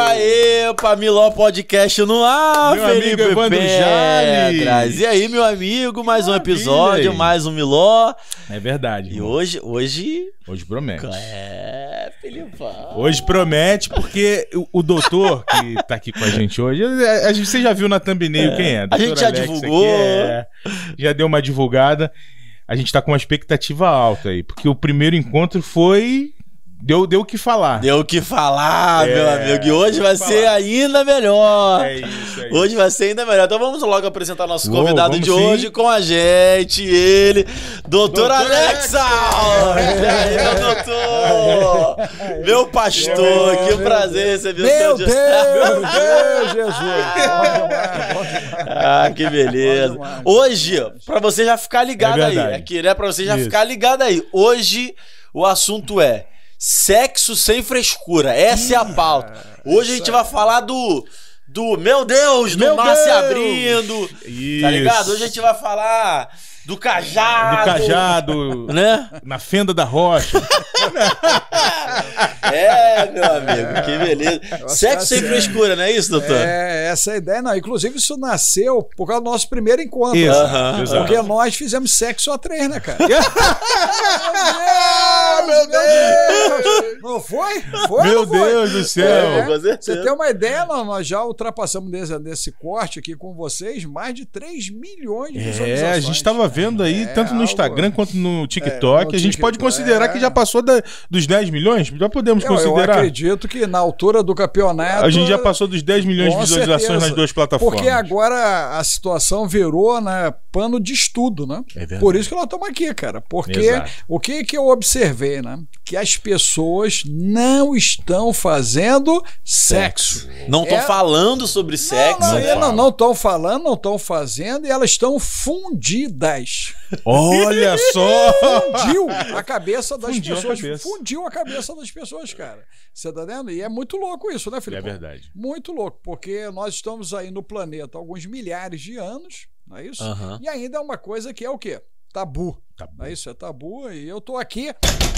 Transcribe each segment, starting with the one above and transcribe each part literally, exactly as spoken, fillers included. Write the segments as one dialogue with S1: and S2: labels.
S1: Epa, epa, Miló Podcast no ar,
S2: meu
S1: Felipe
S2: amigo Evandro Jales.
S1: E aí, meu amigo, mais um
S2: Maravilha,
S1: episódio,
S2: aí.
S1: mais um Miló.
S2: É verdade.
S1: E
S2: irmão.
S1: hoje, hoje...
S2: Hoje promete.
S1: É, Felipão.
S2: Hoje promete, porque o, o doutor que tá aqui com a gente hoje, a, a gente, você já viu na thumbnail é. quem é.
S1: A gente já
S2: Alex
S1: divulgou.
S2: É, já deu uma divulgada. A gente tá com uma expectativa alta aí, porque o primeiro encontro foi... Deu, deu o que falar.
S1: Deu o que falar,
S2: É,
S1: meu amigo. E hoje vai
S2: falar.
S1: ser ainda melhor.
S2: É isso, é
S1: Hoje
S2: isso.
S1: vai ser ainda melhor. Então vamos logo apresentar nosso
S2: Uou,
S1: convidado
S2: vamos
S1: de hoje
S2: sim.
S1: com a gente, ele, doutor
S2: Doutor
S1: Alexa!
S2: Alexa!
S1: E aí, meu doutor? Meu pastor,
S3: Meu
S1: que
S3: Deus,
S1: prazer receber o
S3: Meu
S1: seu
S3: Deus,
S1: dia.
S3: meu Deus, Jesus. Bom demais, bom demais.
S1: Ah, que beleza.
S3: Bom demais.
S1: Hoje, pra você já ficar ligado
S2: É
S1: aí,
S2: verdade.
S1: aqui, né? Pra você já
S2: Isso.
S1: ficar ligado aí. Hoje o assunto é sexo sem frescura. Essa é a pauta. Hoje a gente vai falar do... Do, meu Deus, do
S2: Meu
S1: mar se
S2: Deus!
S1: abrindo.
S2: Isso.
S1: Tá ligado? Hoje a gente vai falar do cajado.
S2: Do cajado,
S1: Né?
S2: na fenda da rocha.
S1: É, meu amigo, que beleza. Sexo sem
S3: tá
S1: frescura, não é isso, doutor?
S3: É, essa é a ideia, não. Inclusive, isso nasceu por causa do nosso primeiro encontro.
S2: Isso,
S1: Aham.
S2: exato.
S3: Porque nós fizemos sexo a três, né, cara?
S2: meu Deus!
S3: Não foi? Foi
S2: Meu
S3: ou não foi?
S2: Deus do céu.
S3: É,
S1: Com certeza.
S3: você tem uma ideia, não, nós já ultrapassamos nesse, nesse corte aqui com vocês mais de três milhões de visualizações.
S2: É, a gente estava vendo aí,
S3: É,
S2: tanto no
S3: algo-
S2: Instagram quanto no TikTok.
S3: É, no
S2: a gente pode
S3: TikTok,
S2: considerar
S3: é.
S2: que já passou da- dos dez milhões? Já podemos
S3: Eu, eu
S2: considerar.
S3: acredito que na altura do campeonato...
S2: A gente já passou dos dez milhões de
S3: Com
S2: visualizações
S3: certeza.
S2: nas duas plataformas.
S3: Porque agora a situação virou, né, pano de estudo, né?
S2: É verdade.
S3: Por isso que nós estamos aqui, cara. Porque
S2: Exato.
S3: o que que eu observei, né? Que as pessoas não estão fazendo sexo.
S1: Não tô
S3: É-
S1: falando sobre sexo.
S3: Não,
S1: né?
S3: não, não estão falando, não estão fazendo e elas estão fundidas.
S2: Olha só!
S3: Fundiu a cabeça das
S2: Fundiu a
S3: pessoas.
S2: cabeça.
S3: Fundiu a cabeça das pessoas, cara. Você tá vendo? E é muito louco isso, né, Felipe?
S2: É verdade.
S3: Muito louco, porque nós estamos aí no planeta há alguns milhares de anos, não é isso?
S1: Aham.
S3: E ainda é uma coisa que é o quê? Tabu.
S2: Tabu.
S3: Não é isso? É tabu e eu tô aqui.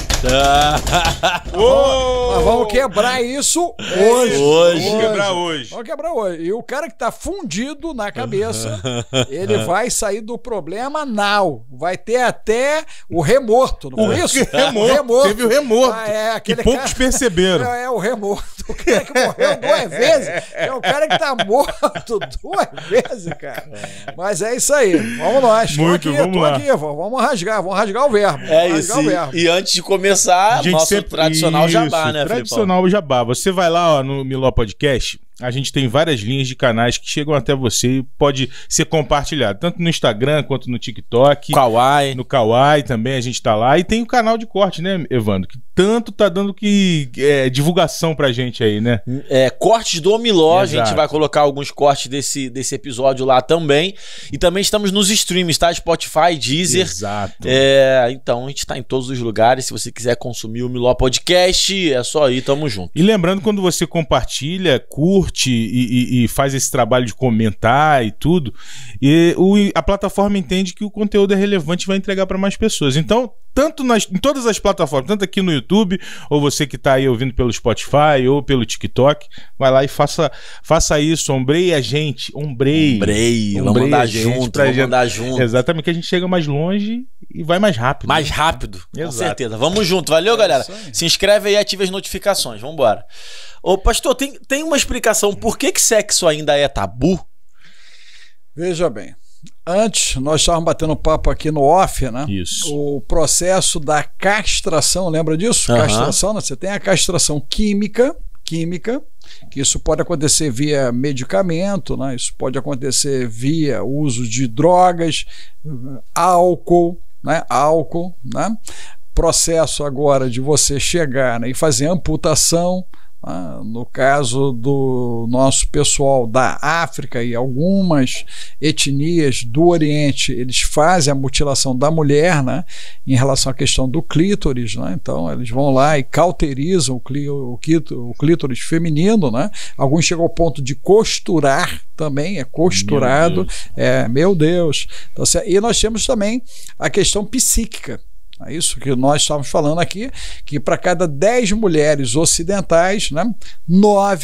S2: Ô!
S3: Nós vamos quebrar isso hoje.
S1: Hoje.
S2: Vamos quebrar hoje.
S3: Vamos quebrar hoje. E o cara que tá fundido na cabeça, ele vai sair do problema now. Vai ter até o remorto, não foi isso?
S2: Remorto. Teve o remorto.
S3: Ah, é,
S2: que
S3: aquele
S2: poucos
S3: cara-
S2: perceberam.
S3: É, é o remorto. O cara que morreu duas vezes. É o cara que tá morto duas vezes, cara. Mas é isso aí. Vamos nós. Tô
S2: Muito,
S3: aqui,
S2: vamos
S3: tô
S2: lá.
S3: aqui. Vamos rasgar, vamos rasgar o verbo.
S1: É
S3: vamos
S1: isso.
S3: rasgar o verbo.
S1: E, e antes de começar,
S2: A gente
S1: nosso
S2: sempre-
S1: tradicional
S2: Isso,
S1: jabá, né, Felipão?
S2: Tradicional jabá. Você vai lá ó, no Miló Podcast, a gente tem várias linhas de canais que chegam até você e pode ser compartilhado, tanto no Instagram quanto no TikTok.
S1: Kawaii.
S2: No Kawaii também a gente tá lá. E tem o canal de corte, né, Evandro? Que tanto tá dando que é, divulgação pra gente aí, né?
S1: É, cortes do Miló, a gente
S2: Exato.
S1: vai colocar alguns cortes desse, desse episódio lá também. E também estamos nos streams, tá? Spotify, Deezer.
S2: Exato.
S1: É, então a gente tá em todos os lugares. Se você quiser consumir o Miló Podcast, é só ir, tamo junto.
S2: E lembrando, quando você compartilha, curte e, e- e faz esse trabalho de comentar e tudo, e o- a plataforma entende que o conteúdo é relevante e vai entregar para mais pessoas. Então, tanto nas, em todas as plataformas, tanto aqui no YouTube, ou você que está aí ouvindo pelo Spotify ou pelo TikTok, vai lá e faça, faça isso, ombreie a gente, ombreie.
S1: Ombreie, vamos
S2: Ombreie
S1: andar
S2: a gente
S1: junto,
S2: pra
S1: vamos
S2: gente-
S1: andar junto.
S2: Exatamente, que a gente chega mais longe e vai mais rápido.
S1: Mais rápido, com
S2: Exato.
S1: certeza. Vamos junto, valeu, galera?
S3: isso aí.
S1: Se inscreve aí e ativa as notificações. Vambora. Ô, pastor, tem, tem uma explicação por que, que sexo ainda é tabu?
S3: Veja bem. Antes, nós estávamos batendo papo aqui no off, né?
S2: Isso.
S3: O processo da castração, lembra disso?
S1: Aham.
S3: Castração, né? Você tem a castração química, química, que isso pode acontecer via medicamento, né? Isso pode acontecer via uso de drogas, álcool, né? Álcool, né? Processo agora de você chegar, né, e fazer amputação. Ah, no caso do nosso pessoal da África e algumas etnias do Oriente, eles fazem a mutilação da mulher, né, em relação à questão do clítoris, né, então eles vão lá e cauterizam o, clí, o, clítoris, o clítoris feminino, né, alguns chegam ao ponto de costurar também, é costurado,
S2: Meu Deus.
S3: é, meu Deus. Então, e nós temos também a questão psíquica. É isso que nós estamos falando aqui, que para cada dez mulheres ocidentais, né, nove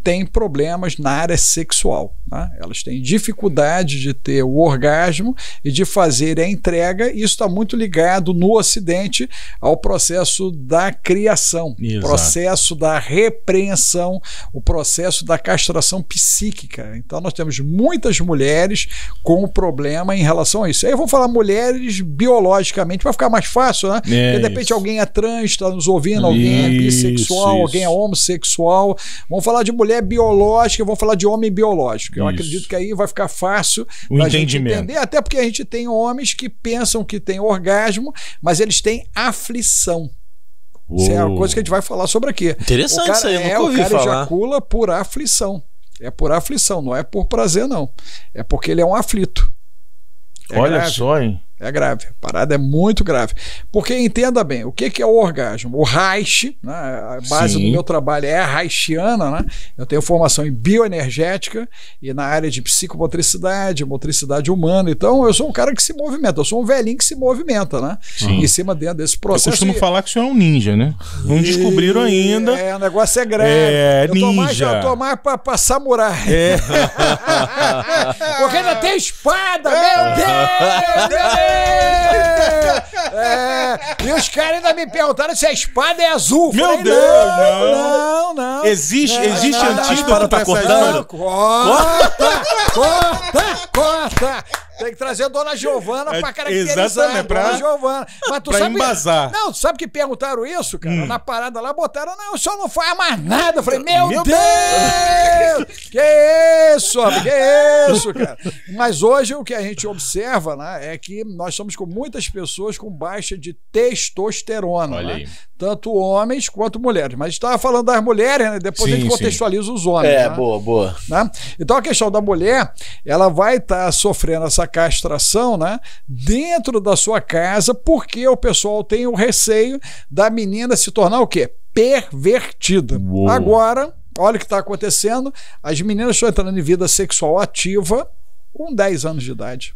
S3: têm problemas na área sexual, né? Elas têm dificuldade de ter o orgasmo e de fazer a entrega. Isso está muito ligado no Ocidente ao processo da criação, o processo da repreensão, o processo da castração psíquica. Então nós temos muitas mulheres com problema em relação a isso. Aí eu vou falar mulheres biologicamente, vai ficar mais fácil, né?
S2: É,
S3: porque de repente
S2: isso.
S3: alguém é trans, está nos ouvindo, alguém é bissexual,
S2: isso,
S3: alguém é
S2: isso.
S3: homossexual. Vamos falar de mulher biológica, vamos falar de homem biológico. Eu
S2: Isso.
S3: acredito que aí vai ficar fácil
S2: O
S3: da gente
S2: entendimento.
S3: entender, até porque a gente tem homens que pensam que tem orgasmo, mas eles têm aflição. Isso é uma coisa que a gente vai falar sobre aqui.
S1: Interessante
S3: O cara,
S1: isso aí, eu nunca
S3: é,
S1: ouvi
S3: o cara
S1: falar.
S3: ejacula por aflição. É por aflição, não é por prazer, não. É porque ele é um aflito. É
S2: Olha
S3: grave.
S2: só, hein?
S3: É grave, a parada é muito grave. Porque entenda bem, o que, que é o orgasmo? O Reich, né, a base
S2: Sim.
S3: do meu trabalho é a Reichiana, né? Eu tenho formação em bioenergética e na área de psicomotricidade, motricidade humana. Então eu sou um cara que se movimenta, eu sou um velhinho que se movimenta, né?
S2: Sim.
S3: Em cima dentro desse
S2: Eu
S3: processo.
S2: costumo
S3: E-
S2: falar que o senhor é um ninja, né? Não descobriram ainda.
S3: É, o negócio é grave.
S2: É,
S3: eu tô mais,
S2: ninja.
S3: eu tô mais pra, pra samurai.
S2: É.
S3: Porque ainda tem espada, meu Deus! Meu Deus! É, e os caras ainda me perguntaram se a espada é azul.
S2: Meu
S3: Falei,
S2: Deus,
S3: não,
S2: não.
S3: não, não.
S2: Existe,
S3: Não,
S2: existe
S3: não, não,
S1: a espada
S2: antídoto
S1: tá
S2: pra essa
S1: cortando?
S2: espada?
S3: Corta, corta, corta. Tem que trazer a dona Giovana
S2: É,
S3: pra caracterizar.
S2: exatamente, pra-
S3: dona Giovana. Mas tu
S2: pra
S3: sabe,
S2: embasar.
S3: Não, tu sabe que perguntaram isso, cara?
S2: Hum.
S3: Na parada lá, botaram, não, o senhor não faz mais nada. Eu falei, meu,
S2: Meu
S3: Deus! Que isso, homem, que isso, cara? Mas hoje o que a gente observa, né, é que nós estamos com muitas pessoas com baixa de testosterona.
S2: Olha
S3: né?
S2: aí.
S3: Tanto homens quanto mulheres. Mas a gente estava falando das mulheres, né? Depois a
S2: Sim,
S3: gente
S2: sim.
S3: contextualiza os homens.
S1: É,
S3: né?
S1: boa, boa.
S3: Né? Então a questão da mulher, ela vai estar sofrendo essa castração, né, dentro da sua casa, porque o pessoal tem o receio da menina se tornar o quê? Pervertida.
S2: Uou.
S3: Agora, olha o que está acontecendo, as meninas estão entrando em vida sexual ativa com dez anos de idade.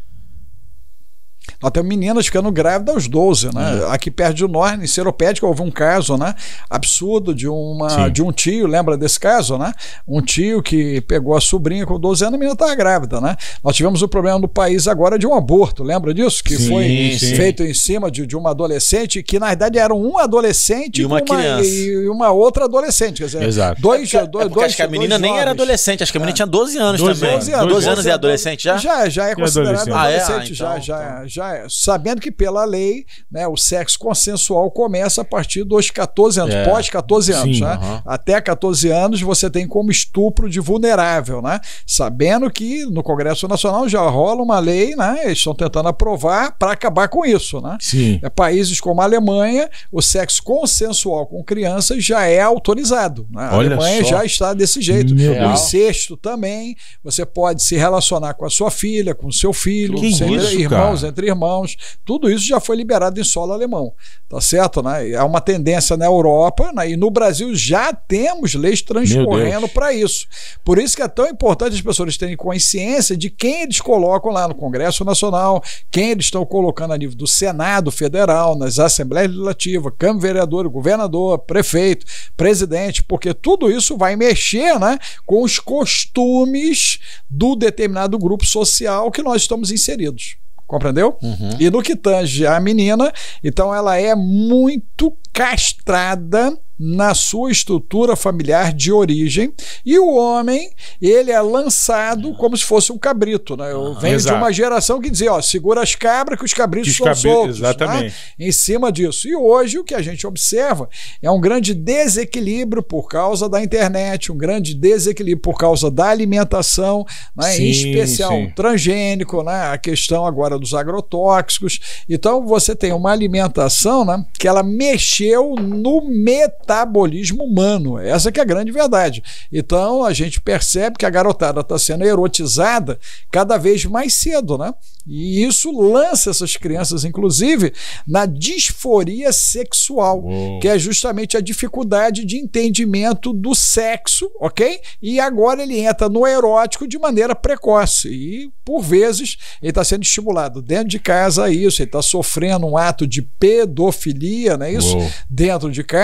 S3: Nós temos meninas ficando grávidas aos doze, né? Aqui perto de nós, em Seropédica, houve um caso, né, absurdo de, uma, de um tio, lembra desse caso, né? Um tio que pegou a sobrinha com doze anos, a menina estava grávida, né? Nós tivemos o problema no país agora de um aborto, lembra disso? Que
S2: Sim,
S3: foi
S2: sim.
S3: feito em cima de, de uma adolescente, que na verdade era um adolescente
S1: E uma
S3: com
S1: criança.
S3: e uma outra adolescente, quer dizer,
S2: Exato.
S3: dois,
S1: É porque,
S3: dois,
S1: é porque acho que a
S3: dois
S1: menina nem era
S3: jovens.
S1: adolescente, acho que a menina tinha doze anos
S2: doze
S1: também.
S2: anos,
S1: doze anos é adolescente já?
S3: Já, já é
S2: Que
S3: considerado
S2: adolescente?
S1: Ah, é?
S3: adolescente,
S1: Ah,
S3: já,
S1: então,
S3: já,
S1: então.
S3: já é. Sabendo que pela lei, né, o sexo consensual começa a partir dos catorze anos,
S1: É.
S3: pós catorze anos,
S2: Sim,
S3: né?
S1: aham.
S3: Até catorze anos você tem como estupro de vulnerável, né? Sabendo que no Congresso Nacional já rola uma lei, né? Eles estão tentando aprovar para acabar com isso, né?
S2: Sim.
S3: É, países como a Alemanha, o sexo consensual com crianças já é autorizado, né? A
S2: Olha
S3: Alemanha
S2: só.
S3: já está desse jeito.
S2: Meu
S3: O
S1: Deus.
S3: incesto também, você pode se relacionar com a sua filha, com o seu filho,
S2: Que
S3: sem
S2: isso,
S3: irmãos,
S2: cara?
S3: entre irmãos. Tudo isso já foi liberado em solo alemão, tá certo, né? É uma tendência na Europa, né? E no Brasil já temos leis transcorrendo para isso. Por isso que é tão importante as pessoas terem consciência de quem eles colocam lá no Congresso Nacional, quem eles estão colocando a nível do Senado Federal, nas Assembleias Legislativas, Câmara Vereador, governador, prefeito, presidente, porque tudo isso vai mexer, né, com os costumes do determinado grupo social que nós estamos inseridos. Compreendeu?
S1: Uhum.
S3: E no que tange a menina, então ela é muito castrada na sua estrutura familiar de origem, e o homem, ele é lançado como se fosse um cabrito, né? Eu venho
S2: Exato.
S3: de uma geração que dizia, ó, segura as cabras que os cabritos
S2: Que os
S3: são
S2: cabri-
S3: soltos,
S2: exatamente.
S3: né? Em cima disso. E hoje o que a gente observa é um grande desequilíbrio por causa da internet, um grande desequilíbrio por causa da alimentação, né? Em
S2: Sim,
S3: especial
S2: sim.
S3: transgênico, né? A questão agora dos agrotóxicos. Então você tem uma alimentação, né, que ela mexeu no metabolismo humano. Essa que é a grande verdade. Então a gente percebe que a garotada está sendo erotizada cada vez mais cedo, né? E isso lança essas crianças, inclusive, na disforia sexual,
S2: Uou.
S3: que é justamente a dificuldade de entendimento do sexo, ok? E agora ele entra no erótico de maneira precoce. E, por vezes, ele está sendo estimulado dentro de casa a isso, ele está sofrendo um ato de pedofilia, não é isso?
S2: Uou.
S3: Dentro de casa, através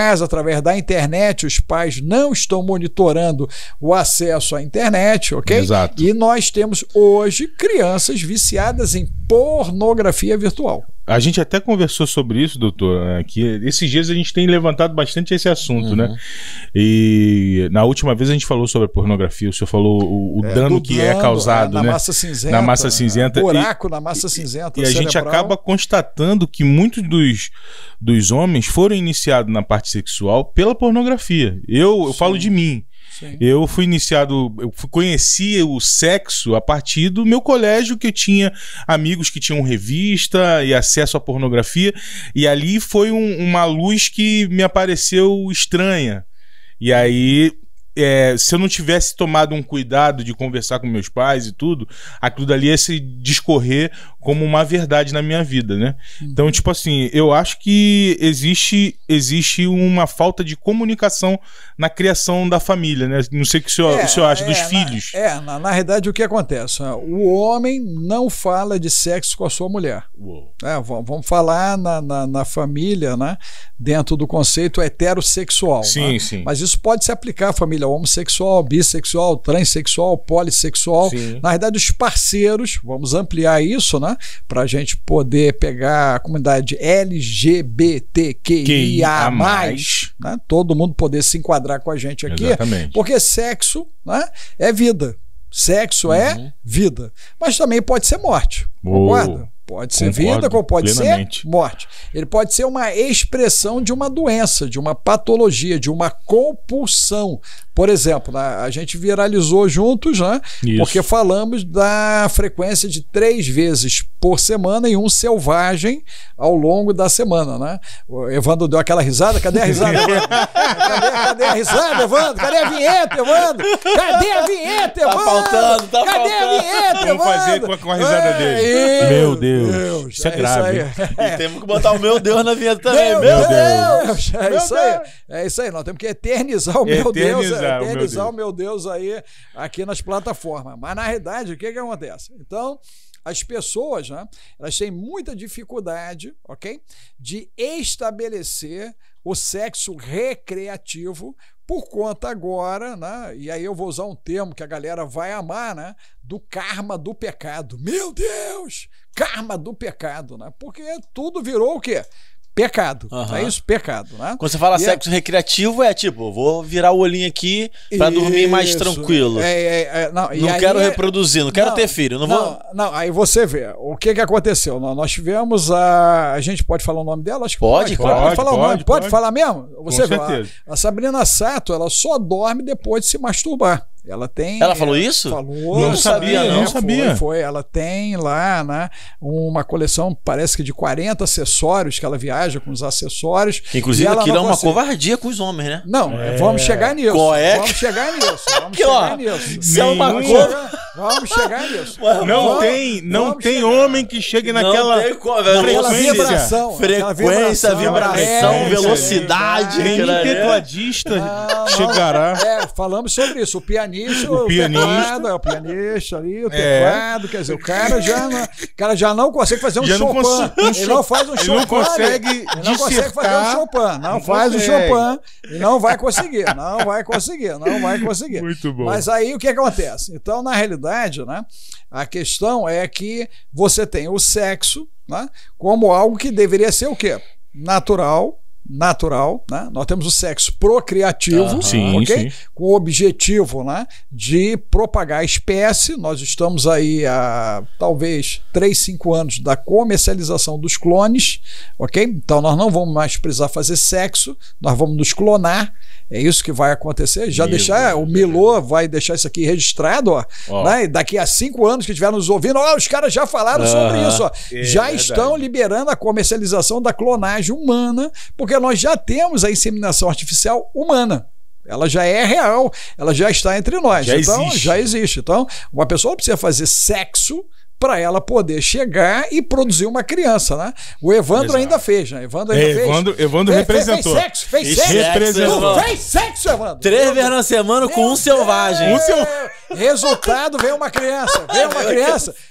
S3: através da internet, os pais não estão monitorando o acesso à internet, ok?
S2: Exato.
S3: E nós temos hoje crianças viciadas em pornografia virtual.
S2: A gente até conversou sobre isso, doutor, né, que esses dias a gente tem levantado bastante esse assunto, uhum. né? E na última vez a gente falou sobre a pornografia, o senhor falou o, o é, dano que dano, é causado,
S3: é, na
S2: né?
S3: Massa cinzenta,
S2: na massa cinzenta.
S3: Buraco
S2: e,
S3: na massa cinzenta.
S2: E, e a gente acaba constatando que muitos dos, dos homens foram iniciados na parte sexual pela pornografia. Eu, eu falo de mim. Sim. Eu fui iniciado, eu fui, conheci o sexo a partir do meu colégio, que eu tinha amigos que tinham revista e acesso à pornografia, e ali foi um, uma luz que me apareceu estranha. E aí, é, se eu não tivesse tomado um cuidado de conversar com meus pais e tudo, aquilo dali ia se discorrer como uma verdade na minha vida, né? Uhum. Então, tipo assim, eu acho que existe, existe uma falta de comunicação na criação da família, né? Não sei o que o senhor,
S3: é,
S2: o senhor acha
S3: é,
S2: dos
S3: na,
S2: filhos.
S3: É, na, na realidade, o que acontece? O homem não fala de sexo com a sua mulher. É, vamos falar na, na, na família, né? Dentro do conceito heterossexual.
S2: Sim,
S3: né?
S2: sim.
S3: Mas isso pode se aplicar à família homossexual, bissexual, transexual, polissexual. Sim. Na realidade, os parceiros, vamos ampliar isso, né? Para a gente poder pegar a comunidade L G B T Q I A mais, né? Todo mundo poder se enquadrar com a gente aqui.
S2: Exatamente.
S3: Porque sexo, né? É vida. Sexo uhum. é vida. Mas também pode ser morte.
S2: Oh.
S3: Concorda? Pode ser
S2: Concordo,
S3: vida, como pode
S2: plenamente.
S3: ser morte. Ele pode ser uma expressão de uma doença, de uma patologia, de uma compulsão. Por exemplo, a gente viralizou juntos, né? Isso. Porque falamos da frequência de três vezes por semana e um selvagem ao longo da semana, né? O Evandro deu aquela risada. Cadê a risada, Evandro? Cadê, cadê a risada, Evandro? Cadê a vinheta, Evandro? Cadê a vinheta, Evandro?
S1: Tá faltando, tá
S3: cadê
S1: faltando.
S3: Cadê a vinheta, Evandro?
S2: Vamos fazer com a, com a risada
S3: é,
S2: dele.
S3: Isso.
S2: Meu Deus.
S3: Deus,
S2: isso é, é grave.
S3: Isso é.
S1: E temos que botar o meu Deus na vinheta também.
S3: Meu,
S1: meu
S3: Deus!
S1: Deus.
S3: É,
S1: meu
S3: isso
S1: Deus.
S3: Aí. É isso aí. Nós temos que eternizar o meu
S2: eternizar
S3: Deus.
S2: O
S3: eternizar
S2: meu
S3: o meu Deus aí aqui nas plataformas. Mas na realidade, o que, que acontece? Então, as pessoas, né, elas têm muita dificuldade, ok? De estabelecer o sexo recreativo por conta agora, né? E aí eu vou usar um termo que a galera vai amar, né? Do karma do pecado. Meu Deus! Karma do pecado, né? Porque tudo virou o quê? Pecado. Uhum. É isso? Pecado, né?
S1: Quando você fala
S3: e
S1: sexo é... recreativo, é tipo, vou virar o olhinho aqui pra
S3: isso.
S1: dormir mais tranquilo.
S3: É, é, é, não
S1: não quero
S3: aí,
S1: reproduzir, não quero
S3: não,
S1: ter filho. Não,
S3: não,
S1: vou...
S3: não, aí você vê. O que que aconteceu? Nós tivemos a... A gente pode falar o nome dela? Acho que
S1: pode,
S3: pode.
S1: claro.
S3: Pode, pode falar
S2: pode,
S3: o nome? Pode,
S2: pode
S3: falar mesmo? Você
S2: Com
S3: vê,
S2: certeza.
S3: A, a Sabrina Sato, ela só dorme depois de se masturbar. Ela tem.
S1: Ela falou isso?
S3: Falou.
S1: Não sabia, não.
S3: Não
S2: sabia.
S3: Foi, foi. Ela tem lá, né, uma coleção, parece que de quarenta acessórios, que ela viaja com os acessórios.
S1: Inclusive, aquilo é uma consegue. covardia com os homens, né?
S3: Não,
S2: é.
S3: vamos chegar nisso.
S1: Qual é?
S3: Vamos chegar nisso. Vamos
S1: que,
S3: chegar
S1: ó,
S3: nisso.
S1: Isso é uma
S3: vamos
S1: coisa.
S3: Chegar, vamos chegar nisso.
S2: Não
S3: vamos,
S2: tem, não tem
S3: chegar.
S2: homem que chegue naquela.
S1: Não tem como, velho.
S3: Aquela vibração.
S1: Frequência, vibração,
S3: é,
S1: velocidade.
S2: Nem tecladista
S3: não,
S2: chegará.
S3: É, falamos sobre isso. O pianista,
S2: o, o pianista.
S3: Teclado, é o pianista ali, o teclado, é. Quer dizer, o cara já não, o cara já não consegue fazer um
S2: já
S3: Chopin.
S2: Não um
S3: ele não faz um
S2: ele
S3: Chopin.
S2: Não consegue
S3: ele não consegue fazer um Chopin. Não, não faz consegue. um Chopin. E não vai conseguir. Não vai conseguir. Não vai conseguir.
S2: Muito bom.
S3: Mas aí o que acontece? Então, na realidade, né, a questão é que você tem o sexo, né, como algo que deveria ser o quê? Natural. Natural, né? Nós temos o sexo procriativo,
S2: uhum. sim,
S3: ok?
S2: Sim.
S3: Com o objetivo, né, de propagar a espécie. Nós estamos aí há talvez três, cinco anos da comercialização dos clones, ok? Então nós não vamos mais precisar fazer sexo, nós vamos nos clonar. É isso que vai acontecer. Já Meu deixar, Deus, o Milô vai deixar isso aqui registrado, ó, oh. né? Daqui a cinco anos que estiver nos ouvindo, ó, os caras já falaram uhum. sobre isso, ó. É, já verdade. Estão liberando a comercialização da clonagem humana, porque nós já temos a inseminação artificial humana. Ela já é real, ela já está entre nós.
S2: Já
S3: então,
S2: existe.
S3: já existe. Então, uma pessoa não precisa fazer sexo para ela poder chegar e produzir uma criança, né? O Evandro Exato. ainda fez, né? Evandro ainda
S2: é,
S3: fez.
S2: Evandro, Evandro
S3: fez,
S2: representou.
S3: Fez sexo, fez
S1: Isso
S3: sexo.
S1: Representou.
S3: Tu fez sexo, Evandro.
S1: Três vezes na semana com um selvagem.
S2: Um seu...
S3: Resultado, veio uma criança. Veio uma criança.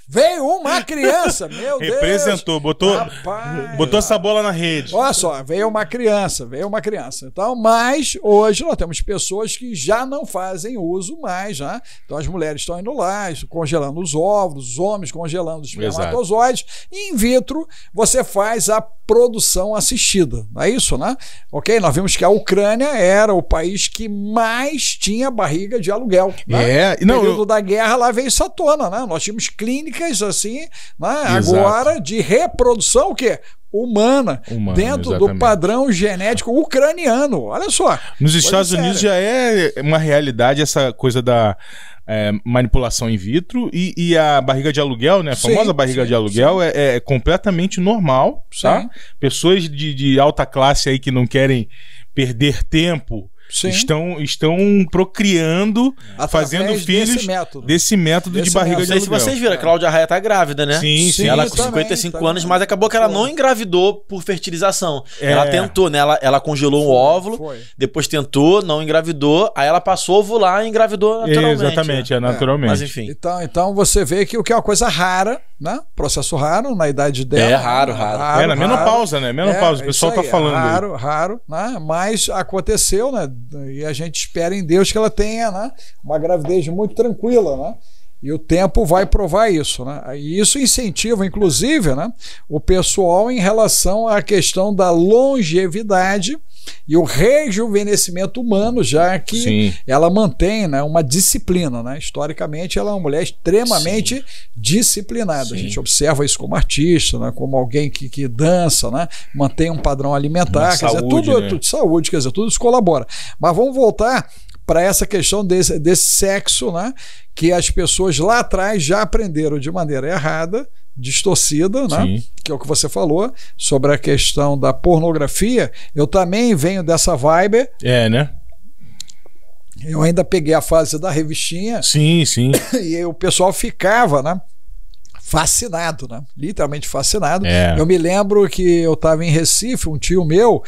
S3: Veio uma criança, meu Deus.
S2: Representou, botou,
S3: Rapaz,
S2: botou essa bola na rede.
S3: Olha só, veio uma criança, veio uma criança. Então, mas hoje nós temos pessoas que já não fazem uso mais, né? Então as mulheres estão indo lá, congelando os óvulos, os homens congelando os espermatozoides. E in vitro, você faz a produção assistida. Não é isso, né? Ok? Nós vimos que a Ucrânia era o país que mais tinha barriga de aluguel. Né?
S2: É,
S3: no
S2: não,
S3: período
S2: eu...
S3: da guerra, lá veio isso à tona, né? Nós tínhamos clínicas assim, né? Agora de reprodução o quê? Humana,
S2: Humana,
S3: dentro
S2: exatamente.
S3: do padrão genético ucraniano. Olha só.
S2: Nos Estados
S3: séria.
S2: Unidos já é uma realidade essa coisa da é, manipulação in vitro e, e a barriga de aluguel, né? A
S3: Sim,
S2: famosa barriga
S3: sim,
S2: de aluguel é, é completamente normal, tá?
S3: Sim.
S2: Pessoas de, de alta classe aí que não querem perder tempo
S3: Sim.
S2: estão, estão procriando,
S3: Através
S2: fazendo filhos
S3: desse método.
S2: desse método
S3: Desse
S2: de barriga
S3: método.
S2: de
S1: Não sei se
S2: aluguel.
S1: vocês viram, a Cláudia Raia tá grávida, né?
S2: Sim, sim.
S1: Ela
S3: Sim,
S1: com
S3: também,
S1: cinquenta e cinco
S3: também.
S1: anos, mas acabou que ela
S3: Foi.
S1: não engravidou por fertilização.
S2: É.
S1: Ela tentou, né? Ela, ela congelou um óvulo,
S3: Foi.
S1: depois tentou, não engravidou, aí ela passou a ovular e engravidou naturalmente.
S2: Exatamente,
S1: né?
S2: é naturalmente.
S1: Mas enfim.
S3: Então, então você vê que o que é uma coisa rara, né? Processo raro na idade dela.
S1: É, raro, raro.
S2: É, na menopausa, né? Menopausa,
S3: É,
S2: o pessoal
S3: isso
S2: tá
S3: aí,
S2: falando aí.
S3: Raro, raro, né? Mas aconteceu, né? E a gente espera em Deus que ela tenha, né? Uma gravidez muito tranquila, né? E o tempo vai provar isso, né? E isso incentiva, inclusive, né, o pessoal em relação à questão da longevidade e o rejuvenescimento humano, já que
S2: Sim.
S3: ela mantém, né, uma disciplina, né? Historicamente, ela é uma mulher extremamente
S1: Sim.
S3: disciplinada.
S1: Sim.
S3: A gente observa isso como artista, né, como alguém que, que dança, né, mantém um padrão alimentar,
S2: Uma
S3: quer dizer,
S2: saúde,
S3: tudo,
S2: né?
S3: tudo saúde, quer dizer, tudo isso colabora. Mas vamos voltar para essa questão desse, desse sexo, né, que as pessoas lá atrás já aprenderam de maneira errada, distorcida, né,
S2: Sim.
S3: que é o que você falou sobre a questão da pornografia. Eu também venho dessa vibe.
S2: É, né?
S3: Eu ainda peguei a fase da revistinha
S2: Sim, sim.
S3: e aí o pessoal ficava, né, fascinado, né, literalmente fascinado.
S2: É.
S3: Eu me lembro que eu estava em Recife, um tio meu,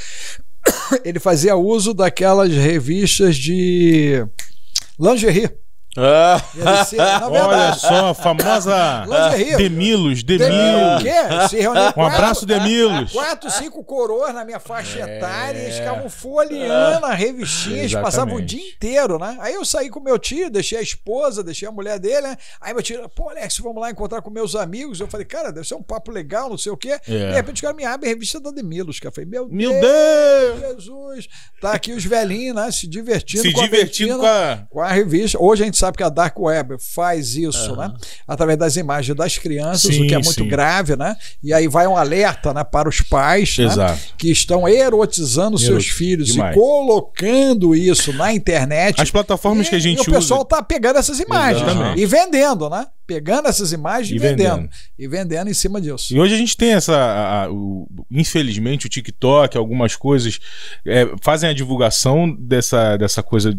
S3: ele fazia uso daquelas revistas de lingerie.
S1: Ah.
S3: Ele se- na
S2: Olha
S3: verdade,
S2: só, a famosa
S3: Lingerie.
S2: Demilos,
S3: Demilos, o
S2: Demilos.
S3: quê? Se reuniu
S2: Um abraço, Demilos.
S3: Quatro, cinco coroas na minha faixa etária, eles ficavam folheando a revistinha, eles passavam o
S2: Exatamente.
S3: dia inteiro, né? Aí eu saí com meu tio, deixei a esposa, deixei a mulher dele, né? Aí meu tio, pô, Alex, vamos lá encontrar com meus amigos. Eu falei, cara, deve ser um papo legal, não sei o quê.
S2: É.
S3: De repente o cara me abre a revista da Demilos, cara. Eu falei, meu,
S2: Meu
S3: Deus,
S2: Deus!
S3: Jesus. Tá aqui os velhinhos, né? Se divertindo
S2: Se
S3: com a
S2: divertindo com
S3: Betina,
S2: a...
S3: com a revista. Hoje a gente sabe que a Dark Web faz isso,
S1: Uhum.
S3: né? Através das imagens das crianças,
S2: Sim,
S3: o que é muito
S2: sim.
S3: grave, né? E aí vai um alerta, né, para os pais, né,
S2: Exato.
S3: que estão erotizando seus
S2: Erot-
S3: filhos
S2: demais.
S3: e colocando isso na internet.
S2: As plataformas
S3: e,
S2: que a gente
S3: e o pessoal
S2: usa...
S3: tá pegando essas imagens
S2: Exatamente.
S3: e vendendo, né? Pegando essas imagens e,
S2: E
S3: vendendo.
S2: vendendo.
S3: E vendendo em cima disso.
S2: E hoje a gente tem essa... a- a- o- infelizmente o TikTok, algumas coisas é, fazem a divulgação dessa, dessa coisa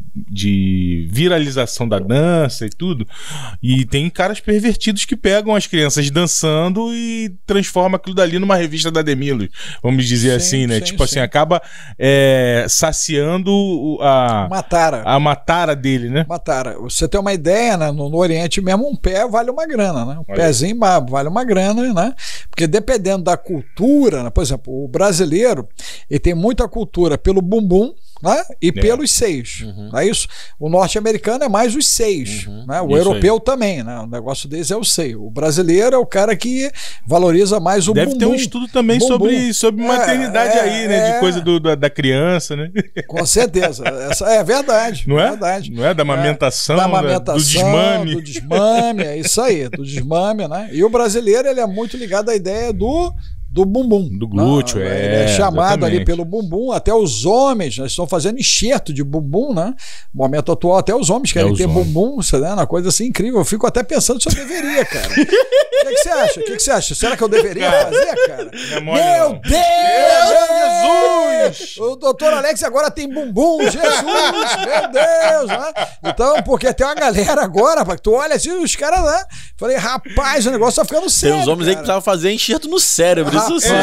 S2: de viralização da dança e tudo. E tem caras pervertidos que pegam as crianças dançando e transformam aquilo dali numa revista da Demilos, vamos dizer
S3: Sim,
S2: assim, né?
S3: sim,
S2: tipo
S3: sim.
S2: assim, acaba é, saciando o- a,
S3: Uma tara.
S2: a matara dele, né?
S3: Uma tara. Você tem uma ideia, né? No, no Oriente mesmo, um pé vale uma grana, né? Um
S2: Olha.
S3: pezinho ba- vale uma grana, né? Porque dependendo da cultura, né? Por exemplo, o brasileiro, ele tem muita cultura pelo bumbum, né? E
S2: É.
S3: pelos seios,
S1: Uhum.
S3: não é isso? O norte-americano é mais os seios,
S1: Uhum.
S3: né? O
S2: Isso
S3: europeu também, né? O negócio deles é o seio. O brasileiro é o cara que valoriza mais o
S2: Deve
S3: bumbum.
S2: ter um estudo também
S3: Bumbum.
S2: sobre, sobre
S3: É,
S2: maternidade
S3: é,
S2: aí, né?
S3: é.
S2: De coisa do, da, da criança, né?
S3: Com certeza. Essa é verdade.
S2: Não é?
S3: Verdade.
S2: Não é? Da amamentação,
S3: da
S2: da-
S3: amamentação,
S2: do desmame.
S3: do desmame, é isso aí, do desmame, né? E o brasileiro, ele é muito ligado à ideia do do bumbum.
S2: Do glúteo,
S3: né?
S2: é,
S3: Ele é chamado
S2: exatamente.
S3: ali pelo bumbum, até os homens, né, estão fazendo enxerto de bumbum, né? No momento atual, até os homens querem
S2: É, os
S3: ter
S2: homens.
S3: bumbum, você, né? Uma coisa assim incrível. Eu fico até pensando se eu deveria, cara. O que, que você acha? O que, que você acha? Será que eu deveria fazer, cara?
S2: Não é mole,
S3: Meu
S2: não.
S3: Deus!
S2: Meu Jesus!
S3: Alex, o doutor Alex agora tem bumbum, Jesus, meu Deus, né? Então, porque tem uma galera agora, tu olha assim, os caras, né? Falei, rapaz, o negócio tá ficando sério.
S1: Tem uns homens
S3: cara.
S1: aí que precisavam fazer enxerto no cérebro,
S3: rapaz,
S1: isso sim.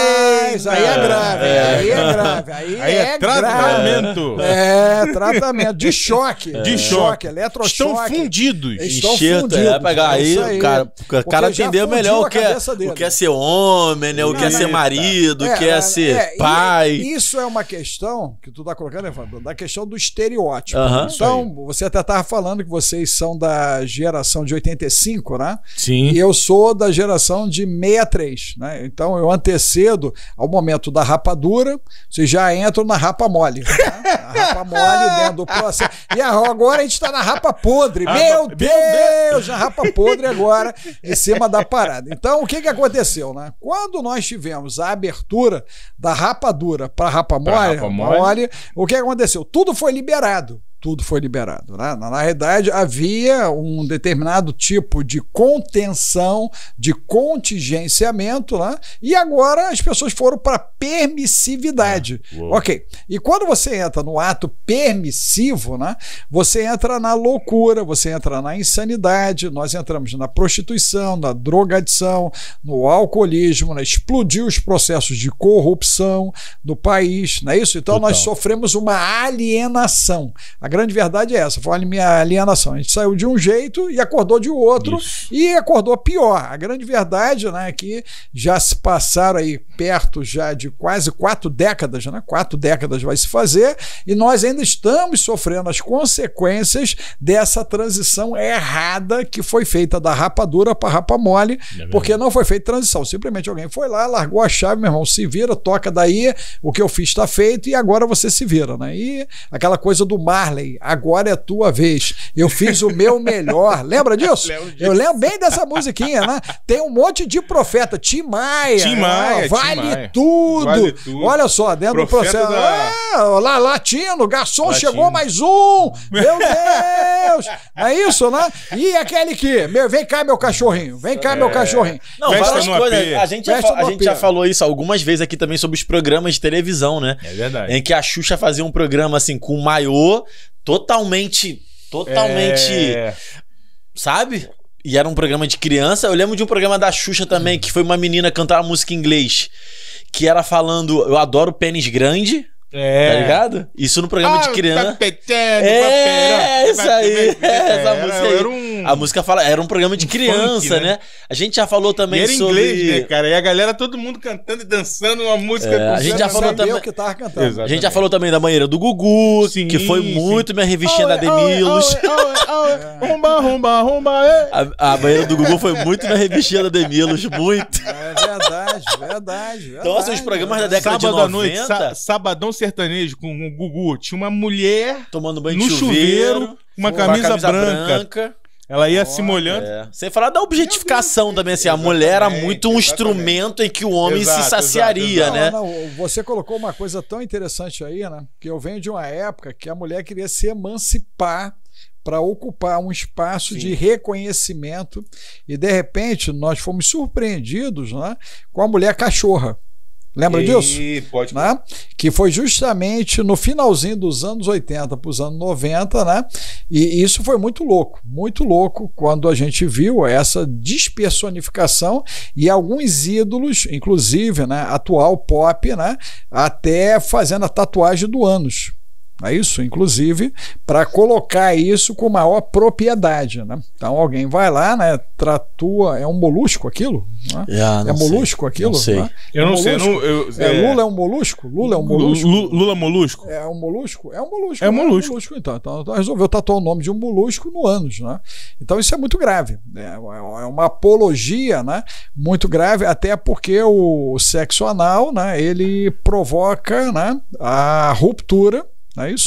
S3: É, isso aí é grave,
S1: é.
S3: aí é grave, aí,
S2: Aí é,
S3: é
S2: tratamento.
S3: grave. É, tratamento de choque,
S2: De choque.
S3: eletrochoque.
S2: Estão fundidos.
S3: Estão
S1: Enxerto,
S3: fundidos,
S1: é, pegar
S3: é
S1: aí,
S3: isso aí.
S1: o cara, o cara
S3: Porque já
S1: entendeu
S3: fundiu
S1: melhor
S3: a
S1: o que, é,
S3: cabeça dele.
S1: o que é ser homem, né? O
S3: Não,
S1: que é
S3: não,
S1: ser
S3: não,
S1: marido, o
S3: É,
S1: que é
S3: é,
S1: ser
S3: é,
S1: pai.
S3: E, isso é uma questão que tu tá colocando, Evandro, da questão do estereótipo.
S1: Aham.
S3: Então, você até tava falando que vocês são da geração de oitenta e cinco, né?
S2: Sim.
S3: E eu sou da geração de sessenta e três, né? Então eu antecedo ao momento da rapadura, vocês já entram na rapa mole. Né? A rapa mole dentro do processo. E agora a gente está na rapa podre.
S2: Ah,
S3: Meu
S2: meu
S3: Deus, na rapa podre agora, em cima da parada. Então o que, que aconteceu, né? Quando nós tivemos a abertura da rapadura para rapa mole,
S2: Pra rapa mole.
S3: mole, o que aconteceu? Tudo foi liberado. Tudo foi liberado. Né? Na, na realidade, havia um determinado tipo de contenção, de contingenciamento, né? E agora as pessoas foram para permissividade.
S2: Uou.
S3: Ok. E quando você entra no ato permissivo, né? Você entra na loucura, você entra na insanidade, nós entramos na prostituição, na drogadição, no alcoolismo, né? Explodir os processos de corrupção do país, não é isso? Então
S2: Total.
S3: nós sofremos uma alienação. A grande verdade é essa, foi a minha alienação. A gente saiu de um jeito e acordou de outro.
S2: Isso.
S3: E acordou pior. A grande verdade, né, é que já se passaram aí perto já de quase quatro décadas, né? Quatro décadas vai se fazer, e nós ainda estamos sofrendo as consequências dessa transição errada que foi feita da rapadura para rapa mole,
S2: É
S3: porque não foi feita transição. Simplesmente alguém foi lá, largou a chave, meu irmão, se vira, toca daí, o que eu fiz está feito e agora você se vira, né? E aquela coisa do Marley, agora é tua vez. Eu fiz o meu melhor. Lembra disso?
S2: Lembro disso.
S3: Eu lembro bem dessa musiquinha, né? Tem um monte de profeta. Tim Maia.
S2: Tim Maia,
S3: né?
S2: Tim
S3: Vale,
S2: Maia.
S3: tudo.
S2: Vale tudo.
S3: Olha só, dentro
S2: Profeta
S3: do processo.
S2: da-
S3: Ah, lá, latino, garçom,
S2: Latino.
S3: chegou mais um. Meu Deus. É isso, né? E aquele que, meu, vem cá, meu cachorrinho. Vem cá, meu cachorrinho.
S1: Não,
S2: Festa
S1: várias
S2: no
S1: coisas.
S2: A P.
S1: A gente, já,
S3: Festa
S1: fa- a
S3: no
S1: gente
S3: A P.
S1: já falou isso algumas vezes aqui também sobre os programas de televisão, né?
S2: É verdade.
S1: Em que a Xuxa fazia um programa assim com maiô totalmente. Totalmente.
S2: É...
S1: Sabe? E era um programa de criança. Eu lembro de um programa da Xuxa também, que foi uma menina cantar uma música em inglês. Que era falando, eu adoro pênis grande,
S2: É.
S1: tá ligado? Isso no programa de criança.
S2: Tapetando,
S1: É,
S2: papelão,
S1: isso aí.
S2: papelão.
S1: Essa
S2: Era-
S1: música aí.
S2: era um-
S1: A música fala, era um programa de
S2: um
S1: criança,
S2: funk,
S1: né?
S2: né?
S1: A gente já falou
S2: E
S1: também
S2: era em
S1: sobre.
S2: inglês, né, cara? E a galera, todo mundo cantando e dançando uma música.
S1: É, a gente já falou
S3: Sabia
S1: também-
S3: o que tava cantando.
S2: Exato.
S1: A gente já falou também da banheira do Gugu,
S2: Sim,
S1: que foi
S2: sim.
S1: muito minha revistinha da Demilos.
S2: Rumba, rumba, rumba, é.
S1: A, a banheira do Gugu foi muito minha revistinha da Demilos, muito.
S3: É verdade, verdade.
S1: Então, assim, os
S3: verdade,
S1: programas da
S3: verdade.
S1: década de
S2: Sábado à noite,
S1: noventa.
S2: sa- sabadão sertanejo com o Gugu. Tinha uma mulher
S1: Tomando banho
S2: no
S1: de
S2: chuveiro,
S1: chuveiro,
S2: uma
S1: com
S2: camisa, branca. Ela ia se molhando.
S1: É. Sem falar da objetificação também, assim, a mulher era muito um
S2: exatamente.
S1: instrumento em que o homem
S2: Exato,
S1: se saciaria,
S2: exato,
S1: né?
S3: Não, não, você colocou uma coisa tão interessante aí, né? Que eu venho de uma época que a mulher queria se emancipar para ocupar um espaço
S2: Sim.
S3: de reconhecimento e de repente nós fomos surpreendidos, né, com a mulher cachorra. Lembra disso?
S2: E pode.
S3: Né? Que foi justamente no finalzinho dos anos oitenta para os anos noventa, né? E isso foi muito louco, muito louco quando a gente viu essa despersonificação e alguns ídolos, inclusive, né, atual pop, né, até fazendo a tatuagem do ânus. É isso, inclusive, para colocar isso com maior propriedade, né? Então alguém vai lá, né? Tratua, é um molusco aquilo? Né?
S1: Ah, não
S3: é
S1: sei.
S3: molusco aquilo?
S1: Não sei.
S3: Né?
S2: Eu
S3: É
S2: não sei. Eu
S3: molusco?
S2: não, eu,
S3: É, Lula é um molusco? Lula é um molusco?
S2: Lu- Lula molusco?
S3: É um molusco? É um molusco.
S2: É um
S3: né?
S2: molusco.
S3: então. Então, então resolveu tatuar o nome de um molusco no ânus, né? Então isso é muito grave. É, é uma apologia, né? Muito grave, até porque o sexo anal, né? Ele provoca, né? A ruptura, não é isso?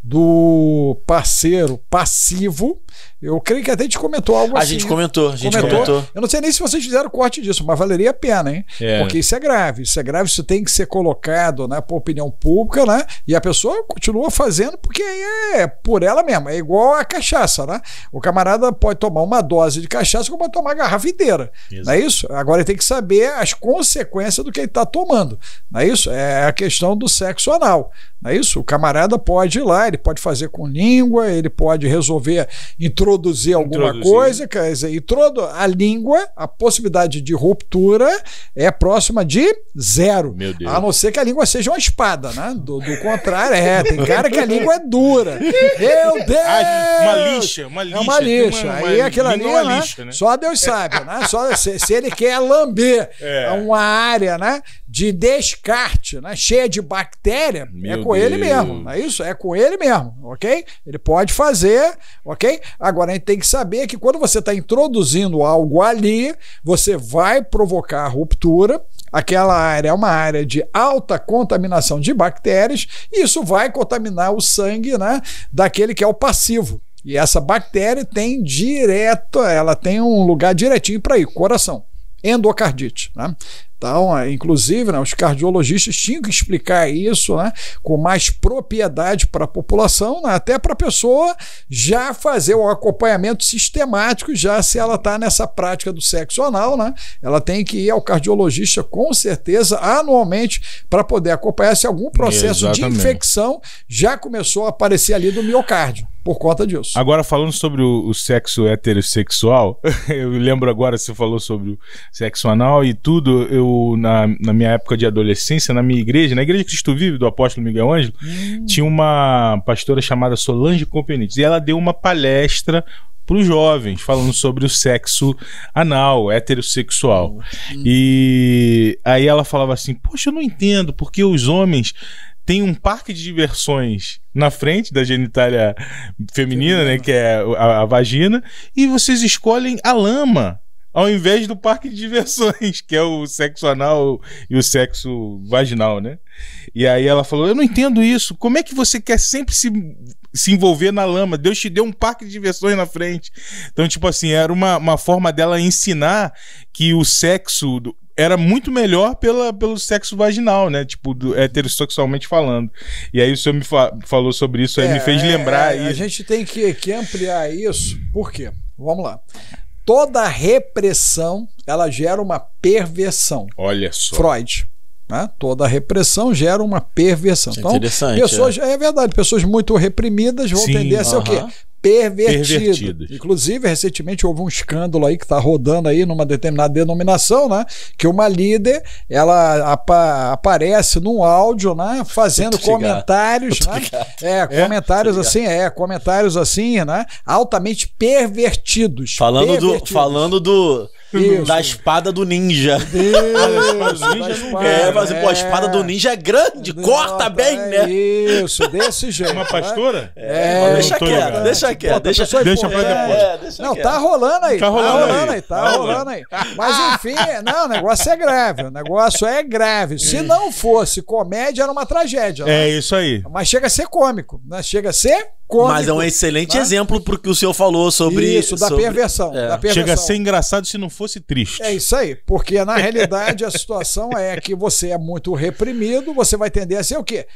S3: do parceiro passivo. Eu creio que até a gente comentou algo
S1: A
S3: assim.
S1: gente comentou, a gente
S3: comentou.
S1: comentou.
S3: Eu não sei nem se vocês fizeram corte disso, mas valeria a pena, hein?
S2: É.
S3: Porque isso é grave. Isso é grave, isso tem que ser colocado, né, por opinião pública, né? E a pessoa continua fazendo porque é por ela mesma. É igual a cachaça, né? O camarada pode tomar uma dose de cachaça como pode tomar a garrafa inteira. Exato. Não é isso? Agora ele tem que saber as consequências do que ele está tomando. Não é isso? É a questão do sexo anal. Não é isso? O camarada pode ir lá, ele pode fazer com língua, ele pode resolver introduzir alguma introduzir. coisa, quer dizer, introdu a língua, a possibilidade de ruptura é próxima de zero.
S2: Meu Deus.
S3: A não ser que a língua seja uma espada, né? Do, do contrário, é, tem cara que a língua é dura. Meu Deus!
S2: Ah, uma lixa, uma lixa.
S3: É uma lixa.
S2: Uma, uma,
S3: Aí aquilo ali,
S2: uma
S3: né?
S2: lixa, né?
S3: Só Deus sabe, né? Só, se, se ele quer lamber é. uma área, né, de descarte, né, cheia de bactéria, Meu é com Deus. ele mesmo, não é isso? É com ele mesmo, ok? Ele pode fazer, ok? Agora a gente tem que saber que quando você está introduzindo algo ali, você vai provocar a ruptura. Aquela área é uma área de alta contaminação de bactérias e isso vai contaminar o sangue, né, daquele que é o passivo. E essa bactéria tem direto, ela tem um lugar direitinho para ir, coração, endocardite, né? Então, inclusive, né, os cardiologistas tinham que explicar isso, né, com mais propriedade para a população, né, até para a pessoa já fazer o acompanhamento sistemático, já se ela está nessa prática do sexo anal, né, ela tem que ir ao cardiologista com certeza anualmente para poder acompanhar se algum processo Exatamente. de infecção já começou a aparecer ali do miocárdio. Por conta disso.
S2: Agora, falando sobre o, o sexo heterossexual, eu lembro agora, você falou sobre o sexo anal e tudo, eu, na, na minha época de adolescência, na minha igreja, na Igreja Cristo Vive, do apóstolo Miguel Ângelo, hum. tinha uma pastora chamada Solange Compenites, e ela deu uma palestra para os jovens, falando sobre o sexo anal, heterossexual. Hum. E aí ela falava assim, poxa, eu não entendo, porque os homens tem um parque de diversões na frente da genitália feminina, né, que é a, a vagina, e vocês escolhem a lama ao invés do parque de diversões, que é o sexo anal e o sexo vaginal, né? E aí ela falou, eu não entendo isso, como é que você quer sempre se, se envolver na lama? Deus te deu um parque de diversões na frente. Então, tipo assim, era uma, uma forma dela ensinar que o sexo era muito melhor pela, pelo sexo vaginal, né? Tipo, do, heterossexualmente falando. E aí o senhor me fa falou sobre isso, aí é, me fez lembrar.
S3: É,
S2: e...
S3: A gente tem que, que ampliar isso. Por quê? Vamos lá. Toda repressão, ela gera uma perversão.
S2: Olha só.
S3: Freud. Né? Toda repressão gera uma perversão.
S1: Isso é
S3: então,
S1: interessante.
S3: Pessoas,
S1: é.
S3: é verdade, pessoas muito reprimidas vão
S2: Sim,
S3: tender a ser
S2: uh-huh.
S3: o quê? Pervertido.
S2: Pervertidas.
S3: Inclusive, recentemente houve um escândalo aí que está rodando aí numa determinada denominação, né? Que uma líder, ela apa aparece num áudio, né? Fazendo comentários, né? É, é, comentários assim, é, comentários assim, né? Altamente pervertidos.
S1: Falando
S3: pervertidos.
S1: do, falando do
S3: Isso.
S1: da espada do ninja.
S3: Isso,
S1: ninja espada, é, mas é. Pô, a espada do ninja é grande, não, corta bem,
S3: é
S1: né?
S3: Isso, desse jeito.
S2: Uma pastora?
S3: É,
S1: deixa quieto, deixa quieto, deixa,
S2: deixa, deixa pra depois.
S3: É, deixa não, tá rolando aí,
S2: tá rolando,
S3: tá rolando
S2: aí,
S3: aí, tá, tá rolando aí. Mas enfim, não, o negócio é grave, o negócio é grave. Se não fosse comédia, era uma tragédia.
S2: É
S3: né?
S2: isso aí.
S3: Mas chega a ser cômico, né? Chega a ser cômico.
S1: Mas é um excelente
S3: né?
S1: exemplo pro que o senhor falou sobre...
S3: Isso, da,
S1: sobre...
S3: perversão,
S1: é.
S3: da perversão.
S2: Chega a ser engraçado se não fosse triste.
S3: É isso aí, porque na realidade a situação é que você é muito reprimido, você vai tender a ser o quê?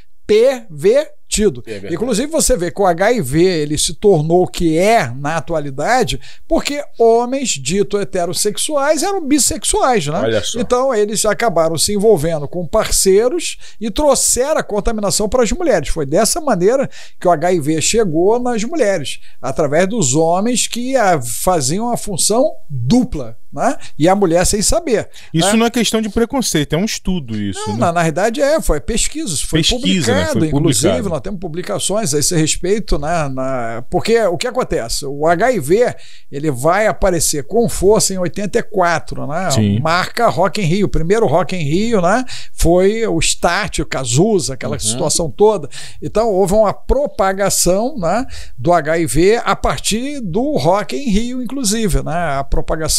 S3: Pervertido. É Inclusive você vê que o H I V ele se tornou o que é na atualidade porque homens dito heterossexuais eram bissexuais, né?
S2: Olha só.
S3: Então eles acabaram se envolvendo com parceiros e trouxeram a contaminação para as mulheres. Foi dessa maneira que o H I V chegou nas mulheres, através dos homens que a, faziam a função dupla. Né? E a mulher sem saber.
S2: Isso
S3: né?
S2: não é questão de preconceito, é um estudo isso.
S3: Não,
S2: né?
S3: na, na realidade é, foi pesquisa, foi
S2: pesquisa,
S3: publicado,
S2: né? Foi
S3: inclusive
S2: publicado.
S3: Nós temos publicações a esse respeito, né? Na, porque o que acontece? O H I V ele vai aparecer com força em oitenta e quatro, né?
S2: Sim.
S3: Marca Rock in Rio, o primeiro Rock in Rio, né? Foi o start, o Cazuza, aquela uhum. situação toda. Então houve uma propagação, né? Do H I V a partir do Rock in Rio, inclusive, né? A propagação a nível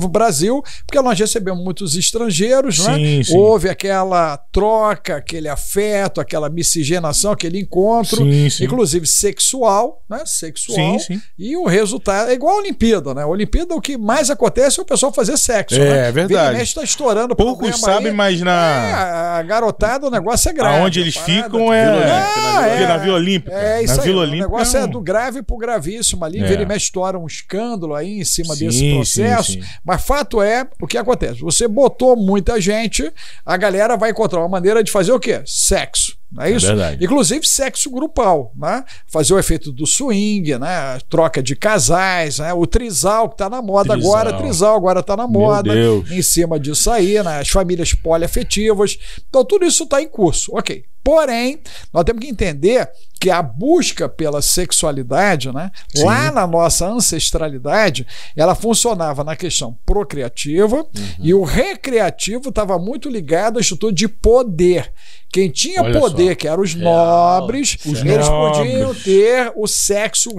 S3: novo Brasil, porque nós recebemos muitos estrangeiros,
S2: Sim,
S3: né?
S2: sim.
S3: Houve aquela troca, aquele afeto, aquela miscigenação, aquele encontro,
S2: Sim, sim.
S3: inclusive sexual, né? Sexual.
S2: Sim, sim.
S3: E o resultado é igual a Olimpíada, né? A Olimpíada, o que mais acontece é o pessoal fazer sexo,
S2: É,
S3: né?
S2: é verdade.
S3: Vira e mexe, tá estourando
S2: Poucos
S3: problema
S2: sabem,
S3: aí.
S2: mas
S3: É,
S2: na...
S3: a garotada, o negócio é grave.
S2: Aonde eles
S3: a parada.
S2: ficam é...
S1: Vila Olímpica,
S3: Ah,
S1: na Vila-
S3: é.
S2: na Vila Olímpica.
S3: É isso
S2: na
S3: aí.
S2: Vila
S3: O
S2: Olímpica
S3: negócio
S2: é
S3: é
S2: um-
S3: do grave pro gravíssimo ali.
S2: É.
S3: Vira e mexe, estoura um escândalo aí em cima
S2: Sim,
S3: desse processo.
S2: sim, sim.
S3: Mas fato é, o que acontece? Você botou muita gente, a galera vai encontrar uma maneira de fazer o quê? Sexo. Não é isso?
S2: É verdade.
S3: Inclusive sexo grupal, né? Fazer o efeito do swing, né? Troca de casais, né? O trisal que tá na moda
S2: Trisal.
S3: agora, trisal agora tá na
S2: Meu
S3: moda.
S2: Deus.
S3: Em cima disso aí, né? As famílias poliafetivas. Então tudo isso está em curso, ok. Porém, nós temos que entender que a busca pela sexualidade, né,
S2: Sim.
S3: lá na nossa ancestralidade, ela funcionava na questão procriativa
S2: Uhum.
S3: e o recreativo estava muito ligado à estrutura de poder. Quem tinha
S2: Olha
S3: poder,
S2: só.
S3: que eram os
S1: Real.
S3: nobres,
S2: Os
S3: eles
S2: nobres.
S3: podiam ter o sexo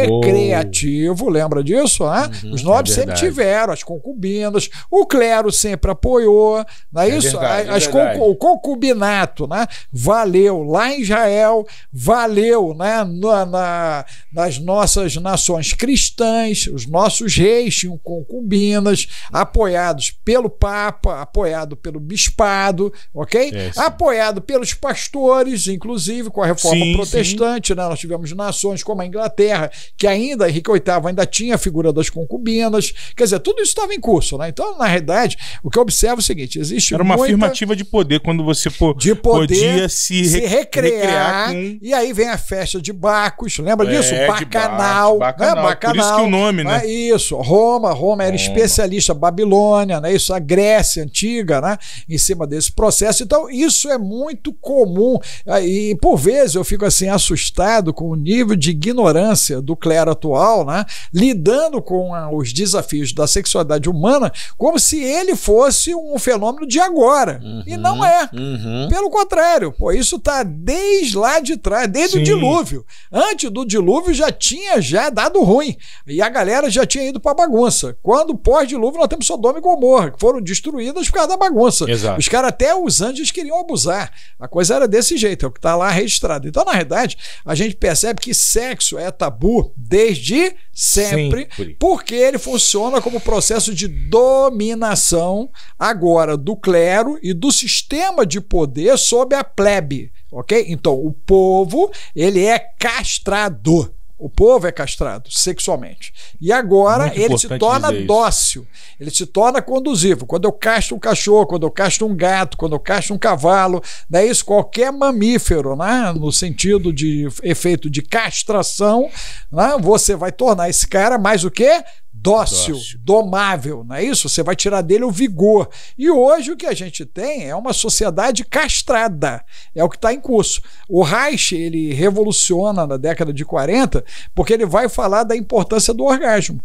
S3: recreativo, lembra disso? Né? Os nobres
S2: é
S3: sempre
S2: verdade.
S3: tiveram, as concubinas, o clero sempre apoiou, não é,
S2: É
S3: isso?
S2: verdade,
S3: As
S2: é
S3: concu-
S2: verdade.
S3: o concubinato, né? Valeu lá em Israel, valeu, né? Na, na- nas nossas nações cristãs, os nossos reis tinham concubinas, apoiados pelo Papa, apoiado pelo bispado, ok?
S2: É, sim.
S3: Apoiado pelos pastores, inclusive com a reforma
S2: Sim,
S3: protestante, né? Nós tivemos nações como a Inglaterra, que ainda, Henrique oitavo ainda tinha a figura das concubinas, quer dizer, tudo isso estava em curso, né? Então, na realidade, o que eu observo é o seguinte, existe
S2: Era uma
S3: muita...
S2: afirmativa de poder quando você pô,
S3: de poder
S2: podia se,
S3: se
S2: re-
S3: recrear,
S2: com...
S3: e aí vem a festa de Bacos, lembra
S2: É,
S3: disso?
S2: de
S3: Bacanal,
S2: Bacos,
S3: né?
S2: Bacanal, por isso que o nome, né?
S3: É isso, Roma, Roma era
S2: Roma.
S3: especialista, Babilônia, né? Isso, a Grécia antiga, né? Em cima desse processo, então isso é muito comum, e por vezes eu fico assim assustado com o nível de ignorância do clero atual, né? Lidando com a, os desafios da sexualidade humana como se ele fosse um fenômeno de agora, e não é.
S1: Uhum.
S3: Pelo contrário, pô, isso tá desde lá de trás, desde
S2: Sim.
S3: o dilúvio. Antes do dilúvio já tinha já dado ruim e a galera já tinha ido pra bagunça. Quando pós-dilúvio nós temos Sodoma e Gomorra, que foram destruídas por causa da bagunça.
S2: Exato.
S3: Os caras, até os anjos queriam abusar. A coisa era desse jeito, é o que tá lá registrado. Então, na verdade, a gente percebe que sexo é tabu desde sempre,
S2: Sempre.
S3: porque ele funciona como processo de dominação agora do clero e do sistema de poder sobre a plebe, ok? Então, o povo, ele é castrado. O povo é castrado sexualmente. E agora
S2: Muito
S3: ele se
S2: importante
S3: torna
S2: dizer isso.
S3: dócil, ele se torna conduzível. Quando eu castro um cachorro, quando eu castro um gato, quando eu castro um cavalo, daí isso qualquer mamífero, né? No sentido de efeito de castração, né? Você vai tornar esse cara mais o quê? Dócil,
S2: Dócil.
S3: domável, não é isso? Você vai tirar dele o vigor. E hoje o que a gente tem é uma sociedade castrada, é o que está em curso. O Reich, ele revoluciona na década de quarenta, porque ele vai falar da importância do orgasmo.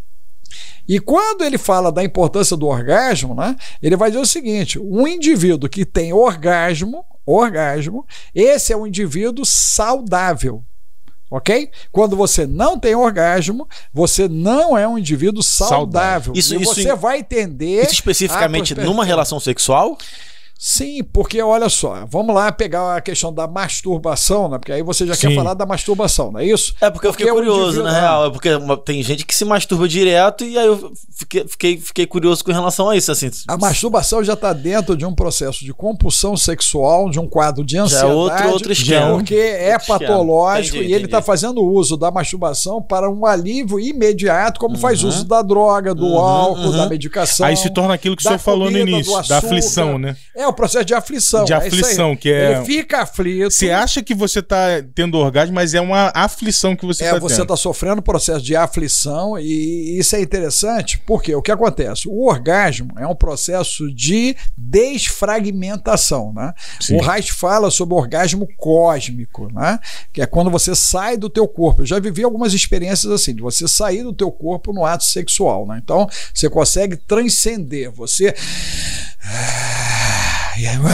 S3: E quando ele fala da importância do orgasmo, né, ele vai dizer o seguinte: um indivíduo que tem orgasmo, orgasmo, esse é um indivíduo saudável. Ok? Quando você não tem orgasmo, você não é um indivíduo saudável.
S1: Isso-
S3: e
S1: isso
S3: você
S1: em-
S3: vai entender.
S1: Isso especificamente
S3: a
S1: numa
S3: prosperidade.
S1: relação sexual?
S3: Sim, porque olha só, vamos lá pegar a questão da masturbação, né? Porque aí você já
S2: Sim.
S3: quer falar da masturbação, não é isso?
S1: É porque eu fiquei
S3: Porque o
S1: curioso,
S3: indivíduo-
S1: na real. É porque uma- tem gente que se masturba direto e aí eu fiquei, fiquei, fiquei curioso com relação a isso. Assim,
S3: A masturbação já está dentro de um processo de compulsão sexual, de um quadro de
S1: já é
S3: ansiedade.
S1: outro, outro esquema.
S3: Porque é
S1: Outro esquema.
S3: patológico
S1: Entendi,
S3: e ele
S1: entendi.
S3: está fazendo uso da masturbação para um alívio imediato, como faz
S1: Uhum.
S3: uso da droga, do
S1: Uhum,
S3: álcool,
S1: uhum.
S3: da medicação.
S2: Aí se torna aquilo que o
S3: da
S2: senhor falou no
S3: comida, do
S2: início, da
S3: açúcar.
S2: aflição, né?
S3: É o processo de aflição.
S2: De
S3: é isso aí.
S2: aflição, que é-
S3: Ele fica aflito.
S2: Você acha que você tá tendo orgasmo, mas é uma aflição que você
S3: É,
S2: tá
S3: você
S2: tendo.
S3: está sofrendo processo de aflição e isso é interessante porque o que acontece? O orgasmo é um processo de desfragmentação, né?
S2: Sim.
S3: O Reich fala sobre o orgasmo cósmico, né? Que é quando você sai do teu corpo. Eu já vivi algumas experiências assim, de você sair do teu corpo no ato sexual, né? Então, você consegue transcender, você... E aí...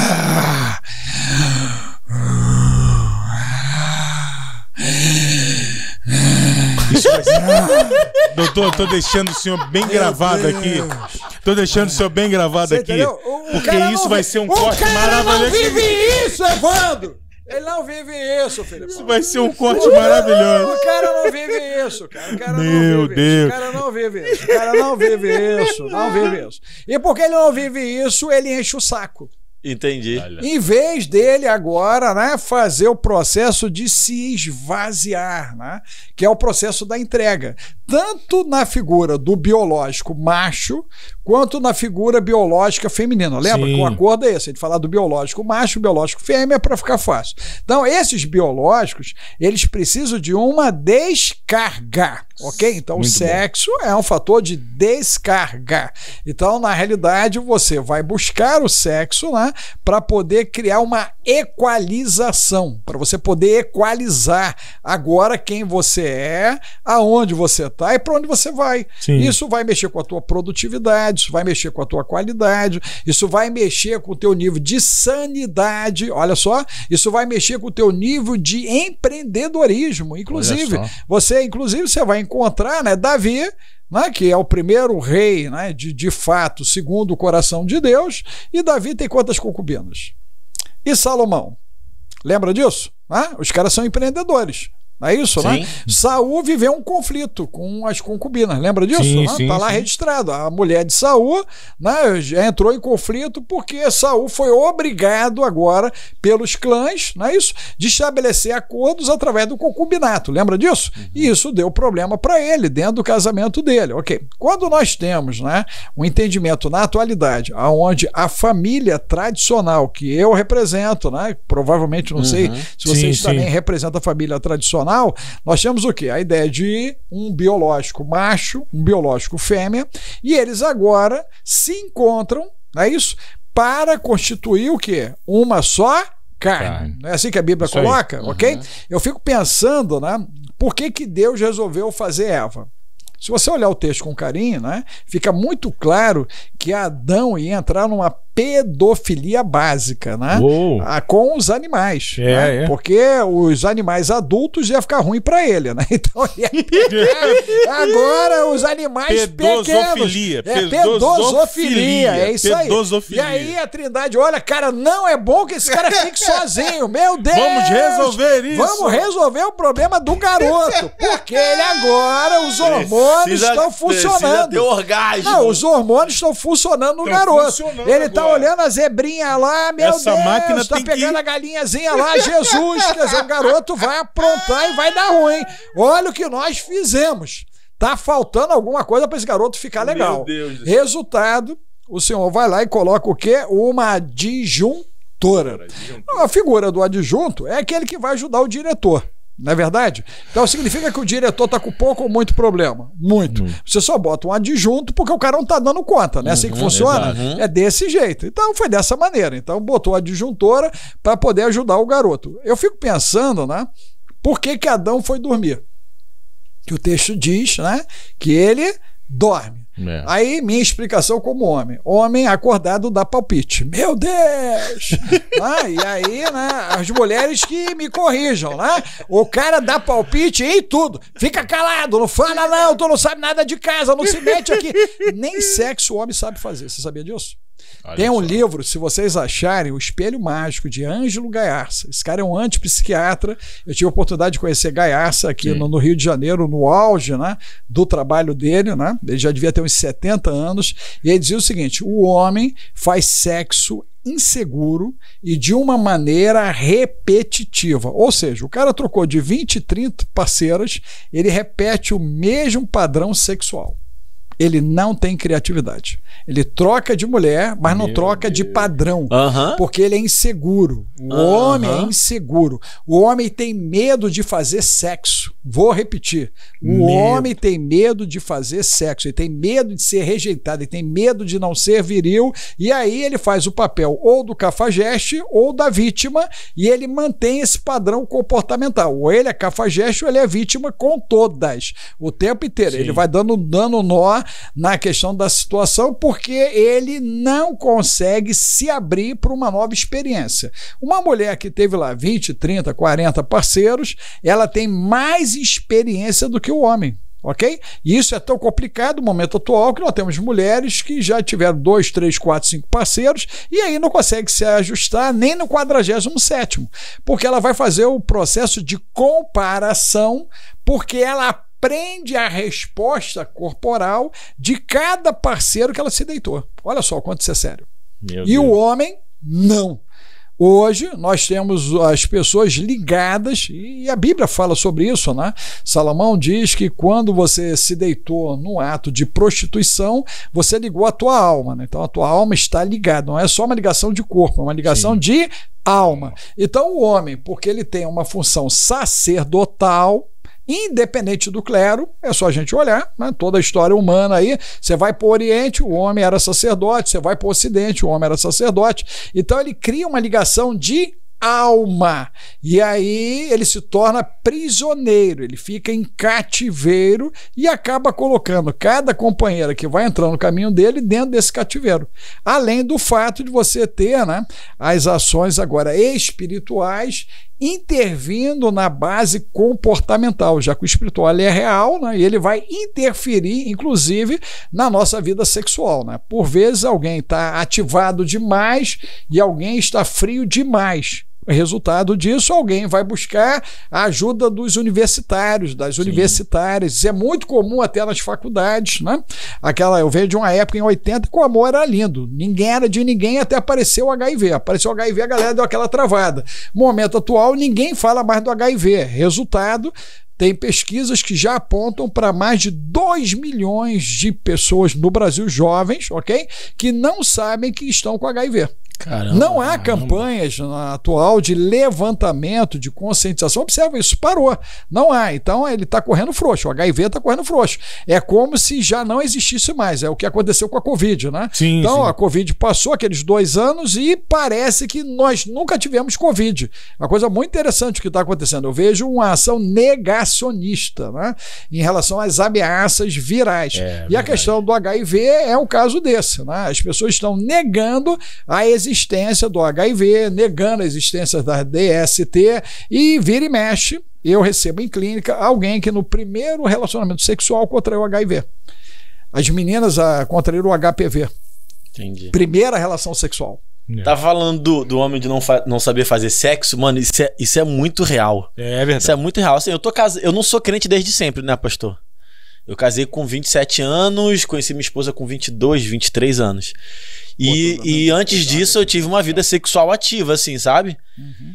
S2: isso vai ser... Doutor, tô deixando o senhor bem Meu gravado Deus. aqui. Tô deixando o senhor bem gravado Você aqui. Entendeu? O,
S3: o
S2: porque isso vai ser um corte maravilhoso.
S3: Não vive isso, Evandro! Ele não vive isso, filho.
S2: Isso vai ser um corte o maravilhoso.
S3: O cara não vive isso, cara. O cara
S2: Meu
S3: não vive
S2: Deus.
S3: Isso. O cara não vive isso. O cara não vive isso. Não vive isso. E porque ele não vive isso, ele enche o saco.
S1: Entendi.
S2: Olha.
S3: Em vez dele agora, né, fazer o processo de se esvaziar, né, que é o processo da entrega, tanto na figura do biológico macho, quanto na figura biológica feminina. Lembra
S2: Sim.
S3: que o acordo é esse, a gente falar do biológico macho, biológico fêmea, para ficar fácil. Então, esses biológicos, eles precisam de uma descarga, ok? Então, Muito o sexo bom. é um fator de descarga. Então, na realidade, você vai buscar o sexo, né, para poder criar uma equalização, para você poder equalizar agora quem você é, aonde você está e para onde você vai.
S2: Sim.
S3: Isso vai mexer com a tua produtividade, isso vai mexer com a tua qualidade, isso vai mexer com o teu nível de sanidade, olha só, isso vai mexer com o teu nível de empreendedorismo, inclusive. Você, inclusive, você vai encontrar, né, Davi, né, que é o primeiro rei, né, de, de fato, segundo o coração de Deus, e Davi tem quantas concubinas? E Salomão? Lembra disso? Né? Os caras são empreendedores. Não é isso, sim. né? Saul viveu um conflito com as concubinas, lembra disso?
S2: Sim,
S3: né?
S2: sim,
S3: tá lá
S2: sim.
S3: registrado. A mulher de Saul, né, entrou em conflito porque Saul foi obrigado agora pelos clãs, não é isso? De estabelecer acordos através do concubinato, lembra disso? Uhum. E isso deu problema para ele dentro do casamento dele. Ok. Quando nós temos, né, um entendimento na atualidade, onde a família tradicional que eu represento, né, provavelmente não uhum. sei se vocês sim, também sim. representam a família tradicional, nós temos o quê? A ideia de um biológico macho, um biológico fêmea, e eles agora se encontram, não é isso? Para constituir o quê? Uma só carne. carne. Não é assim que a Bíblia isso coloca? Uhum. Ok? Eu fico pensando, né? Por que que Deus resolveu fazer Eva? Se você olhar o texto com carinho, né, fica muito claro que Adão ia entrar numa pedofilia básica, né, a, com os animais,
S2: é,
S3: né,
S2: é.
S3: porque os animais adultos ia ficar ruim para ele, né? Então ia pegar agora os animais
S2: pedosofilia,
S3: pequenos, é pedosofilia, é isso pedosofilia. aí. E aí a Trindade, olha, cara, não é bom que esse cara fique sozinho, meu Deus.
S2: Vamos resolver isso.
S3: Vamos resolver o problema do garoto, porque ele agora os hormônios
S1: Precisa,
S3: estão funcionando.
S1: Precisa ter orgasmo.
S3: Não, os hormônios estão funcionando no
S2: estão
S3: garoto.
S2: Funcionando
S3: ele tá
S2: agora.
S3: olhando a zebrinha lá, meu
S2: Essa
S3: Deus,
S2: máquina
S3: tá
S2: tem
S3: pegando
S2: que...
S3: a galinhazinha lá, Jesus, quer dizer, o garoto vai aprontar e vai dar ruim. Olha o que nós fizemos. Tá faltando alguma coisa para esse garoto ficar legal.
S1: Meu Deus.
S3: Resultado, o senhor vai lá e coloca o quê? Uma adjuntora. A figura do adjunto é aquele que vai ajudar o diretor. Não é verdade? Então significa que o diretor está com pouco ou muito problema? Muito. Uhum. Você só bota um adjunto porque o cara não está dando conta, né? Assim uhum, que funciona? Uhum. É desse jeito. Então foi dessa maneira. Então botou a adjuntora para poder ajudar o garoto. Eu fico pensando, né? Por que que Adão foi dormir? Que o texto diz, né? Que ele dorme. É. Aí, minha explicação como homem. Homem acordado dá palpite. Meu Deus! ah, e aí, né, as mulheres que me corrijam, né? O cara dá palpite em tudo. Fica calado, não fala não, tu não sabe nada de casa, não se mete aqui. Nem sexo o homem sabe fazer. Você sabia disso? Olha Tem um só. livro, se vocês acharem, O Espelho Mágico, de Ângelo Gaiarsa. Esse cara é um antipsiquiatra. Eu tive a oportunidade de conhecer Gaiarsa aqui no, no Rio de Janeiro, no auge, né, do trabalho dele, né? Ele já devia ter uns setenta anos. E ele dizia o seguinte: o homem faz sexo inseguro e de uma maneira repetitiva. Ou seja, o cara trocou de vinte, trinta parceiras, ele repete o mesmo padrão sexual. Ele não tem criatividade. Ele troca de mulher, mas não Meu troca Deus. de padrão. Uh-huh. Porque ele é inseguro. O uh-huh. homem é inseguro. O homem tem medo de fazer sexo. Vou repetir. O medo. homem tem medo de fazer sexo. Ele tem medo de ser rejeitado. Ele tem medo de não ser viril. E aí ele faz o papel ou do cafajeste ou da vítima. E ele mantém esse padrão comportamental. Ou ele é cafajeste ou ele é vítima com todas. O tempo inteiro. Sim. Ele vai dando, dando nó na questão da situação, porque ele não consegue se abrir para uma nova experiência. Uma mulher que teve lá vinte, trinta, quarenta parceiros, ela tem mais experiência do que o homem. Ok? E isso é tão complicado no momento atual que nós temos mulheres que já tiveram dois, três, quatro, cinco parceiros e aí não consegue se ajustar nem no quadragésimo sétimo, porque ela vai fazer o processo de comparação, porque ela aprende a resposta corporal de cada parceiro que ela se deitou. Olha só o quanto isso é sério.
S2: Meu
S3: e
S2: Deus.
S3: o homem, não. Hoje nós temos as pessoas ligadas, e a Bíblia fala sobre isso, né? Salomão diz que quando você se deitou no ato de prostituição, você ligou a tua alma, né? Então a tua alma está ligada, não é só uma ligação de corpo, é uma ligação Sim. de alma. Então o homem, porque ele tem uma função sacerdotal, independente do clero, é só a gente olhar, né? Toda a história humana aí, você vai para o Oriente, o homem era sacerdote, você vai para o Ocidente, o homem era sacerdote, então ele cria uma ligação de alma, e aí ele se torna prisioneiro, ele fica em cativeiro e acaba colocando cada companheira que vai entrando no caminho dele dentro desse cativeiro, além do fato de você ter, né, as ações agora espirituais intervindo na base comportamental, já que o espiritual ele é real, né, e ele vai interferir, inclusive, na nossa vida sexual, né? Por vezes alguém está ativado demais e alguém está frio demais. Resultado disso, alguém vai buscar a ajuda dos universitários, das Sim. universitárias. Isso é muito comum até nas faculdades, né? Aquela, eu vejo de uma época em oitenta que o amor era lindo. Ninguém era de ninguém até apareceu o H I V. Apareceu o H I V, a galera deu aquela travada. No momento atual, ninguém fala mais do H I V. Resultado, tem pesquisas que já apontam para mais de dois milhões de pessoas no Brasil, jovens, ok? Que não sabem que estão com H I V. Caramba, não há caramba. campanhas na atual de levantamento, de conscientização. Observa isso, parou. Não há. Então ele está correndo frouxo. O H I V está correndo frouxo. É como se já não existisse mais. É o que aconteceu com a Covid, né? Sim, então sim. a Covid passou aqueles dois anos e parece que nós nunca tivemos Covid. Uma coisa muito interessante que está acontecendo. Eu vejo uma ação negacionista, né, em relação às ameaças virais. É, e verdade. A questão do H I V é um caso desse, né? As pessoas estão negando a existência existência do H I V, negando a existência da D S T, e vira e mexe, eu recebo em clínica alguém que no primeiro relacionamento sexual contraiu H I V. As meninas a, contraíram o H P V. Entendi. Primeira relação sexual.
S1: É. Tá falando do, do homem de não, não saber fazer sexo, mano, isso é, isso é muito real.
S2: É verdade.
S1: Isso é muito real. Assim, eu, tô cas... eu não sou crente desde sempre, né, pastor? Eu casei com vinte e sete anos, conheci minha esposa com vinte e dois, vinte e três anos. E, Pô, e antes disso eu tive uma vida sexual ativa, assim, sabe? Uhum.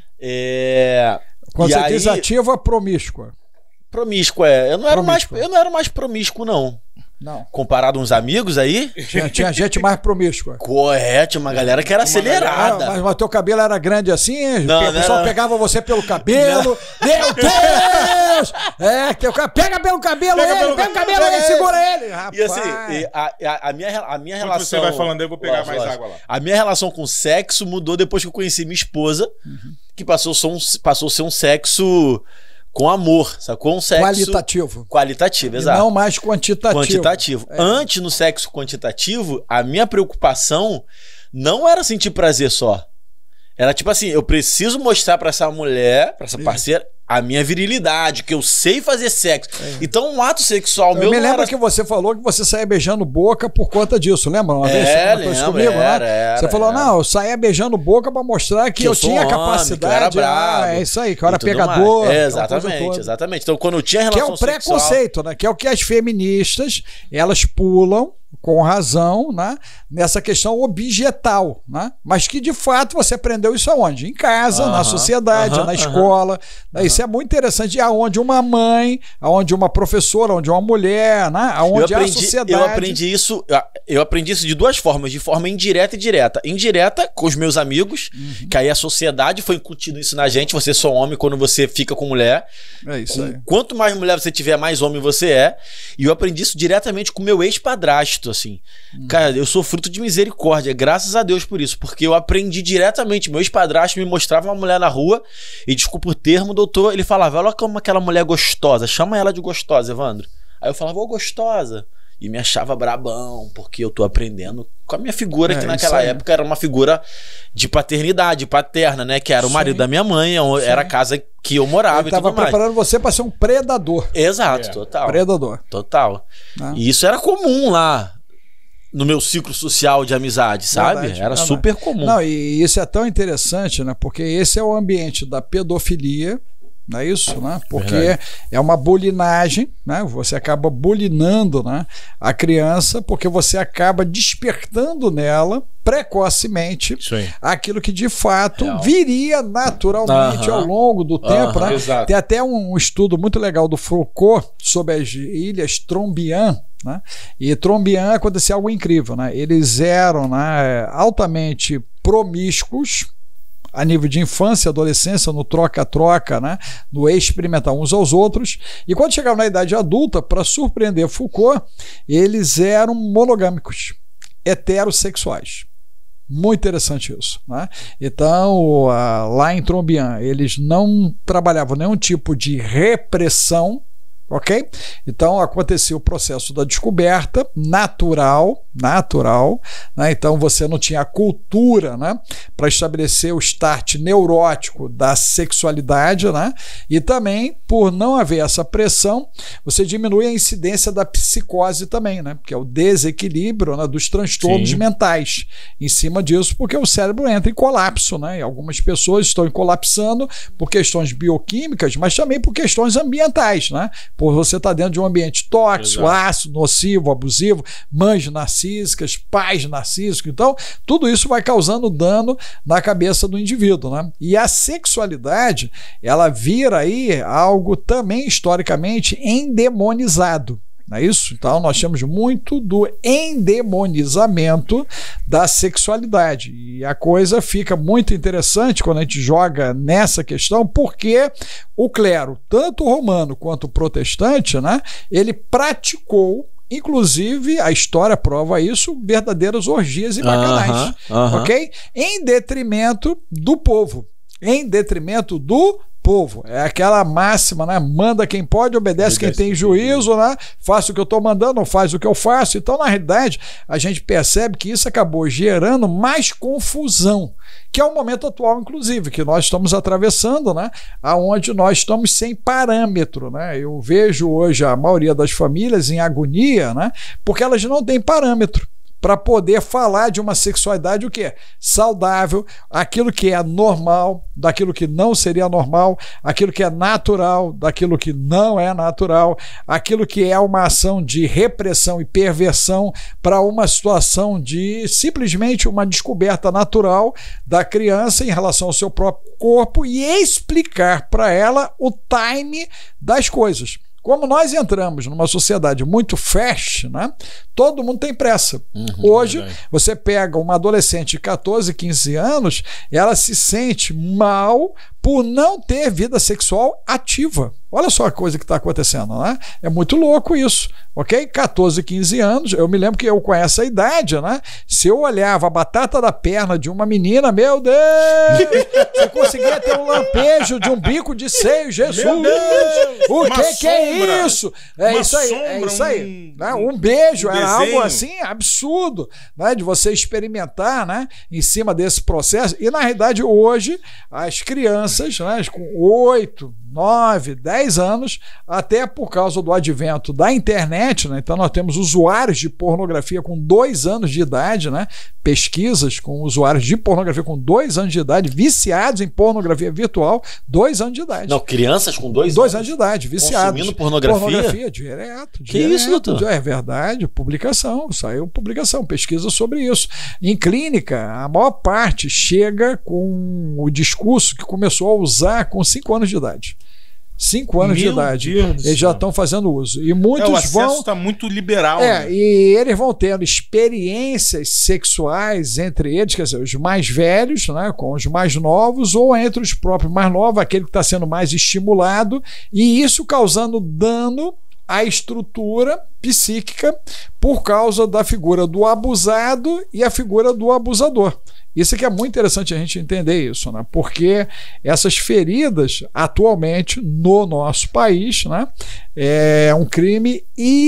S1: É...
S3: Quando e você aí... diz ativa, promíscua.
S1: Promíscua, é. Eu não, era mais, eu não era mais promíscuo, não.
S3: Não.
S1: Comparado a uns amigos aí?
S3: Tinha, tinha gente mais promíscua.
S1: Correto, uma galera que era uma acelerada.
S3: Galera, mas, mas teu cabelo era grande assim?
S1: Não,
S3: o pessoal
S1: não.
S3: pegava você pelo cabelo. Não. Meu Deus! É, teu, pega pelo cabelo pega ele, pelo pega o cabelo ele, segura ele. Rapaz.
S1: E assim, e a, a, a minha, a minha relação...
S2: você vai falando, eu vou pegar lógico, mais lógico. água lá.
S1: A minha relação com sexo mudou depois que eu conheci minha esposa, uhum. que passou a ser um, passou a ser um sexo... com amor, sacou? Um sexo...
S3: Qualitativo.
S1: Qualitativo, exato.
S3: E não mais quantitativo.
S1: Quantitativo. É. Antes, no sexo quantitativo, a minha preocupação não era sentir prazer só. Era tipo assim, eu preciso mostrar pra essa mulher, pra essa parceira, a minha virilidade, que eu sei fazer sexo. É. Então, um ato sexual
S3: eu
S1: meu
S3: me
S1: não
S3: lembro
S1: era...
S3: que você falou que você saía beijando boca por conta disso, lembra? Uma
S1: é,
S3: vez você
S1: lembro,
S3: isso comigo,
S1: era,
S3: né?
S1: era,
S3: você falou,
S1: era.
S3: não, eu saía beijando boca pra mostrar que, que eu, eu tinha
S1: homem,
S3: capacidade.
S1: que eu era bravo,
S3: ah, é isso aí, que eu era pegador.
S1: É, exatamente, exatamente. Então, quando eu tinha relação
S3: sexual... Que é o preconceito,
S1: sexual...
S3: né? Que é o que as feministas, elas pulam, com razão, né, nessa questão objetal, né, mas que de fato você aprendeu isso aonde? Em casa, uh-huh, na sociedade, uh-huh, na escola, uh-huh. Né? Isso é muito interessante, aonde uma mãe, aonde uma professora, aonde uma mulher, né, aonde
S1: eu aprendi,
S3: a sociedade...
S1: Eu aprendi isso, eu aprendi isso de duas formas, de forma indireta e direta. Indireta com os meus amigos, uhum. que aí a sociedade foi incutindo isso na gente, você é só homem quando você fica com mulher.
S3: É isso aí.
S1: Quanto mais mulher você tiver, mais homem você é. E eu aprendi isso diretamente com meu ex-padrasto, assim. Hum. Cara, eu sou fruto de misericórdia, graças a Deus por isso, porque eu aprendi diretamente. Meu ex-padrasto me mostrava uma mulher na rua e, desculpa o termo, doutor, ele falava, olha como aquela mulher gostosa, chama ela de gostosa, Evandro. Aí eu falava, ô, gostosa. e me achava brabão, porque eu tô aprendendo com a minha figura,
S3: É,
S1: que naquela
S3: isso aí.
S1: época era uma figura de paternidade, paterna, né? Que era o
S3: Sim.
S1: marido da minha mãe, era a casa que eu morava
S3: Ele
S1: e
S3: estava
S1: tudo mais.
S3: preparando você para ser um predador.
S1: Exato,
S2: É.
S1: total.
S3: Predador.
S1: Total.
S3: Né?
S1: E isso era comum lá no meu ciclo social de amizade, sabe?
S3: Verdade,
S1: era
S3: verdade.
S1: super comum.
S3: Não, e isso é tão interessante, né? Porque esse é o ambiente da pedofilia, não é isso, né? Porque
S2: Verdade.
S3: é uma bulinagem, né? Você acaba bulinando, né, a criança, porque você acaba despertando nela precocemente
S2: Isso aí.
S3: aquilo que de fato
S1: Real.
S3: viria naturalmente
S1: Aham.
S3: ao longo do tempo,
S1: Aham.
S3: né?
S2: Exato.
S3: Tem até um estudo muito legal do Foucault sobre as ilhas Trombian, né? E Trombian acontecia algo incrível, né? Eles eram, né, altamente promíscuos a nível de infância, adolescência, no troca-troca, né? No experimentar uns aos outros. E quando chegavam na idade adulta, para surpreender Foucault, eles eram monogâmicos, heterossexuais. Muito interessante isso, né? Então, ah, lá em Trombian, eles não trabalhavam nenhum tipo de repressão, ok? Então acontecia o processo da descoberta natural, natural, né? Então você não tinha a cultura, né, para estabelecer o start neurótico da sexualidade, né? E também, por não haver essa pressão, você diminui a incidência da psicose também, né? Que é o desequilíbrio, né, dos transtornos
S2: Sim.
S3: mentais em cima disso, porque o cérebro entra em colapso, né? E algumas pessoas estão colapsando por questões bioquímicas, mas também por questões ambientais, né? Por você estar dentro de um ambiente tóxico,
S2: Exato.
S3: ácido, nocivo, abusivo, mães narcísicas, pais narcísicos. Então, tudo isso vai causando dano na cabeça do indivíduo, né? E a sexualidade, ela vira aí algo também historicamente endemonizado. Não é isso? Então nós temos muito do endemonizamento da sexualidade. E a coisa fica muito interessante quando a gente joga nessa questão, porque o clero, tanto romano quanto protestante, né, ele praticou, inclusive, a história prova isso, verdadeiras orgias e bacanais.
S1: Aham, aham.
S3: Ok? Em detrimento do povo. Em detrimento do povo. É aquela máxima, né? Manda quem pode, obedece,
S2: Obedece
S3: quem tem
S2: quem
S3: juízo, né? Faça o que eu estou mandando, não faz o que eu faço. Então, na realidade, a gente percebe que isso acabou gerando mais confusão, que é o momento atual, inclusive, que nós estamos atravessando, né? Aonde nós estamos sem parâmetro, né? Eu vejo hoje a maioria das famílias em agonia, né? Porque elas não têm parâmetro para poder falar de uma sexualidade o que é saudável, aquilo que é normal, daquilo que não seria normal, aquilo que é natural, daquilo que não é natural, aquilo que é uma ação de repressão e perversão para uma situação de simplesmente uma descoberta natural da criança em relação ao seu próprio corpo e explicar para ela o time das coisas. Como nós entramos numa sociedade muito fast, né? Todo mundo tem pressa.
S1: Uhum,
S3: Hoje,
S2: verdade.
S3: você pega uma adolescente de catorze, quinze anos, ela se sente mal por não ter vida sexual ativa. Olha só a coisa que está acontecendo, né? É muito louco isso, ok? catorze, quinze anos, eu me lembro que eu com essa idade, né? Se eu olhava a batata da perna de uma menina, meu Deus! Você conseguia ter um lampejo de um bico de seio, Jesus!
S2: Meu Deus!
S3: O
S2: Uma
S3: que, que é
S2: sombra!
S3: isso? É
S2: Uma
S3: isso aí, é
S2: sombra,
S3: isso aí.
S2: um-
S3: né? Um beijo,
S2: um
S3: era algo
S2: desenho.
S3: assim absurdo, né? De você experimentar, né? Em cima desse processo. E na realidade, hoje, as crianças, né? Com oito, nove, dez anos, até por causa do advento da internet, né? Então nós temos usuários de pornografia com dois anos de idade, né? Pesquisas com usuários de pornografia com dois anos de idade, viciados em pornografia virtual, dois anos de idade.
S1: Não, crianças com dois,
S3: Dois anos de idade, viciados.
S1: Consumindo pornografia?
S3: Pornografia, direto.
S1: Que
S3: direto,
S1: isso, doutor?
S3: É verdade, publicação, saiu publicação, pesquisa sobre isso. Em clínica, a maior parte chega com o discurso que começou a usar com cinco anos de idade. Cinco anos de
S2: Meu
S3: idade.
S2: Deus do
S3: Eles
S2: céu.
S3: já estão fazendo uso. E
S2: É,
S3: muitos
S2: o acesso
S3: vão.
S2: está muito liberal.
S3: É,
S2: né?
S3: e eles vão tendo experiências sexuais entre eles, quer dizer, os mais velhos, né, com os mais novos, ou entre os próprios mais novos, aquele que está sendo mais estimulado, e isso causando dano a estrutura psíquica por causa da figura do abusado e a figura do abusador. Isso que é muito interessante a gente entender isso, né? Porque essas feridas, atualmente, no nosso país, né, é um crime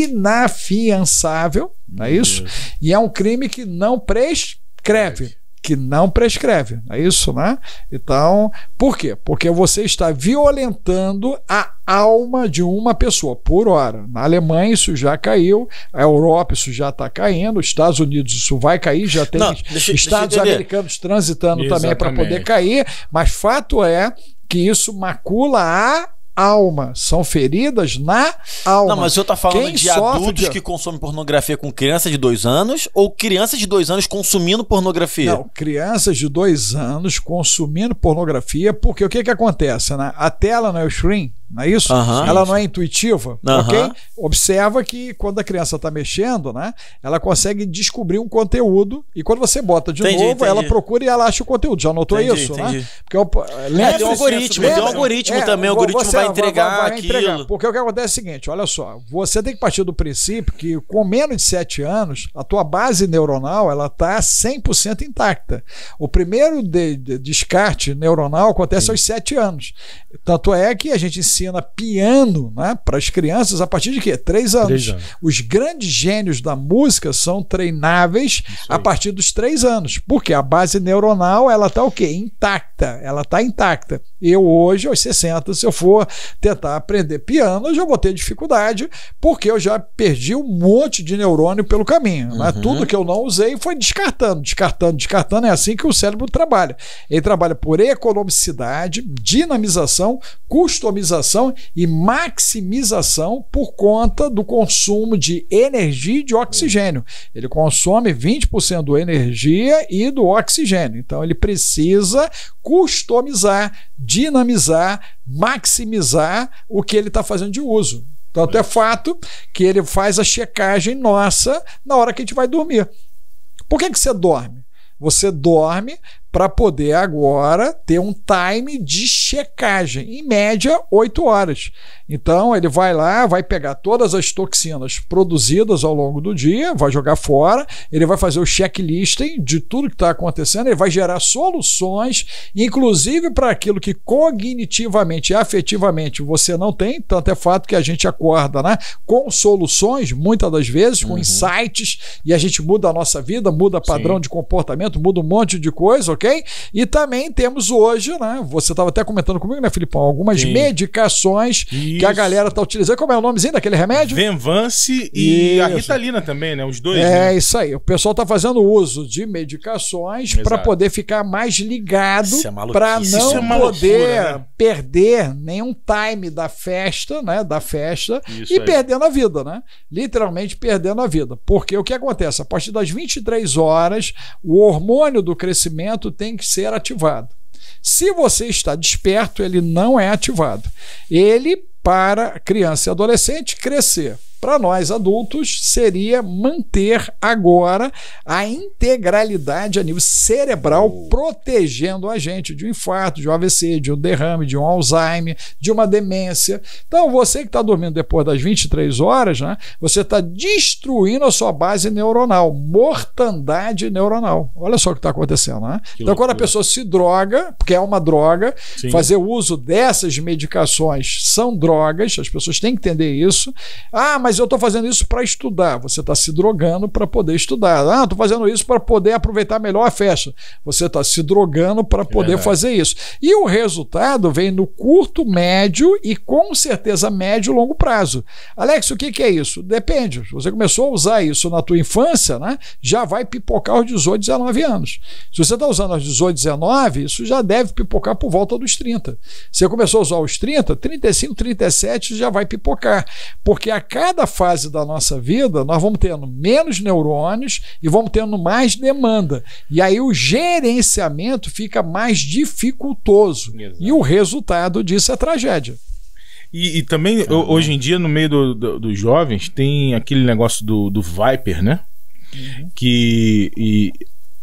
S3: inafiançável, não é isso? E é um crime que não prescreve. Que não prescreve, é isso, né? Então, por quê? Porque você está violentando a alma de uma pessoa por hora. Na Alemanha isso já caiu, a Europa isso já está caindo, os Estados Unidos isso vai cair, já tem
S1: Não, deixa,
S3: Estados
S1: deixa
S3: americanos transitando
S2: Exatamente.
S3: também para poder cair, mas fato é que isso macula a alma, são feridas na alma.
S1: Não, mas o senhor tá falando
S3: Quem
S1: de
S3: sofre
S1: adultos
S3: de-
S1: que consomem pornografia com criança de dois anos ou crianças de dois anos consumindo pornografia?
S3: Não, crianças de dois anos consumindo pornografia, porque o que que acontece, né? A tela não é o screen, não é isso?
S1: Aham.
S3: Ela não é intuitiva,
S1: Aham.
S3: ok? Observa que quando a criança está mexendo, né? Ela consegue descobrir um conteúdo e quando você bota de
S1: Entendi,
S3: novo,
S1: entendi.
S3: ela procura e ela acha o conteúdo. Já notou
S1: Entendi,
S3: isso,
S1: entendi.
S3: né? Porque eu,
S1: É, tem um algoritmo, tem um algoritmo também, o algoritmo vai entregar aquilo.
S3: Porque o que acontece é o seguinte, olha só, você tem que partir do princípio que com menos de sete anos, a tua base neuronal, ela está cem por cento intacta. O primeiro de, de descarte neuronal acontece Sim. aos sete anos. Tanto é que a gente ensina piano, né, para as crianças a partir de quê? três anos.
S2: Três anos.
S3: Os grandes gênios da música são treináveis a partir dos três anos. Porque a base neuronal, ela está o quê? Intacta. Ela está intacta. Eu hoje, aos sessenta, se eu for tentar aprender piano, eu já vou ter dificuldade, porque eu já perdi um monte de neurônio pelo caminho. Né?
S1: Uhum.
S3: Tudo que eu não usei foi descartando, descartando, descartando. É assim que o cérebro trabalha. Ele trabalha por economicidade, dinamização, customização e maximização por conta do consumo de energia e de oxigênio. Ele consome vinte por cento da energia e do oxigênio. Então ele precisa customizar, dinamizar, maximizar o que ele está fazendo de uso. Tanto é fato que ele faz a checagem nossa na hora que a gente vai dormir. Por que que você dorme? Você dorme para poder agora ter um time de checagem, em média oito horas. Então ele vai lá, vai pegar todas as toxinas produzidas ao longo do dia, vai jogar fora, ele vai fazer o checklisting de tudo que está acontecendo, ele vai gerar soluções, inclusive para aquilo que cognitivamente e afetivamente você não tem, tanto é fato que a gente acorda, né, com soluções, muitas das vezes, com uhum. insights, e a gente muda a nossa vida, muda padrão Sim. de comportamento, muda um monte de coisa, ok? E também temos hoje, né? Você estava até comentando comigo, né, Filipão? Algumas Sim. medicações Isso. que a galera está utilizando. Como é o nomezinho daquele remédio?
S2: Venvance e isso. a Ritalina também, né? Os dois.
S3: É
S2: né?
S3: isso aí. O pessoal está fazendo uso de medicações para poder ficar mais ligado,
S1: é
S3: para não
S2: é
S3: poder
S2: loucura, né?
S3: perder nenhum time da festa, né? Da festa
S2: isso
S3: e
S2: aí.
S3: perdendo a vida, né? Literalmente perdendo a vida. Porque o que acontece? A partir das vinte e três horas, o hormônio do crescimento tem que ser ativado. Se você está desperto, ele não é ativado. Ele, para criança e adolescente, crescer. Para nós adultos, seria manter agora a integralidade a nível cerebral, oh. protegendo a gente de um infarto, de um A V C, de um derrame, de um Alzheimer, de uma demência. Então, você que está dormindo depois das vinte e três horas, né, você está destruindo a sua base neuronal, mortandade neuronal. Olha só o que está acontecendo. Né? Então, quando a pessoa se droga, porque é uma droga, Sim. fazer uso dessas medicações são drogas, as pessoas têm que entender isso. Ah, mas eu estou fazendo isso para estudar. Você está se drogando para poder estudar. Ah, estou fazendo isso para poder aproveitar melhor a festa. Você está se drogando para poder é fazer isso. E o resultado vem no curto, médio e com certeza médio e longo prazo. Alex, o que, que é isso? Depende. Se você começou a usar isso na tua infância, né, já vai pipocar aos dezoito, dezenove anos. Se você está usando aos dezoito, dezenove, isso já deve pipocar por volta dos trinta. Se você começou a usar aos trinta, trinta e cinco, trinta e sete já vai pipocar. Porque a cada fase da nossa vida, nós vamos tendo menos neurônios e vamos tendo mais demanda. E aí o gerenciamento fica mais dificultoso. Exato. E o resultado disso é tragédia.
S2: E, e também, ah, hoje em dia, no meio do, do, dos jovens, tem aquele negócio do, do Viper, né? Uhum. Que... E,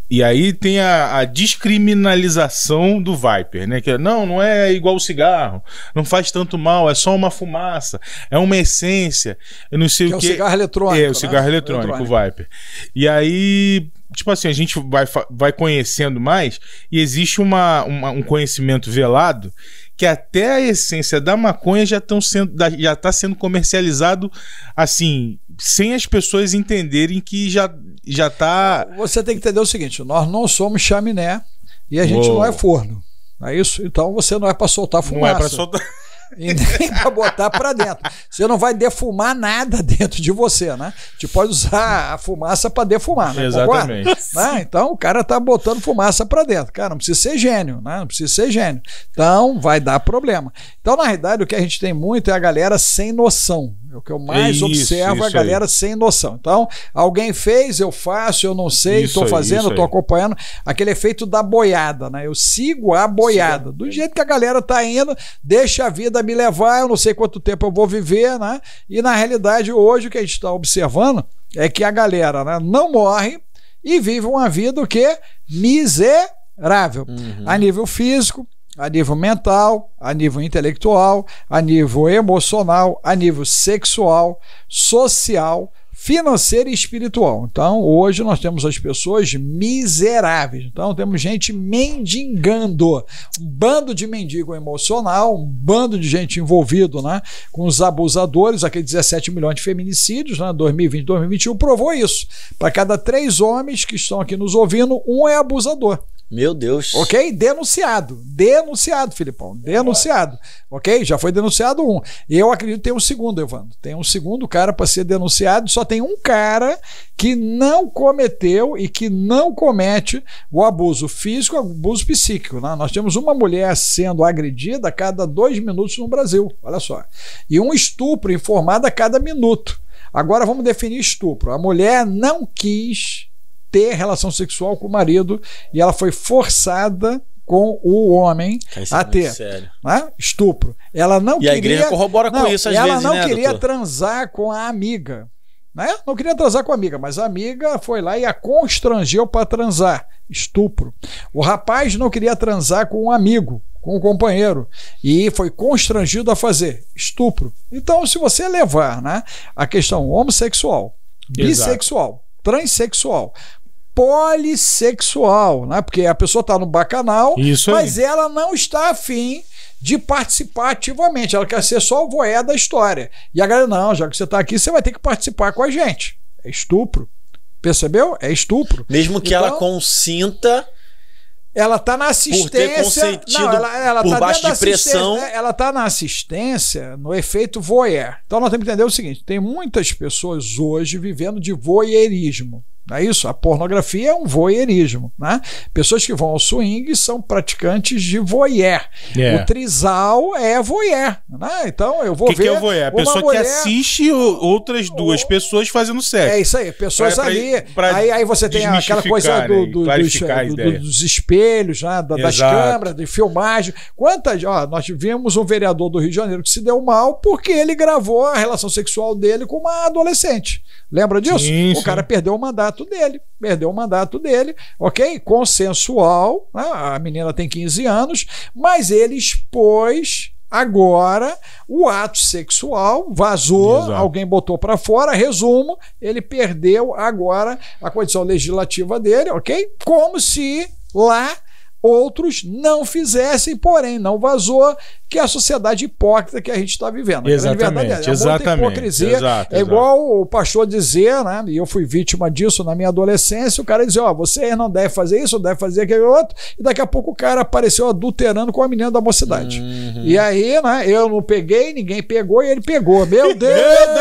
S2: E aí tem a, a descriminalização do Viper, né? Que é, não, não é igual o cigarro, não faz tanto mal, é só uma fumaça, é uma essência, eu não sei
S3: que
S2: o que.
S3: É o cigarro eletrônico.
S2: É, o cigarro né? eletrônico, eletrônico, o Viper. E aí, tipo assim, a gente vai, vai conhecendo mais e existe uma, uma, um conhecimento velado que até a essência da maconha já estão sendo, já está sendo comercializado assim, sem as pessoas entenderem que já já tá.
S3: Você tem que entender o seguinte: nós não somos chaminé e a gente
S2: Uou.
S3: não é forno, não é isso? Então você não é para soltar fumaça.
S2: Não é para soltar.
S3: E nem para botar para dentro. Você não vai defumar nada dentro de você, né? A gente pode usar a fumaça para defumar, né?
S2: Exatamente.
S3: Né? Então o cara tá botando fumaça para dentro. Cara, não precisa ser gênio, né? Não precisa ser gênio. Então vai dar problema. Então, na realidade, o que a gente tem muito é a galera sem noção. É o que eu mais
S2: isso,
S3: observo,
S2: isso
S3: a galera
S2: aí.
S3: sem noção. Então, alguém fez, eu faço, eu não sei, estou fazendo, estou acompanhando. Aquele efeito da boiada, né? Eu sigo a boiada. Do jeito que a galera tá indo, deixa a vida me levar, eu não sei quanto tempo eu vou viver, né? E na realidade, hoje, o que a gente está observando é que a galera, né, não morre e vive uma vida o quê? Miserável. Uhum. A nível físico, a nível mental, a nível intelectual, a nível emocional, a nível sexual, social, financeiro e espiritual. Então, hoje nós temos as pessoas miseráveis. Então, temos gente mendigando. Um bando de mendigo emocional, um bando de gente envolvido, né, com os abusadores, aqueles dezessete milhões de feminicídios, né, dois mil e vinte, dois mil e vinte e um, provou isso. Para cada três homens que estão aqui nos ouvindo, um é abusador.
S1: Meu Deus.
S3: Ok? Denunciado. Denunciado, Filipão. Denunciado. Ok? Já foi denunciado um. Eu acredito que tem um segundo, Evandro. Tem um segundo cara para ser denunciado. Só tem um cara que não cometeu e que não comete o abuso físico, o abuso psíquico. Né? Nós temos uma mulher sendo agredida a cada dois minutos no Brasil. Olha só. E um estupro informado a cada minuto. Agora vamos definir estupro. A mulher não quis ter relação sexual com o marido e ela foi forçada com o homem a ter, né? Estupro. Ela não
S1: e
S3: queria.
S1: A igreja corrobora
S3: não,
S1: com isso às
S3: ela
S1: vezes,
S3: não
S1: né,
S3: queria
S1: doutor?
S3: transar com a amiga, né? Não queria transar com a amiga, mas a amiga foi lá e a constrangeu para transar. Estupro. O rapaz não queria transar com um amigo, com um companheiro, e foi constrangido a fazer. Estupro. Então, se você levar, né, a questão homossexual, bissexual, exato, transexual, polissexual, né? Porque a pessoa está no bacanal,
S2: isso
S3: mas
S2: aí.
S3: Ela não está afim de participar ativamente, ela quer ser só o voyeur da história. E a galera, não, já que você está aqui, você vai ter que participar com a gente. É estupro. Percebeu? É estupro.
S1: Mesmo que então, ela consinta.
S3: Ela está na assistência.
S1: Por ter consentido,
S3: não, ela, ela
S1: por
S3: tá
S1: baixo de pressão.
S3: Né? Ela está na assistência no efeito voyeur. Então nós temos que entender o seguinte: tem muitas pessoas hoje vivendo de voyeurismo. Não é isso? A pornografia é um voyeurismo, né? Pessoas que vão ao swing são praticantes de voyeur. Yeah. O trisal é voyeur, né? Então eu vou
S2: que
S3: ver.
S2: O que é voyeur? A pessoa mulher... que assiste outras duas oh, pessoas fazendo sexo.
S3: É isso aí, pessoas
S2: pra,
S3: ali.
S2: Pra, pra
S3: aí, aí você tem aquela coisa do, do, dos, do, dos espelhos, né? Da, das câmeras, de filmagem. Quantas? Ó, nós vimos um vereador do Rio de Janeiro que se deu mal porque ele gravou a relação sexual dele com uma adolescente. Lembra disso?
S2: Sim,
S3: o
S2: sim.
S3: cara perdeu o mandato dele, perdeu o mandato dele, ok? Consensual, né? A menina tem quinze anos, mas ele expôs agora o ato sexual, vazou, exato, alguém botou para fora, resumo, ele perdeu agora a condição legislativa dele, ok? Como se lá outros não fizessem, porém não vazou, que é a sociedade hipócrita que a gente está vivendo.
S2: Exatamente,
S3: é, é
S2: exatamente.
S3: Hipocrisia.
S2: Exato,
S3: é
S2: exato.
S3: Igual o pastor dizer, né? E eu fui vítima disso na minha adolescência, o cara dizia, ó, você não deve fazer isso, não deve fazer aquele outro, e daqui a pouco o cara apareceu adulterando com a menina da mocidade. Uhum. E aí, né, eu não peguei, ninguém pegou, e ele pegou. Meu Deus!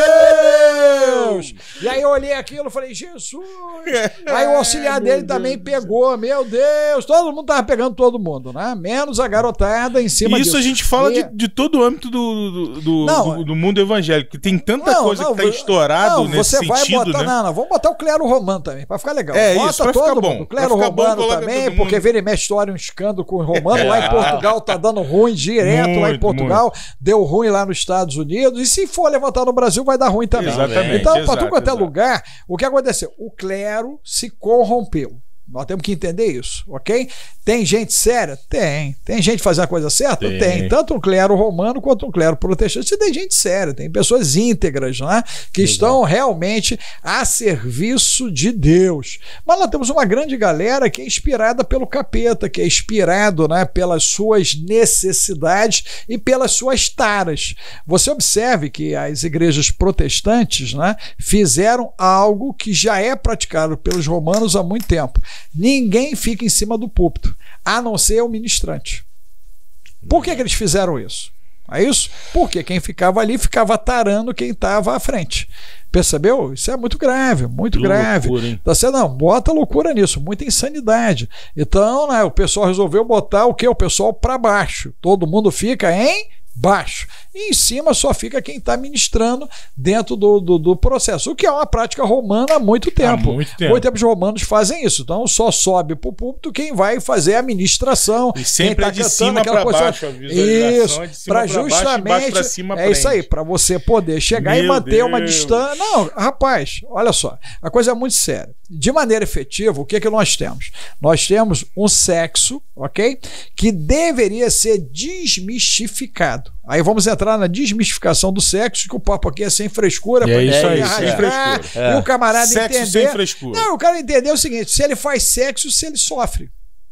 S3: Meu Deus! E aí eu olhei aquilo e falei, Jesus! Aí o auxiliar dele Deus também Deus pegou, meu Deus! Todo mundo tava pegando todo mundo, né? Menos a garotada em cima
S2: disso. Isso a gente fala
S3: e...
S2: de, de todo o âmbito do, do, do,
S3: não,
S2: do, do mundo evangélico, que tem tanta
S3: não,
S2: coisa
S3: não,
S2: que tá estourado
S3: não,
S2: nesse
S3: você vai
S2: sentido,
S3: botar,
S2: né?
S3: Não, não, vamos botar o clero romano também, pra ficar legal.
S2: É
S3: Bota
S2: isso, pra
S3: todo
S2: ficar
S3: mundo.
S2: bom.
S3: O clero
S2: pra
S3: romano
S2: bom,
S3: também, porque vira e mexe história, um escândalo com o romano, é. Lá em Portugal tá dando ruim direto, muito, lá em Portugal, muito. Deu ruim lá nos Estados Unidos, e se for levantar no Brasil vai dar ruim também.
S2: Exatamente.
S3: Então,
S2: exato,
S3: pra tudo quanto é
S2: exato.
S3: lugar, o que aconteceu? O clero se corrompeu. Nós temos que entender isso, ok? Tem gente séria? Tem. Tem gente fazendo a coisa certa?
S2: Tem.
S3: Tem. Tanto um clero romano quanto um clero protestante. Tem gente séria, tem pessoas íntegras, né? Que
S1: Legal.
S3: Estão realmente a serviço de Deus. Mas nós temos uma grande galera que é inspirada pelo capeta, que é inspirado, né, pelas suas necessidades e pelas suas taras. Você observe que as igrejas protestantes, né, fizeram algo que já é praticado pelos romanos há muito tempo. Ninguém fica em cima do púlpito, a não ser o ministrante. Por que que eles fizeram isso? É isso? Porque quem ficava ali ficava tarando quem estava à frente. Percebeu? Isso é muito grave, muito
S2: Que
S3: grave.
S2: loucura, hein?
S3: Tá certo? Não, bota loucura nisso, muita insanidade. Então, né, o pessoal resolveu botar o quê? O pessoal para baixo. Todo mundo fica em baixo. E em cima só fica quem está ministrando dentro do, do, do processo, o que é uma prática romana há muito tempo.
S2: Há muito tempo.
S3: Muito tempo os romanos fazem isso. Então só sobe para o púlpito quem vai fazer a ministração.
S2: E sempre
S3: quem
S2: é de cima para baixo, a visualização
S3: isso,
S2: é de cima
S3: para
S2: pra baixo e
S3: justamente
S2: baixo pra cima
S3: é isso aí,
S2: prende.
S3: para você poder chegar e
S2: Meu
S3: manter uma
S2: Deus.
S3: distância. Não, rapaz, olha só, a coisa é muito séria. De maneira efetiva, o que é que nós temos? Nós temos um sexo, ok? Que deveria ser desmistificado. Aí vamos entrar na desmistificação do sexo, que o papo aqui é sem frescura.
S2: E
S3: pra
S2: é isso
S3: ninguém
S2: aí,
S3: rasgar,
S2: sem frescura.
S3: E o camarada
S2: Sexo
S3: entender.
S2: sem frescura.
S3: Não, o cara entender o seguinte: se ele faz sexo, se ele sofre.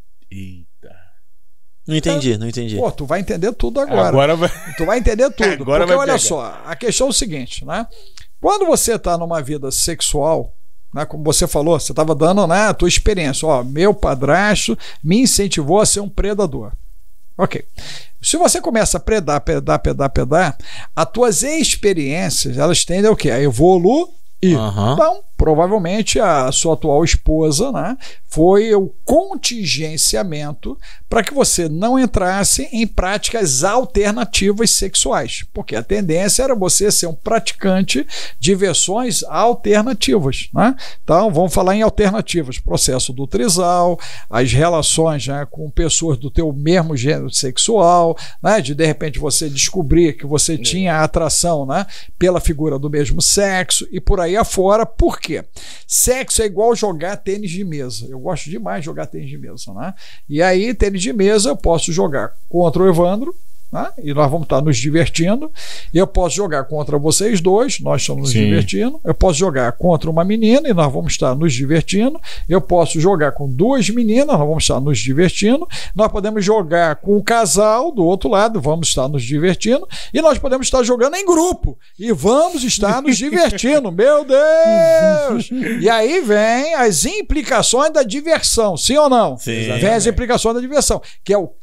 S2: Eita.
S1: Não entendi, não entendi.
S3: Pô, tu vai entender tudo agora.
S2: Agora vai.
S3: Tu vai entender tudo.
S2: Agora
S3: porque
S2: vai
S3: olha
S2: pegar.
S3: só, a questão é o seguinte, né? Quando você está numa vida sexual, né, como você falou, você estava dando, né, a tua experiência. Ó, meu padrasto me incentivou a ser um predador. Ok. Se você começa a predar, predar, predar, predar, as tuas experiências, elas tendem a o quê? A evoluir.
S1: Uhum.
S3: Então, provavelmente a sua atual esposa, né, foi o contingenciamento para que você não entrasse em práticas alternativas sexuais, porque a tendência era você ser um praticante de versões alternativas, né? Então, vamos falar em alternativas, processo do trisal, as relações, né, com pessoas do teu mesmo gênero sexual, né, de de repente você descobrir que você tinha atração, né, pela figura do mesmo sexo e por aí afora. Por quê? Sexo é igual jogar tênis de mesa. Eu gosto demais de jogar tênis de mesa, né? E aí, tênis de mesa, eu posso jogar contra o Evandro, né? E nós vamos estar nos divertindo. Eu posso jogar contra vocês dois, nós estamos nos
S2: Sim.
S3: divertindo. Eu posso jogar contra uma menina e nós vamos estar nos divertindo. Eu posso jogar com duas meninas, nós vamos estar nos divertindo. Nós podemos jogar com o casal do outro lado, vamos estar nos divertindo. E nós podemos estar jogando em grupo e vamos estar nos divertindo. Meu Deus! E aí vem as implicações da diversão, sim ou não?
S1: Sim.
S3: Vem as implicações da diversão, que é o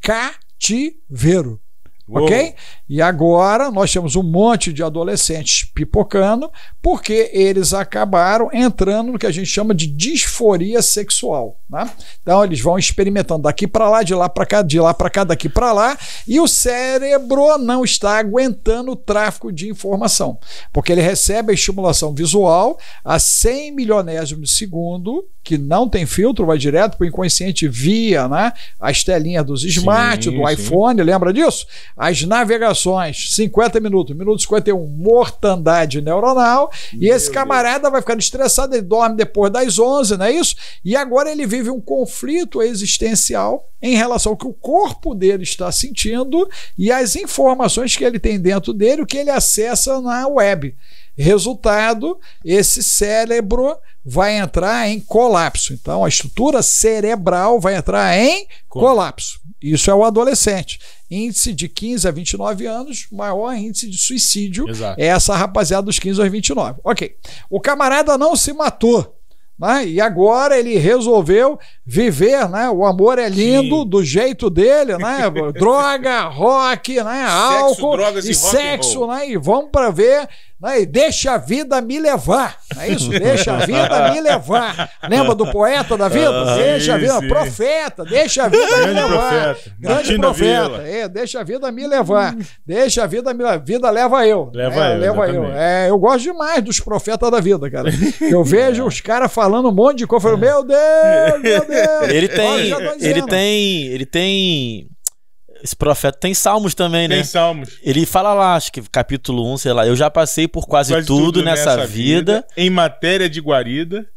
S3: cativeiro.
S2: Uou.
S3: Ok? E agora nós temos um monte de adolescentes pipocando porque eles acabaram entrando no que a gente chama de disforia sexual, né? Então eles vão experimentando daqui para lá, de lá para cá, de lá para cá, daqui para lá, e o cérebro não está aguentando o tráfego de informação, porque ele recebe a estimulação visual a cem milionésimo de segundo, que não tem filtro, vai direto para o inconsciente via, né, as telinhas dos smart,
S2: Sim,
S3: do
S2: sim.
S3: iPhone, lembra disso? As navegações, cinquenta minutos, minuto cinquenta e um, mortandade neuronal, e
S2: Meu
S3: esse camarada vai ficando estressado, ele dorme depois das onze, não é isso? E agora ele vive um conflito existencial em relação ao que o corpo dele está sentindo e as informações que ele tem dentro dele, o que ele acessa na web. Resultado, esse cérebro vai entrar em colapso. Então, a estrutura cerebral vai entrar em colapso. Isso é o adolescente. Índice de quinze a vinte e nove anos, maior índice de suicídio.
S2: Exato.
S3: É essa rapaziada dos quinze aos vinte e nove. Ok. O camarada não se matou, né? E agora ele resolveu viver, né? O amor é lindo,
S2: Sim.
S3: do jeito dele, né? Droga, rock, né? Álcool
S2: drogas
S3: e
S2: e rock and
S3: sexo,
S2: roll.
S3: né? E vamos para ver, né? E deixa a vida me levar. Não é isso? Deixa a vida me levar. Lembra do poeta da vida?
S2: Ah,
S3: deixa a
S2: sim,
S3: vida,
S2: sim.
S3: profeta, deixa a vida me
S2: Grande
S3: levar.
S2: profeta.
S3: Grande
S2: Martim da
S3: profeta.
S2: Vila.
S3: É, deixa a vida me levar. Deixa a vida me levar. Vida leva eu.
S2: Leva
S3: É,
S2: eu,
S3: leva eu.
S2: exatamente.
S3: É, eu gosto demais dos profetas da vida, cara. Eu vejo os caras falando um monte de coisa. Eu falo, meu Deus, meu Deus.
S1: Ele
S3: Olha,
S1: tem,
S3: já tô
S1: ele
S3: dizendo.
S1: tem, ele tem, esse profeta tem salmos também, né?
S2: Tem salmos.
S1: Ele fala lá, acho que capítulo um, sei lá, eu já passei por quase, tudo, nessa, vida.
S2: Em matéria de guarida.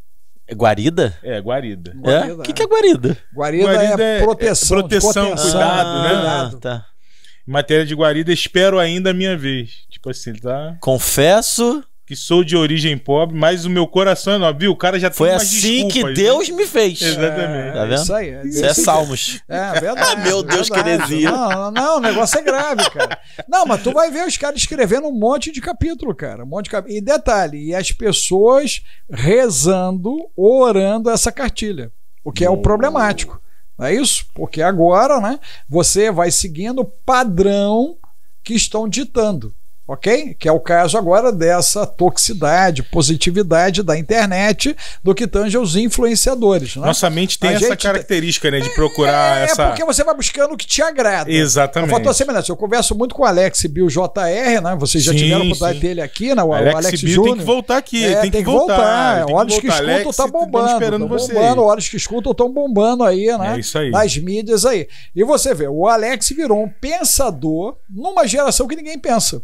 S1: É guarida?
S2: É, guarida.
S1: É? O que, que é guarida?
S3: Guarida,
S2: Guarida
S3: é
S2: é-
S3: proteção.
S2: é proteção,
S3: de proteção,
S2: cuidado, né?
S3: cuidado.
S1: Ah, tá.
S2: Em matéria de guarida, espero ainda a minha vez. Tipo assim, tá?
S1: Confesso,
S2: Que sou de origem pobre, mas o meu coração é nobre. Viu? O cara já
S1: foi
S2: tem umas
S1: assim que
S2: desculpas,
S1: Deus me fez.
S2: Exatamente.
S1: Tá vendo?
S3: Isso aí. É,
S1: Isso é Salmos.
S3: É verdade.
S1: Ah, meu Deus, que
S3: verdade.
S1: heresia.
S3: Não, não, não, o negócio é grave, cara. Não, mas tu vai ver os caras escrevendo um monte de capítulo, cara. Um monte de cap... E detalhe, e as pessoas rezando, orando essa cartilha. O que é o problemático. Não é isso? Porque agora, né, você vai seguindo o padrão que estão ditando. Ok? Que é o caso agora dessa toxicidade, positividade da internet do que tange aos influenciadores. Né?
S2: Nossa mente tem
S3: A
S2: essa
S3: gente
S2: característica, né? De procurar
S3: é,
S2: essa.
S3: É porque você vai buscando o que te agrada.
S2: Exatamente.
S3: É um fator semelhante. Eu converso muito com o Alex Bill J R, né? Vocês já
S2: Sim,
S3: tiveram a oportunidade
S2: sim.
S3: de ter ele aqui, né? O
S2: Alex,
S3: Alex
S2: Bill
S3: Júnior.
S2: tem que voltar aqui.
S3: É,
S2: tem, que voltar. tem
S3: Olhos que,
S2: voltar.
S3: escutam
S2: Alex,
S3: tá
S2: estamos
S3: bombando.
S2: esperando
S3: Tá
S2: você.
S3: bombando. Olhos que escutam estão bombando aí, né?
S2: É isso aí.
S3: Nas mídias aí. E você vê, o Alex virou um pensador numa geração que ninguém pensa.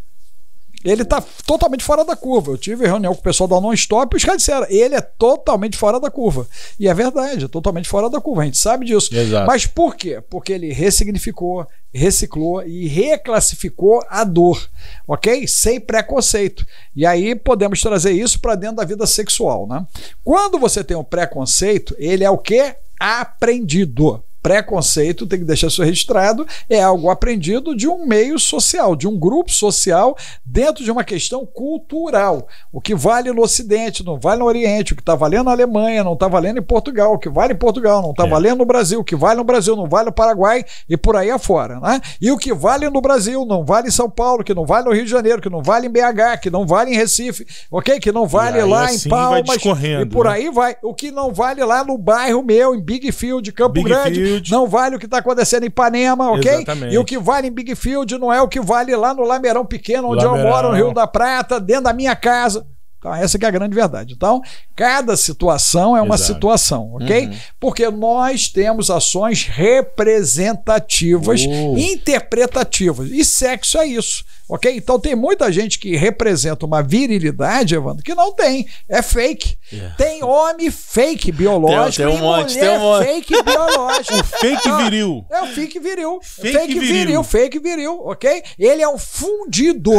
S3: Ele tá totalmente fora da curva. Eu tive reunião com o pessoal da Non-Stop e os caras disseram, ele é totalmente fora da curva. E é verdade, é totalmente fora da curva. A gente sabe disso.
S2: Exato.
S3: Mas por quê? Porque ele ressignificou, reciclou e reclassificou a dor, ok? Sem preconceito. E aí podemos trazer isso para dentro da vida sexual, né? Quando você tem um preconceito, ele é o quê? Aprendido. Preconceito, tem que deixar isso registrado, é algo aprendido de um meio social, de um grupo social dentro de uma questão cultural. O que vale no Ocidente não vale no Oriente, o que está valendo na Alemanha não está valendo em Portugal, o que vale em Portugal não está
S2: É.
S3: valendo no Brasil, o que vale no Brasil não vale no Paraguai e por aí afora, né? E o que vale no Brasil não vale em São Paulo, que não vale no Rio de Janeiro, que não vale em B H, que não vale em Recife, ok? Que não vale
S2: E aí,
S3: lá
S2: assim,
S3: em
S2: vai
S3: Palmas
S2: discorrendo,
S3: e por
S2: né?
S3: aí vai. O que não vale lá no bairro meu, em Big Field, Campo
S2: Big
S3: Grande,
S2: Field.
S3: não vale o que está acontecendo em Ipanema, ok?
S2: Exatamente.
S3: E o que vale em Big Field não é o que vale lá no Lameirão Pequeno, onde eu
S2: Lameirão.
S3: moro, no Rio da Prata, dentro da minha casa. Então, essa que é a grande verdade. Então, cada situação é uma
S2: Exato.
S3: situação, ok?
S1: Uhum.
S3: Porque nós temos ações representativas,
S2: Oh.
S3: interpretativas. E sexo é isso, ok? Então, tem muita gente que representa uma virilidade, Evandro, que não tem. É fake.
S1: Yeah.
S3: Tem homem fake biológico
S1: Tem- tem um
S3: e
S1: monte,
S3: mulher
S1: tem um monte.
S3: fake biológico.
S2: O fake
S3: Ah,
S2: viril.
S3: É o fake viril.
S2: Fake
S3: Fake, viril.
S2: viril.
S3: fake viril, ok? Ele é um fundido.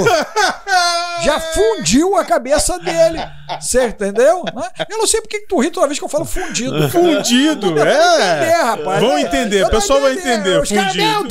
S3: Já fundiu a cabeça dele. Você entendeu? Né? Eu não sei porque que tu ri toda vez que eu falo fundido.
S2: Fundido,
S3: Entender,
S2: é.
S3: rapaz.
S2: Vão
S3: É,
S2: entender,
S3: eu
S2: o pessoal
S3: não
S2: vai
S3: entendi.
S2: entender.
S3: Os caras,
S2: Fundido.
S3: meu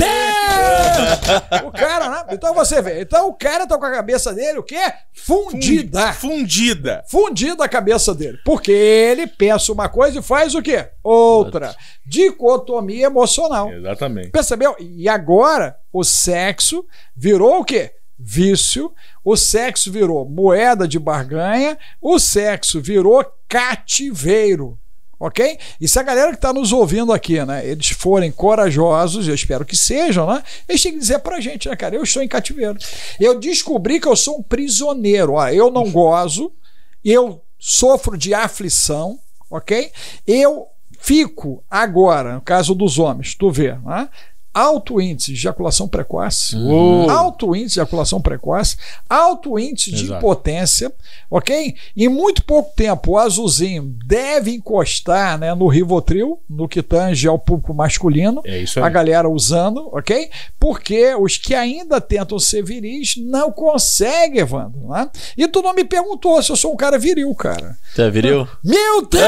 S3: Deus! O cara, né? Então você vê. Então o cara tá com a cabeça dele, o quê? Fundida.
S2: Fundida.
S3: Fundida a cabeça dele. Porque ele pensa uma coisa e faz o quê? Outra. Dicotomia emocional.
S2: Exatamente.
S3: Percebeu? E agora o sexo virou o quê? Vício. O sexo virou moeda de barganha. O sexo virou cativeiro. Ok? E se a galera que está nos ouvindo aqui, né, eles forem corajosos, eu espero que sejam, né? Eles têm que dizer pra gente, né, cara? Eu estou em cativeiro. Eu descobri que eu sou um prisioneiro. Ó, eu não gozo, eu sofro de aflição, ok? Eu fico agora, no caso dos homens, tu vê, né? Alto índice de ejaculação precoce,
S2: Uou.
S3: alto índice de ejaculação precoce, alto índice de
S2: Exato.
S3: impotência, ok? Em muito pouco tempo, o azulzinho deve encostar, né, no Rivotril, no que tange ao público masculino,
S2: É isso aí.
S3: a galera usando, ok? Porque os que ainda tentam ser viris não conseguem, Evandro, né? E tu não me perguntou se eu sou um cara viril, cara.
S1: Você viril?
S3: Meu Deus!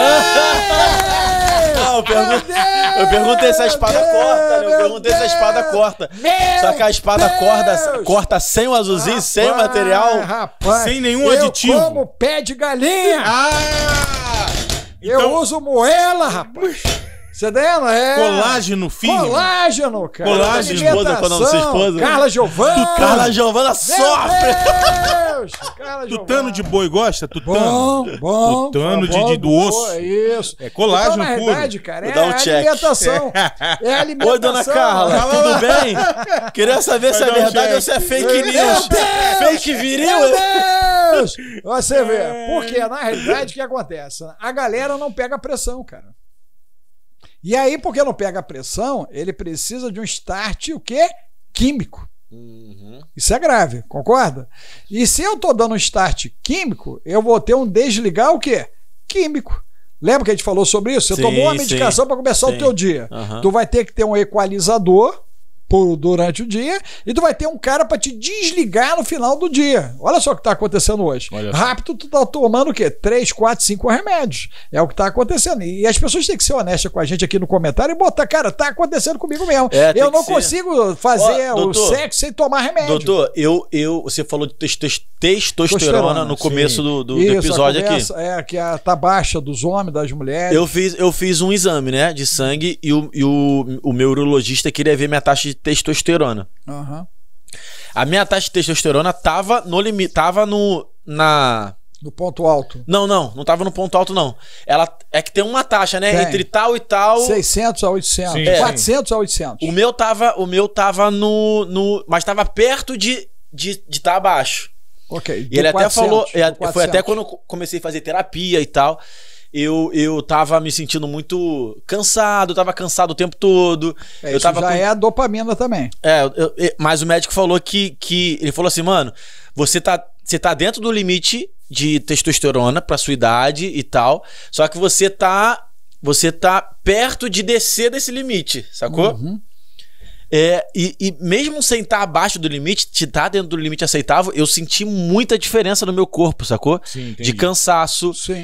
S1: Não, eu, pergun-
S3: Meu Deus!
S1: eu perguntei se a espada
S3: Meu
S1: corta, né? Eu
S3: Deus!
S1: perguntei se a espada corta.
S3: Meu
S1: Só que a espada corta,
S3: Deus!
S1: corta sem o azulzinho, sem o
S3: Rapaz,
S1: material.
S3: rapaz,
S2: Sem nenhum
S3: eu
S2: aditivo.
S3: como pé de galinha.
S2: Ah!
S3: Eu
S2: Então,
S3: uso moela, rapaz. Você entendeu? É.
S2: colágeno fino.
S3: Colágeno, cara.
S2: Colágeno.
S1: Esposa, qual é o nome da sua esposa?
S3: Carla Giovanna.
S1: Carla Giovanna sofre!
S3: Deus! Carla
S2: Tutano de
S3: Giovanna.
S2: boi gosta? Tutano.
S3: Bom, bom.
S2: Tutano
S3: tá bom,
S2: de- de- do
S3: boa,
S2: osso.
S3: Isso.
S2: É colágeno
S3: então, na
S2: puro.
S3: verdade, cara, é
S1: Vou dar um
S3: a
S1: check.
S3: alimentação. É a alimentação.
S1: Oi, dona Carla, tudo bem? Queria saber se é
S2: dar um
S1: verdade
S2: check.
S1: ou se é fake
S3: Meu
S1: news.
S3: Deus!
S1: Fake viril?
S3: Meu Deus! Você vê. Porque, na realidade, o que acontece? A galera não pega pressão, cara. E aí, porque não pega pressão, ele precisa de um start, o quê? Químico.
S1: Uhum.
S3: Isso é grave, concorda? E se eu tô dando um start químico, eu vou ter um desligar o quê? Químico. Lembra que a gente falou sobre isso? Você
S1: Sim,
S3: tomou uma medicação para começar
S1: sim.
S3: o teu dia.
S1: Uhum.
S3: Tu vai ter que ter um equalizador por, durante o dia e tu vai ter um cara para te desligar no final do dia. Olha só o que está acontecendo hoje.
S2: Olha só.
S3: Rápido, tu tá tomando o quê? Três, quatro, cinco remédios. É o que está acontecendo. E as pessoas têm que ser honestas com a gente aqui no comentário e botar, cara, tá acontecendo comigo mesmo.
S1: É, tem
S3: eu não
S1: que ser.
S3: consigo fazer
S1: Ó,
S3: o
S1: doutor,
S3: sexo sem tomar remédio.
S1: Doutor, eu, eu, você falou de testo- testosterona no começo
S2: sim.
S1: do, do, do
S3: Isso,
S1: episódio
S3: a
S1: aqui.
S3: conversa É, que a, tá baixa dos homens, das mulheres.
S1: Eu fiz, eu fiz um exame, né, de sangue e o, e o, o meu urologista queria ver minha taxa de testosterona.
S3: Aham.
S1: A minha taxa de testosterona tava no limite, tava no na
S3: Do ponto alto.
S1: Não, não, não tava no ponto alto não. Ela é que tem uma taxa, né,
S3: Tem.
S1: entre tal e tal.
S3: seiscentos a oitocentos.
S2: Sim,
S1: É.
S3: quatrocentos a oitocentos.
S1: O meu tava, o meu tava no, no mas tava perto de de de tá abaixo.
S3: Ok.
S1: E ele até falou,
S3: do
S1: é, foi
S3: quatrocentos.
S1: até quando eu comecei a fazer terapia e tal. Eu, eu tava me sentindo muito cansado, tava cansado o tempo todo.
S3: É,
S1: eu
S3: isso
S1: tava
S3: já
S1: com-
S3: é a dopamina também.
S1: É, eu- eu- mas o médico falou que, que. Ele falou assim, mano, você tá, você tá dentro do limite de testosterona pra sua idade e tal. Só que você tá. Você tá perto de descer desse limite, sacou?
S3: Uhum.
S1: É, e, e mesmo sem estar abaixo do limite, de estar dentro do limite aceitável, eu senti muita diferença no meu corpo, sacou?
S2: Sim, entendi.
S1: De cansaço,
S3: Sim.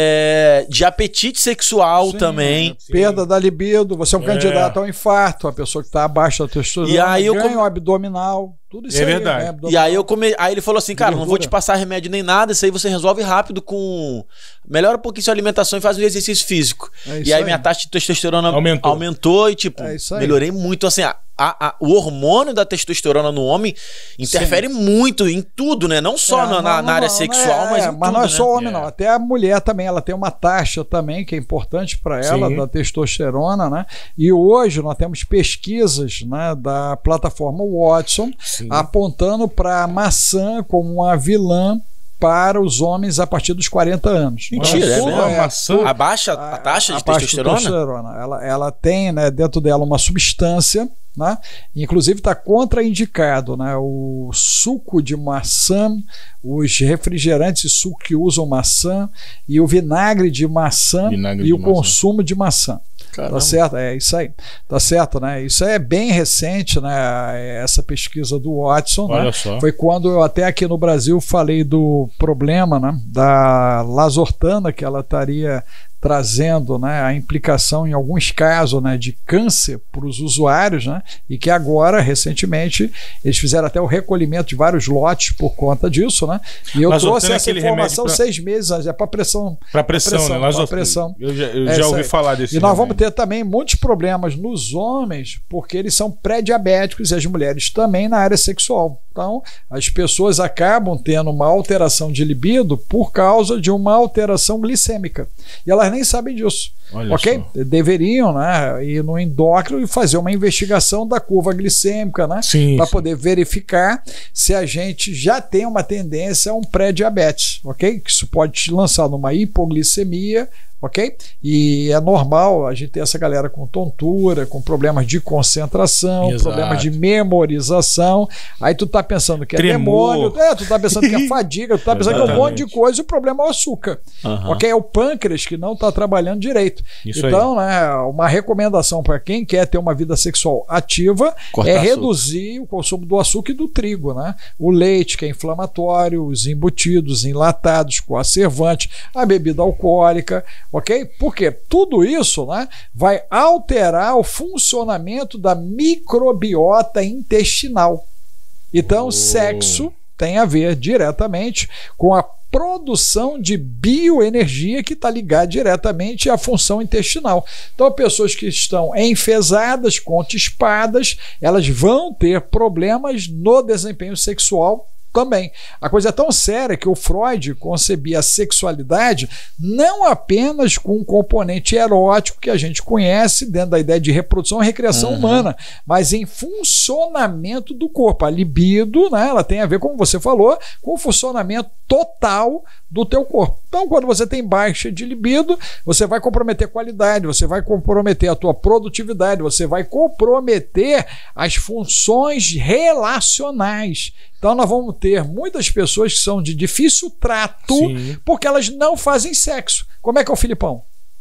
S1: é, de apetite sexual
S3: Sim,
S1: também.
S2: Sim.
S3: Perda da libido, você é um
S2: É.
S3: candidato ao infarto, a pessoa que está abaixo da testosterona,
S1: E aí eu
S3: ganho
S1: come-
S3: abdominal, tudo isso
S2: É
S3: aí.
S2: verdade.
S3: né,
S1: E aí eu come... aí ele falou assim, cara, não vou
S3: Gordura.
S1: te passar remédio nem nada, isso aí você resolve rápido com... Melhora um pouquinho sua alimentação e faz um exercício físico.
S3: É
S1: E
S3: isso
S1: aí,
S3: aí.
S1: minha taxa de testosterona
S2: Aumentou.
S1: aumentou e, tipo,
S3: É isso aí.
S1: melhorei muito. Assim, a, a- a- o hormônio da testosterona no homem interfere muito em tudo, né? Não só
S3: É,
S1: na,
S3: não,
S1: na-
S3: não,
S1: na área
S3: não,
S1: sexual,
S3: é,
S1: mas
S3: é,
S1: em
S3: mas
S1: tudo,
S3: não é
S1: né?
S3: só o homem,
S2: É.
S3: não. Até a mulher também, ela tem uma taxa também que é importante para ela,
S2: Sim.
S3: da testosterona, né? E hoje nós temos pesquisas, né, da plataforma Watson
S2: Sim.
S3: apontando para a maçã como uma vilã para os homens a partir dos quarenta anos.
S1: Mentira, é
S3: tudo
S1: mesmo?
S2: A maçã?
S1: Abaixa a, taxa de
S3: a taxa
S1: testosterona?
S3: testosterona. Ela, ela tem, né, dentro dela uma substância, né? Inclusive está contraindicado, né? O suco de maçã, os refrigerantes e suco que usam maçã e o vinagre de maçã
S2: Vinagre
S3: e
S2: de
S3: o
S2: maçã.
S3: consumo de maçã.
S1: Caramba.
S3: Tá certo? É isso aí. Tá certo, né? Isso é bem recente, né? Essa pesquisa do Watson,
S2: Olha
S3: né?
S2: só.
S3: Foi quando eu até aqui no Brasil falei do problema, né, da Lazortana, que ela estaria trazendo, né, a implicação em alguns casos, né, de câncer para os usuários, né, e que agora, recentemente, eles fizeram até o recolhimento de vários lotes por conta disso, né, e eu
S2: Lazortana
S3: trouxe
S2: é
S3: essa
S2: aquele
S3: informação
S2: remédio pra-
S3: seis meses antes, é para pressão.
S2: Pra pressão,
S3: pressão,
S2: né?
S3: pra
S2: Lázaro-
S3: pressão.
S2: Eu já, eu
S3: É
S2: já
S3: isso
S2: ouvi
S3: aí.
S2: falar desse
S3: E nós vamos
S2: remédio.
S3: ter também muitos problemas nos homens, porque eles são pré-diabéticos e as mulheres também na área sexual. Então, as pessoas acabam tendo uma alteração de libido por causa de uma alteração glicêmica. E elas nem sabem disso.
S2: Olha
S3: Ok?
S2: só.
S3: Deveriam, né, ir no endócrino e fazer uma investigação da curva glicêmica, né?
S2: Sim,
S3: Para
S2: sim.
S3: poder verificar se a gente já tem uma tendência a um pré-diabetes, ok? Que isso pode te lançar numa hipoglicemia, ok? E é normal a gente ter essa galera com tontura, com problemas de concentração,
S2: Exato.
S3: problemas de memorização. Aí tu tá pensando que é
S2: Tremor.
S3: demônio, é, tu tá pensando que é fadiga, tu tá pensando que é um monte de
S2: Exatamente.
S3: coisa e o problema é o açúcar.
S1: Aham.
S3: Ok? É o pâncreas que não está trabalhando direito.
S2: Isso
S3: então, né, uma recomendação para quem quer ter uma vida sexual ativa
S1: Cortar
S3: é
S1: açúcar.
S3: reduzir o consumo do açúcar e do trigo, né? O leite, que é inflamatório, os embutidos, enlatados, conservante, a bebida alcoólica, ok? Porque tudo isso, né, vai alterar o funcionamento da microbiota intestinal. Então,
S2: Oh.
S3: sexo tem a ver diretamente com a produção de bioenergia que está ligada diretamente à função intestinal. Então, pessoas que estão enfesadas, constipadas, elas vão ter problemas no desempenho sexual também. A coisa é tão séria que o Freud concebia a sexualidade não apenas com um componente erótico que a gente conhece dentro da ideia de reprodução e recreação
S1: Uhum.
S3: humana, mas em funcionamento do corpo. A libido, né, ela tem a ver, como você falou, com o funcionamento total do teu corpo. Então, quando você tem baixa de libido, você vai comprometer a qualidade, você vai comprometer a tua produtividade, você vai comprometer as funções relacionais. Então, nós vamos ter muitas pessoas que são de difícil trato
S2: Sim.
S3: porque elas não fazem sexo. Como é que é o Filipão?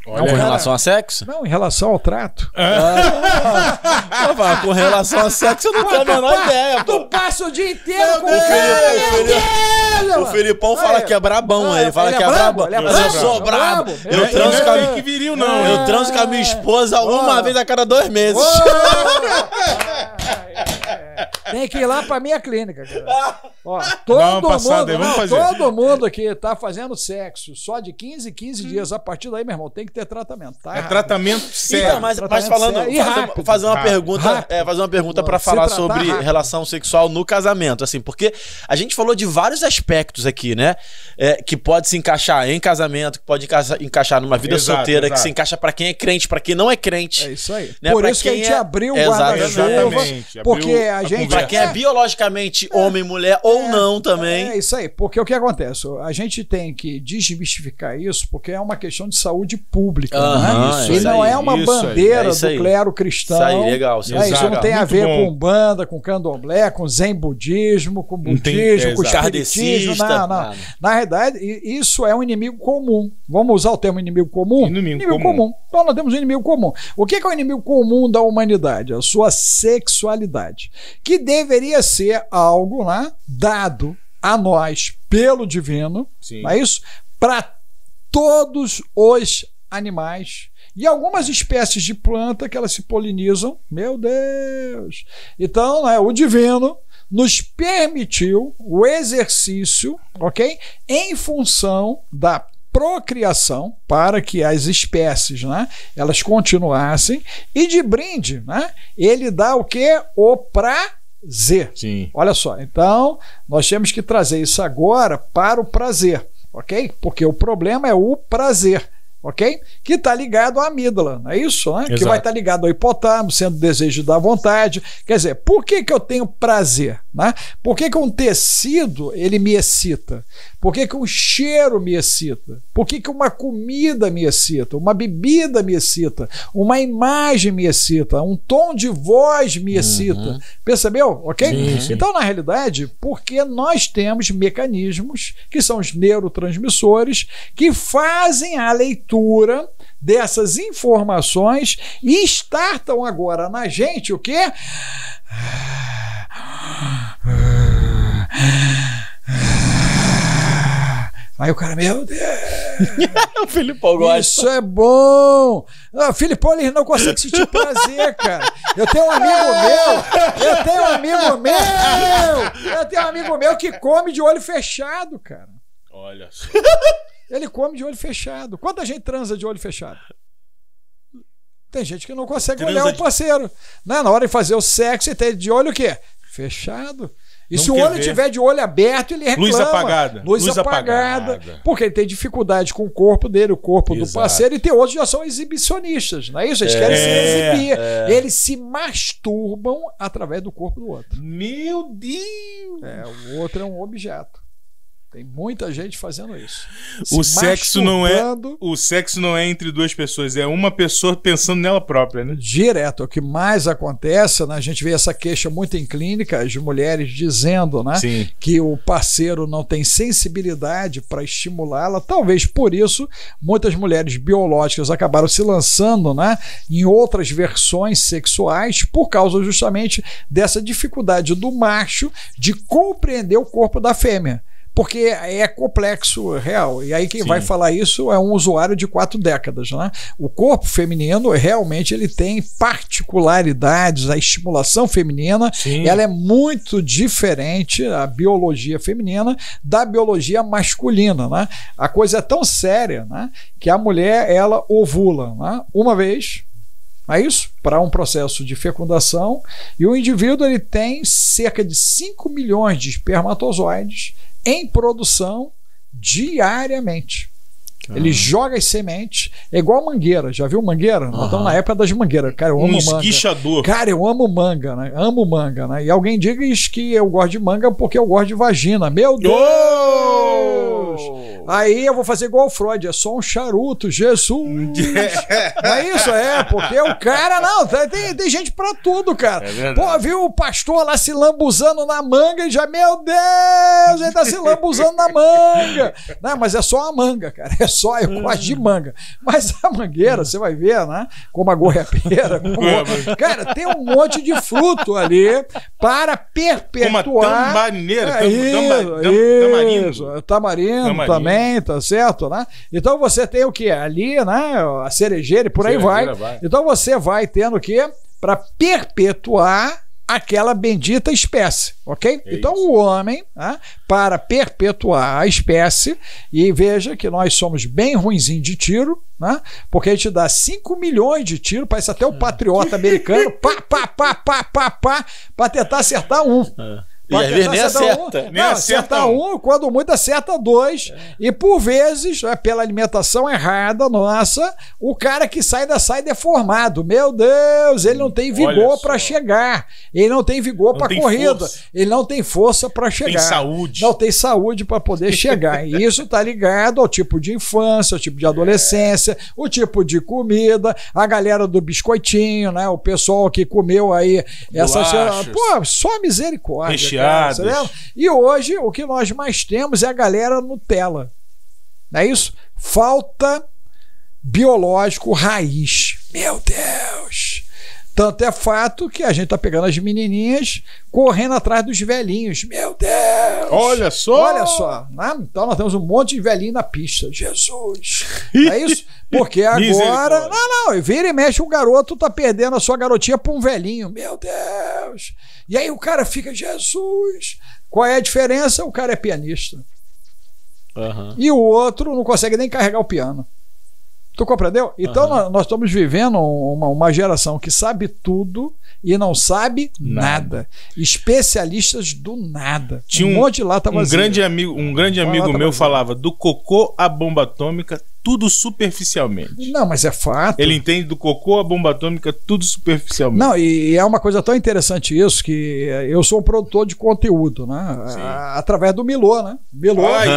S2: Olha,
S1: Com
S3: cara-
S1: relação a sexo?
S3: Não, em relação ao trato.
S1: Ah, pá, com relação a sexo eu não tenho a menor ideia, pô.
S3: Tu passa o dia inteiro com
S1: O, Felipe, o, Felipe,
S3: Olha
S1: o
S3: lá.
S1: Felipão fala
S3: Aí,
S1: que é brabão,
S3: ah,
S1: ele fala
S3: ele
S1: que
S3: é
S1: é
S3: brabo,
S1: brabão.
S3: ele é
S1: Mas eu
S3: brabo,
S1: sou
S3: é
S1: brabo.
S3: brabo.
S1: Eu
S3: É,
S1: transo com a
S2: Não é que viril, não.
S1: Eu transo com a minha esposa uma
S3: Ah.
S1: vez a cada dois meses.
S3: Tem que ir lá pra minha clínica, cara. Ó, todo
S2: Dá uma passada
S3: mundo,
S2: aí, vamos
S3: não,
S2: fazer.
S3: todo mundo que tá fazendo sexo só de quinze em quinze dias, a partir daí, meu irmão, tem que ter tratamento, tá?
S2: É
S3: errado.
S2: tratamento sério.
S1: Então, mas, mas
S3: Tratamento
S1: falando,
S3: sério e
S1: fazer,
S3: rápido.
S1: fazer uma
S2: Rápido,
S1: pergunta,
S3: rápido.
S1: é, fazer uma pergunta
S3: Se
S1: para falar
S3: tratar
S1: sobre
S3: rápido.
S1: relação sexual no casamento, assim, porque a gente falou de vários aspectos aqui, né, é, que pode se encaixar em casamento, que pode encaixar, encaixar numa vida
S2: Exato,
S1: solteira, que
S2: exato.
S1: se encaixa para quem é crente, para quem não é crente,
S3: É isso aí.
S1: né,
S3: Por
S1: pra
S3: isso que a
S1: quem
S3: gente
S1: é-
S3: abriu o
S1: Exatamente.
S3: guarda-chuva,
S2: Exatamente.
S3: porque
S2: Abriu
S3: a
S2: a
S3: gente...
S1: para quem é biologicamente homem, mulher ou não também.
S3: É isso aí, porque o que acontece? A gente tem que desmistificar isso, porque é uma questão de saúde pública,
S1: Aham,
S3: né?
S1: isso
S3: E não
S1: aí,
S3: é uma
S2: isso aí,
S3: bandeira
S1: é isso
S3: do
S1: aí.
S3: clero cristão.
S1: Isso aí, legal, isso
S3: É,
S1: aí,
S3: isso
S1: legal.
S3: não tem a
S2: Muito
S3: ver
S2: bom.
S3: com Umbanda, com candomblé, com zen budismo, com
S2: Não tem-
S3: budismo,
S2: é,
S3: com
S2: exato.
S3: espiritismo.
S1: Kardecista,
S3: Não, não.
S1: nada.
S3: Na realidade, i- isso é um inimigo comum. Vamos usar o termo inimigo comum?
S2: Inimigo comum.
S3: Então nós temos um inimigo comum. O que é o inimigo comum da humanidade? A sua sexualidade. Que deveria ser algo, né, dado a nós pelo divino,
S2: Sim.
S3: não é isso? Para todos os animais e algumas espécies de planta que elas se polinizam. Meu Deus! Então, né, o divino nos permitiu o exercício, ok? Em função da procriação, para que as espécies, né, elas continuassem, e de brinde, né, ele dá o que? O prazer.
S2: Sim.
S3: Olha só, então nós temos que trazer isso agora para o prazer, ok? Porque o problema é o prazer, ok? Que está ligado à amígdala, não é isso? Né? Que
S2: Exato.
S3: vai estar ligado ao hipotálamo, sendo o desejo da vontade. Quer dizer, por que, que eu tenho prazer? Né? Por que, que um tecido ele me excita? Por que, que um cheiro me excita? Por que, que uma comida me excita? Uma bebida me excita? Uma imagem me excita? Um tom de voz me excita?
S1: Uhum.
S3: Percebeu? Ok?
S2: Sim, sim.
S3: Então, na realidade, porque nós temos mecanismos que são os neurotransmissores que fazem a leitura dessas informações e startam agora na gente o quê? Aí o cara, meu Deus,
S1: O Felipão gosta.
S3: isso é bom. Ah, Filipão, ele não consegue sentir prazer, cara. Eu tenho um amigo meu, eu tenho um amigo meu, eu tenho um amigo meu que come de olho fechado, cara.
S2: Olha só.
S3: Ele come de olho fechado. Quanta gente transa de olho fechado? Tem gente que não consegue
S1: Transa
S3: olhar o
S1: de-
S3: parceiro. Né? Na hora de fazer o sexo, ele tem de olho o quê? Fechado. E
S2: Não
S3: se o
S2: quer
S3: olho
S2: ver.
S3: tiver de olho aberto, ele reclama.
S2: Luz apagada.
S3: Luz,
S2: Luz
S3: apagada,
S2: apagada.
S3: Porque ele tem dificuldade com o corpo dele, o corpo do
S2: Exato.
S3: parceiro, e tem outros que já são exibicionistas, não é isso? Eles
S1: É,
S3: querem se exibir.
S1: é.
S3: Eles se masturbam através do corpo do outro.
S2: Meu Deus!
S3: É, o outro é um objeto. Tem muita gente fazendo isso.
S2: O
S3: Se
S2: sexo não é
S3: masturbando
S2: o sexo não é entre duas pessoas, é uma pessoa pensando nela própria, né?
S3: direto. O que mais acontece, né? A gente vê essa queixa muito em clínica, as mulheres dizendo, né,
S2: Sim.
S3: que o parceiro não tem sensibilidade para estimulá-la. Talvez por isso muitas mulheres biológicas acabaram se lançando, né, em outras versões sexuais por causa justamente dessa dificuldade do macho de compreender o corpo da fêmea. Porque é complexo real. E aí quem
S2: Sim.
S3: vai falar isso é um usuário de quatro décadas. Né? O corpo feminino realmente ele tem particularidades, a estimulação feminina
S2: Sim.
S3: ela é muito diferente, a biologia feminina, da biologia masculina. Né? A coisa é tão séria, né, que a mulher ela ovula, né, uma vez. É isso? Para um processo de fecundação. E o indivíduo ele tem cerca de cinco milhões de espermatozoides em produção diariamente. Ele joga as sementes, é igual mangueira. Já viu mangueira? Nós estamos na época das mangueiras. Cara, eu
S2: Um
S3: amo manga.
S2: esguichador.
S3: Cara, eu amo manga, né? Amo manga, né? E alguém diz que eu gosto de manga porque eu gosto de vagina. Meu Deus!
S2: Oh!
S3: Aí eu vou fazer igual o Freud, é só um charuto, Jesus! Não é isso? É, porque o cara, não, tem, tem gente pra tudo, cara.
S2: É verdade.
S3: Pô, viu o pastor lá se lambuzando na manga e já, meu Deus, ele tá se lambuzando na manga. Não, mas é só a manga, cara. É só, eu gosto de manga. Mas a mangueira, você vai ver, né? Como a goiabeira. Como... Cara, tem um monte de fruto ali para perpetuar. Como a
S2: tamarineira,
S3: é,
S2: tam, tam,
S3: tamarindo. Tamarindo também, tá certo, né? Então você tem o que? Ali, né? A cerejeira e por aí vai. vai. Então você vai tendo o que? Para perpetuar aquela bendita espécie, ok? É então isso. O homem, né, para perpetuar a espécie, e veja que nós somos bem ruinzinho de tiro, né? Porque a gente dá cinco milhões de tiros, parece até o patriota americano, pá, pá, pá, pá, pá, pá, para tentar acertar um.
S1: É. E às vezes nem acerta.
S3: Um, nem não, acerta, acerta um, quando muito acerta dois. É. E por vezes, né, pela alimentação errada nossa, o cara que sai da sai deformado. Meu Deus, ele não tem vigor para chegar. Ele não tem vigor para corrida. Força. Ele não tem força para chegar.
S2: Tem saúde.
S3: Não tem saúde para poder chegar. E isso está ligado ao tipo de infância, ao tipo de adolescência, é. o tipo de comida, a galera do biscoitinho, né? O pessoal que comeu aí essas. Pô, só misericórdia. Cara, e hoje o que nós mais temos é a galera Nutella. Não é isso? Falta biológico raiz. Meu Deus! Tanto é fato que a gente tá pegando as menininhas correndo atrás dos velhinhos. Meu Deus!
S2: Olha só!
S3: Olha só! Né? Então nós temos um monte de velhinho na pista. Jesus! Não é isso? Porque agora... Não, não. Vira e mexe, o garoto tá perdendo a sua garotinha pra um velhinho. Meu Deus! E aí o cara fica, Jesus! Qual é a diferença? O cara é pianista. Uhum. E o outro não consegue nem carregar o piano. Tu compreendeu? Então uhum. nós, nós estamos vivendo uma, uma geração que sabe tudo e não sabe nada. nada. Especialistas do nada.
S2: Tinha um, um monte lá tava um grande amigo, um grande amigo meu falava do cocô à bomba atômica, tudo superficialmente.
S3: Não, mas é fato.
S2: Ele entende do cocô à bomba atômica, tudo superficialmente.
S3: Não, e, e é uma coisa tão interessante isso, que eu sou um produtor de conteúdo, né? A, através do Milô, né? Milô. Ai,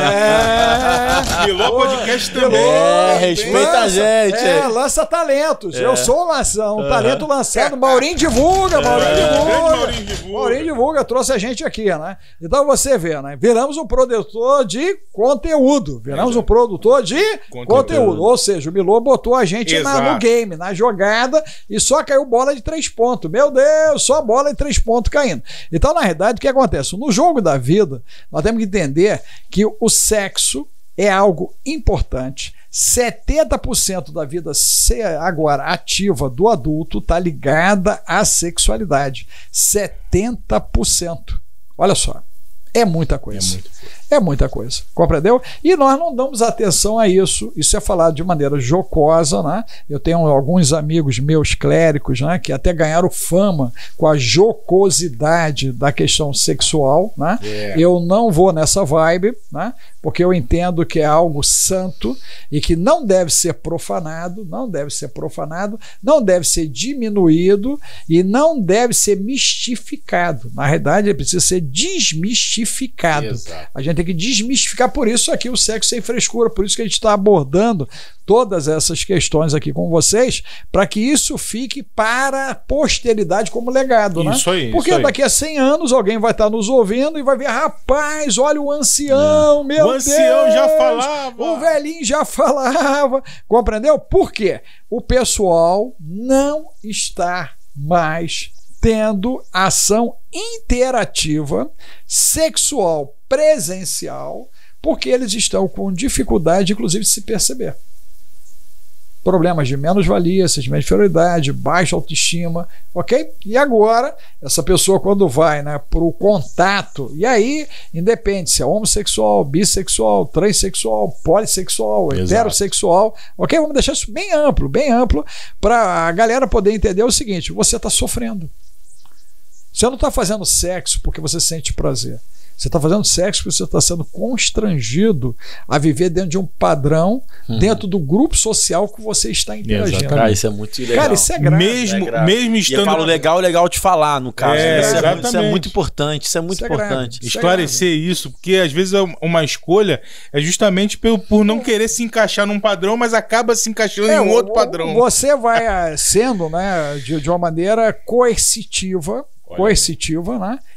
S2: é... Milô podcast também.
S1: É, respeita lança, a gente.
S3: É, lança talentos. É. Eu sou um, um talento uhum. lançado. Maurinho divulga, Maurinho é. divulga. Maurinho divulga. Maurinho divulga, trouxe a gente aqui, né? Então você vê, né? Viramos um produtor de conteúdo. Viramos é. um produtor de Conteúdo. Conteúdo, ou seja, o Milô botou a gente na, no game, na jogada, e só caiu bola de três pontos. Meu Deus, só bola de três pontos caindo. Então, na realidade, o que acontece? No jogo da vida, nós temos que entender que o sexo é algo importante. setenta por cento da vida agora ativa do adulto está ligada à sexualidade. setenta por cento. Olha só. É muita coisa. É, muito é muita coisa. Compreendeu? E nós não damos atenção a isso. Isso é falado de maneira jocosa, né? Eu tenho alguns amigos meus clérigos, né, que até ganharam fama com a jocosidade da questão sexual, né? Yeah. Eu não vou nessa vibe, né? Porque eu entendo que é algo santo e que não deve ser profanado, não deve ser profanado, não deve ser diminuído e não deve ser mistificado. Na realidade, ele precisa ser desmistificado. Exato. A gente tem que desmistificar, por isso aqui o sexo sem frescura, por isso que a gente está abordando todas essas questões aqui com vocês, para que isso fique para a posteridade como legado,
S2: isso
S3: né?
S2: Aí,
S3: porque
S2: isso
S3: daqui
S2: aí.
S3: a cem anos alguém vai estar nos ouvindo e vai ver, rapaz, olha o ancião, é. meu
S2: o
S3: Deus! O
S2: ancião já falava!
S3: O velhinho já falava! Compreendeu? Por quê? O pessoal não está mais tendo ação interativa, sexual, presencial, porque eles estão com dificuldade, inclusive, de se perceber. Problemas de menos-valia, sentimento de inferioridade, baixa autoestima, ok? E agora, essa pessoa quando vai, né, para o contato, e aí, independe se é homossexual, bissexual, transexual, polissexual, Exato. heterossexual, ok? Vamos deixar isso bem amplo, bem amplo, para a galera poder entender o seguinte, você está sofrendo. Você não está fazendo sexo porque você sente prazer. Você está fazendo sexo porque você está sendo constrangido a viver dentro de um padrão, uhum. dentro do grupo social que você está interagindo.
S1: Cara, isso é muito legal.
S3: Cara, isso é grave.
S2: Mesmo,
S1: é grave.
S2: mesmo estando...
S1: E eu falo legal, legal de falar, no caso.
S2: É,
S1: isso,
S2: é
S1: muito, isso é muito importante, isso é muito isso importante.
S3: É
S2: Esclarecer
S3: é
S2: isso, porque às vezes uma escolha é justamente por, por não querer se encaixar num padrão, mas acaba se encaixando é, em um outro padrão.
S3: Você vai sendo, né, de, de uma maneira coercitiva, coercitiva, né?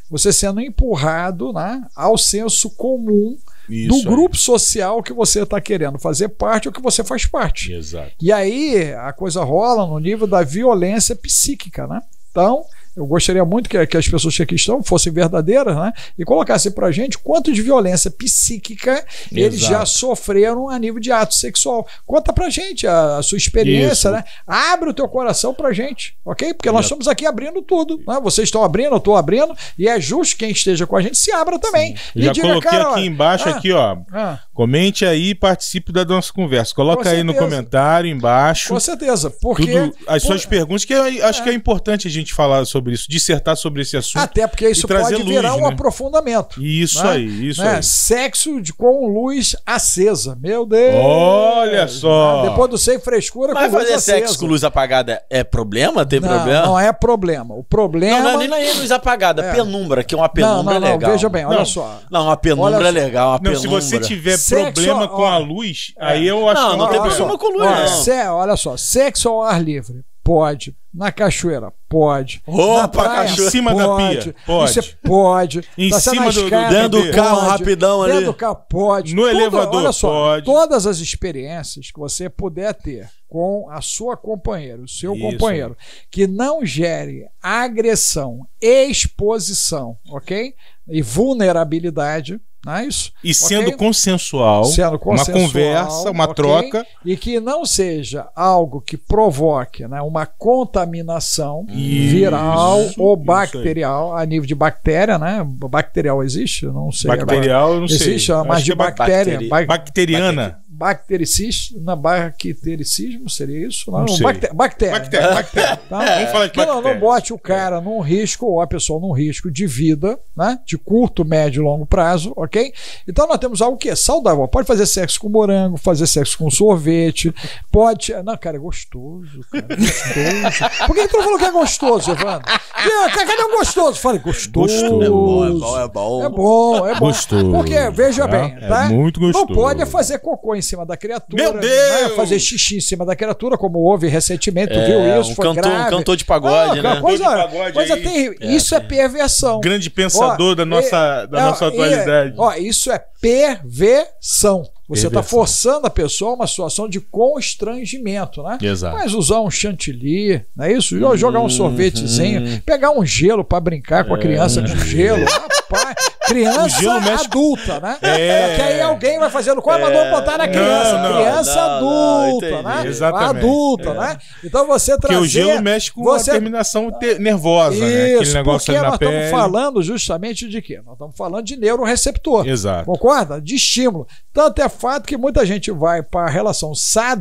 S3: você sendo empurrado, né, ao senso comum
S2: Isso
S3: do grupo social que você está querendo fazer parte ou que você faz parte.
S2: Exato.
S3: E aí a coisa rola no nível da violência psíquica, né? Então, eu gostaria muito que, que as pessoas que aqui estão fossem verdadeiras, né? E colocassem pra gente quanto de violência psíquica eles
S2: Exato.
S3: já sofreram a nível de ato sexual. Conta pra gente a, a sua experiência,
S2: Isso.
S3: né? Abre o teu coração pra gente, ok? Porque nós
S2: Exato.
S3: estamos aqui abrindo tudo, né? Vocês estão abrindo, eu estou abrindo, e é justo que quem esteja com a gente se abra também. E
S2: Já
S3: diga,
S2: coloquei
S3: cara,
S2: aqui
S3: olha,
S2: embaixo,
S3: ah,
S2: aqui, ó.
S3: ah,
S2: Comente aí e participe da nossa conversa. Coloca
S3: Com
S2: aí no
S3: certeza.
S2: comentário embaixo.
S3: com certeza, porque...
S2: Tudo, as suas
S3: por-
S2: perguntas, que eu acho que é importante a gente falar sobre isso, dissertar sobre esse assunto.
S3: Até porque isso
S2: e trazer
S3: pode
S2: luz,
S3: virar um
S2: né?
S3: aprofundamento.
S2: Isso
S3: né?
S2: aí, isso
S3: né?
S2: aí.
S3: Sexo de, com luz acesa. Meu Deus!
S2: Olha só!
S3: Ah, depois do sem frescura
S1: Mas
S3: com luz
S1: fazer
S3: acesa.
S1: sexo com luz apagada é problema? Tem
S3: não,
S1: problema?
S3: Não é problema. O problema...
S1: Não, não, nem na luz apagada,
S3: É.
S1: penumbra, que uma
S3: não,
S1: penumbra
S3: não, não,
S1: é legal.
S3: veja bem, olha
S2: Não.
S3: só.
S1: Não, uma penumbra
S3: Olha
S1: é
S3: só.
S1: legal, uma
S2: Não, se
S1: penumbra.
S2: você tiver
S3: Sexo,
S2: problema com
S3: ó,
S2: a luz, aí eu acho
S1: Não,
S2: que
S1: não tem
S3: olha
S1: problema
S3: só.
S1: com luz,
S3: Olha,
S1: não.
S3: se- olha só, sexo ao ar livre, pode. Na cachoeira, pode.
S1: Opa,
S3: Na praia,
S1: cachoeira.
S2: Em cima da
S3: pode.
S2: pia, pode.
S3: Isso é- pode.
S2: Em
S3: Tá sendo
S2: cima
S3: na
S2: do- do-
S3: escada,
S1: dentro do carro,
S3: pode.
S1: rapidão ali.
S3: Dentro do carro, pode.
S2: No elevador,
S3: olha só,
S2: pode.
S3: todas as experiências que você puder ter com a sua companheira, o seu
S2: Isso.
S3: companheiro, que não gere agressão, exposição, ok? E vulnerabilidade, não é isso?
S2: E sendo
S3: Ok?
S2: consensual,
S3: Sendo consensual,
S2: uma conversa, uma
S3: ok?
S2: troca.
S3: E que não seja algo que provoque, né, uma contaminação
S2: Isso,
S3: viral
S2: isso
S3: ou
S2: aí.
S3: bacterial, a nível de bactéria, né? Bacterial existe? Eu não sei.
S2: Bacterial, eu não sei.
S3: Existe,
S2: Acho
S3: mas
S2: que
S3: de
S2: é ba-
S3: bactéria.
S1: bacteri-
S3: ba-
S2: Bacteriana.
S3: Bactericismo, na bactericismo seria isso?
S2: Não sei.
S3: bactéria. Bactéria.
S2: Bactéria, bactéria.
S3: Tá?
S2: Vamos falar de
S3: Que não,
S2: bactéria.
S3: não bote o cara num risco, ou a pessoa num risco de vida, né? De curto, médio e longo prazo, ok? Então nós temos algo que é saudável. Pode fazer sexo com morango, fazer sexo com sorvete, pode. Não, cara, é gostoso, cara. É gostoso. Por que tu não falou que é gostoso, Evandro? E, cara, cadê o gostoso? Falei, gostoso.
S2: Gostoso.
S1: É bom, é bom, é bom.
S3: É bom, é bom.
S2: Gostoso,
S3: Porque, veja
S2: tá?
S3: bem,
S2: É
S3: tá?
S2: muito gostoso.
S3: Não pode é fazer cocô em cima da criatura.
S2: Meu
S3: né?
S2: Deus!
S3: Fazer xixi em cima da criatura, como houve recentemente, tu
S1: É,
S3: viu isso?
S1: um
S3: Foi
S1: cantor- um
S3: grave.
S1: cantor de pagode,
S3: Ah,
S1: né?
S3: Coisa,
S2: Cantor de pagode
S3: coisa
S2: aí.
S3: terrível.
S1: É,
S3: Isso é
S1: tem.
S3: perversão.
S2: Grande pensador
S3: Ó,
S2: da nossa,
S3: e-
S2: da nossa
S3: e-
S2: atualidade.
S3: Ó, isso é perversão. Você está
S2: Perversão.
S3: forçando a pessoa a uma situação de constrangimento, né?
S2: Exato.
S3: Mas usar um chantilly, não é isso? Jogar um sorvetezinho, pegar um gelo para brincar com a criança com gelo. Rapaz, criança
S2: O gelo mexe-
S3: adulta, né?
S2: É.
S3: Que aí alguém vai fazendo qual mandou botar na criança?
S2: Não, não,
S3: criança
S1: não, não,
S3: adulta,
S1: entendi.
S3: né?
S2: Exatamente.
S3: Adulta, né? Então você
S2: Porque
S3: trazer...
S2: o gelo mexe com
S3: você...
S2: a terminação te- nervosa, né? Aquele
S3: Isso,
S2: negócio
S3: porque
S2: ali na
S3: nós
S2: pele.
S3: estamos falando justamente de quê? Nós estamos falando de neuroreceptor.
S2: Exato.
S3: Concorda? De estímulo. Tanto é fato que muita gente vai para a relação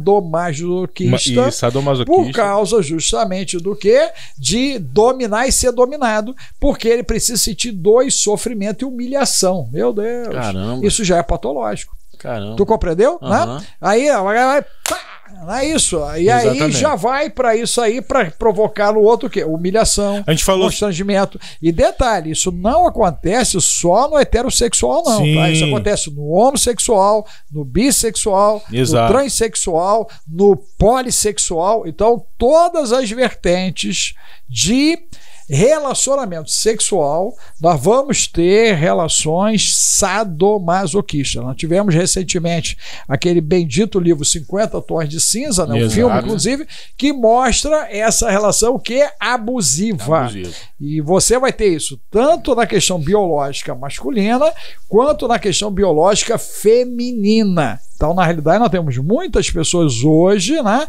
S3: sadomasoquista
S2: E sadomasoquista.
S3: por causa justamente do quê? De dominar e ser dominado, porque ele precisa sentir dor e sofrimento e humilhação. Meu Deus.
S1: Caramba.
S3: Isso já é patológico.
S1: Caramba.
S3: Tu compreendeu?
S1: Aham.
S3: Né? Aí ó, vai, vai, pá, não é isso. E aí
S2: Exatamente.
S3: já vai para isso aí para provocar no outro o quê? Humilhação,
S2: A gente falou-
S3: constrangimento. E detalhe, isso não acontece só no heterossexual, não.
S2: Sim.
S3: Tá? Isso acontece no homossexual, no bissexual,
S2: Exato.
S3: no transexual, no polissexual. Então, todas as vertentes de relacionamento sexual, nós vamos ter relações sadomasoquistas. Nós tivemos recentemente aquele bendito livro cinquenta Tons de Cinza, né? um
S2: Exato.
S3: filme, inclusive, que mostra essa relação que é abusiva.
S2: Abusivo.
S3: E você vai ter isso tanto na questão biológica masculina, quanto na questão biológica feminina. Então, na realidade, nós temos muitas pessoas hoje, né,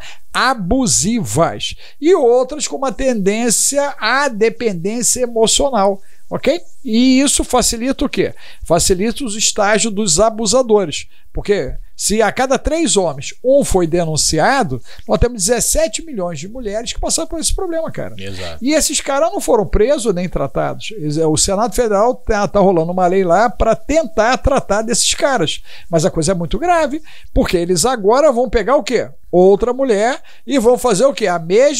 S3: abusivas e outras com uma tendência à dependência emocional, ok? E isso facilita o quê? Facilita os estágios dos abusadores, porque se a cada três homens um foi denunciado, nós temos dezessete milhões de mulheres que passaram por esse problema, cara.
S2: Exato.
S3: E esses caras não foram presos nem tratados. O Senado Federal tá, tá rolando uma lei lá para tentar tratar desses caras. Mas a coisa é muito grave, porque eles agora vão pegar o quê? Outra mulher e vão fazer o quê? A mesma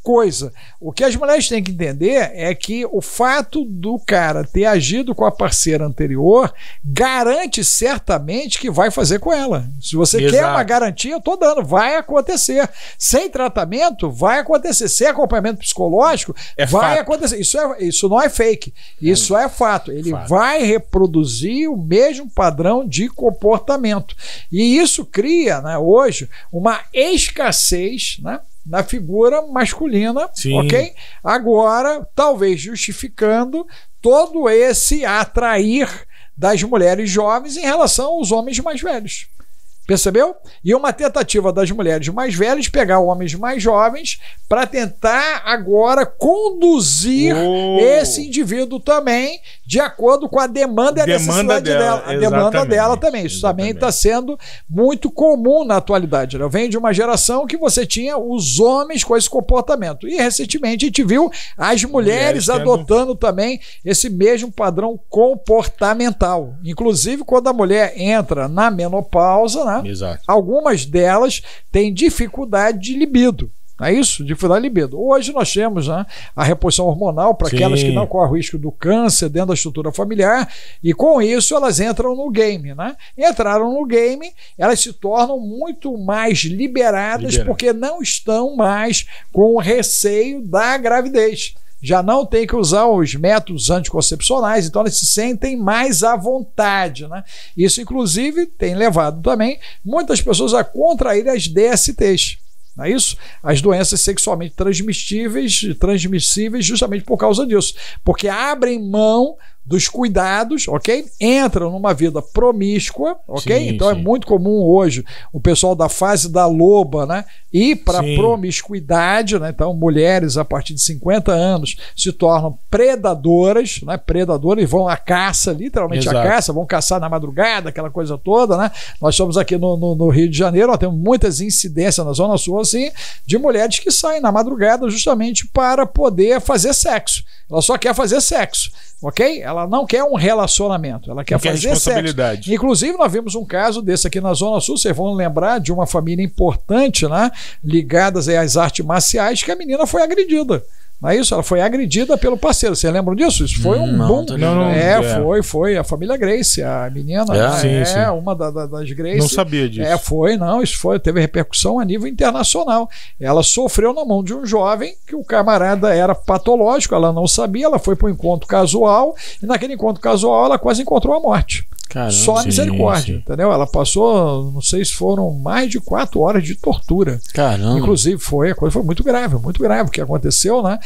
S3: coisa. O que as mulheres têm que entender é que o fato do cara ter agido com a parceira anterior garante certamente que vai fazer com ela. Se você
S2: Exato.
S3: quer uma garantia, eu tô dando, vai acontecer. Sem tratamento, vai acontecer. Sem acompanhamento psicológico,
S2: É
S3: vai
S2: fato.
S3: acontecer. Isso, é, isso não é fake. Isso é, é fato. Ele
S2: fato.
S3: vai reproduzir o mesmo padrão de comportamento. E isso cria, né, hoje, uma escassez, né, na figura masculina,
S2: Sim.
S3: ok? Agora, talvez justificando todo esse atrair das mulheres jovens em relação aos homens mais velhos. Percebeu? E uma tentativa das mulheres mais velhas pegar homens mais jovens para tentar agora conduzir
S2: Oh.
S3: esse indivíduo também de acordo com a demanda e a
S2: Demanda
S3: necessidade
S2: dela,
S3: dela. A demanda
S2: exatamente.
S3: dela também. Isso também está sendo muito comum na atualidade. Eu venho de uma geração que você tinha os homens com esse comportamento. E recentemente a gente viu as mulheres
S2: Mulheres tendo-
S3: adotando também esse mesmo padrão comportamental. Inclusive, quando a mulher entra na menopausa, né,
S2: Exato.
S3: algumas delas têm dificuldade de libido. Não é isso? Dificuldade de libido. Hoje nós temos, né, a reposição hormonal para
S2: Sim.
S3: aquelas que não correm o risco do câncer dentro da estrutura familiar, e com isso elas entram no game. Né? Entraram no game, elas se tornam muito mais liberadas
S2: Liberado.
S3: porque não estão mais com o receio da gravidez. Já não tem que usar os métodos anticoncepcionais, então eles se sentem mais à vontade. Né? Isso, inclusive, tem levado também muitas pessoas a contrair as D S Ts. Não é isso? As doenças sexualmente transmissíveis, transmissíveis justamente por causa disso. Porque abrem mão dos cuidados, ok? Entram numa vida promíscua, ok?
S2: Sim,
S3: então
S2: sim.
S3: é muito comum hoje o pessoal da fase da loba, né, ir para
S2: Sim.
S3: promiscuidade, né? Então mulheres a partir de cinquenta anos se tornam predadoras, né? Predadoras e vão à caça, literalmente
S2: Exato.
S3: à caça, vão caçar na madrugada, aquela coisa toda, né? Nós estamos aqui no, no, no Rio de Janeiro, nós temos muitas incidências na Zona Sul, assim, de mulheres que saem na madrugada justamente para poder fazer sexo. Ela só quer fazer sexo, ok? Ela não quer um relacionamento, ela quer
S2: Não quer
S3: fazer
S2: responsabilidade.
S3: sexo. Inclusive, nós vimos um caso desse aqui na Zona Sul, vocês vão lembrar de uma família importante, né, ligadas aí às artes marciais, que a menina foi agredida. Não é isso? Ela foi agredida pelo parceiro. Vocês lembram disso? Isso foi um
S1: Não,
S3: boom.
S1: tô
S2: Não, não,
S3: é,
S2: é.
S3: foi, foi. A família Grace, a menina,
S1: É?
S3: né,
S2: Sim,
S3: é
S2: sim.
S3: uma da, da, das Grace.
S2: Não sabia disso.
S3: É, foi, não, isso foi, teve repercussão a nível internacional. Ela sofreu na mão de um jovem que o camarada era patológico, ela não sabia, ela foi para um encontro casual e naquele encontro casual ela quase encontrou a morte.
S1: Caramba.
S3: Só a
S2: sim,
S3: misericórdia,
S2: sim.
S3: entendeu? Ela passou, não sei se foram mais de quatro horas de tortura.
S1: Caramba.
S3: Inclusive, foi, a coisa foi muito grave, muito grave o que aconteceu, né?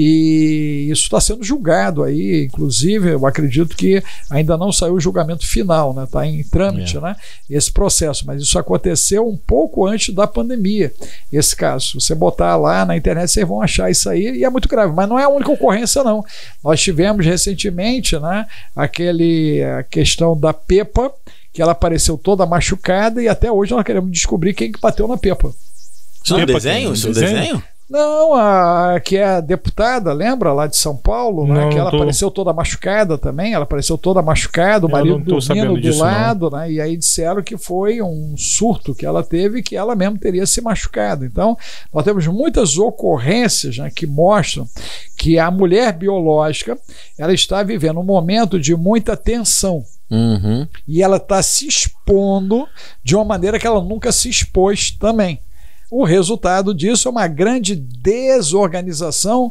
S3: E isso está sendo julgado aí, inclusive, eu acredito que ainda não saiu o julgamento final, né? Está em trâmite,
S2: É.
S3: né? Esse processo, mas isso aconteceu um pouco antes da pandemia, esse caso. Se você botar lá na internet, vocês vão achar isso aí, e é muito grave, mas não é a única ocorrência, não. Nós tivemos recentemente, né, aquele, a questão da Pepa, que ela apareceu toda machucada e até hoje nós queremos descobrir quem que bateu na Pepa.
S1: Isso é um
S2: Pepa
S1: desenho?
S2: tem um
S1: Isso é um
S2: desenho?
S1: desenho?
S3: Não, a que é a deputada, lembra, lá de São Paulo, né?
S2: Não,
S3: Que ela
S2: tô-
S3: apareceu toda machucada também, ela apareceu toda machucada, o
S2: Eu
S3: marido
S2: não tô sabendo
S3: dormindo do
S2: disso, não.
S3: lado, né? E aí disseram que foi um surto que ela teve, que ela mesmo teria se machucado. Então, nós temos muitas ocorrências, né, que mostram que a mulher biológica, ela está vivendo um momento de muita tensão.
S1: Uhum.
S3: E ela está se expondo de uma maneira que ela nunca se expôs também. O resultado disso é uma grande desorganização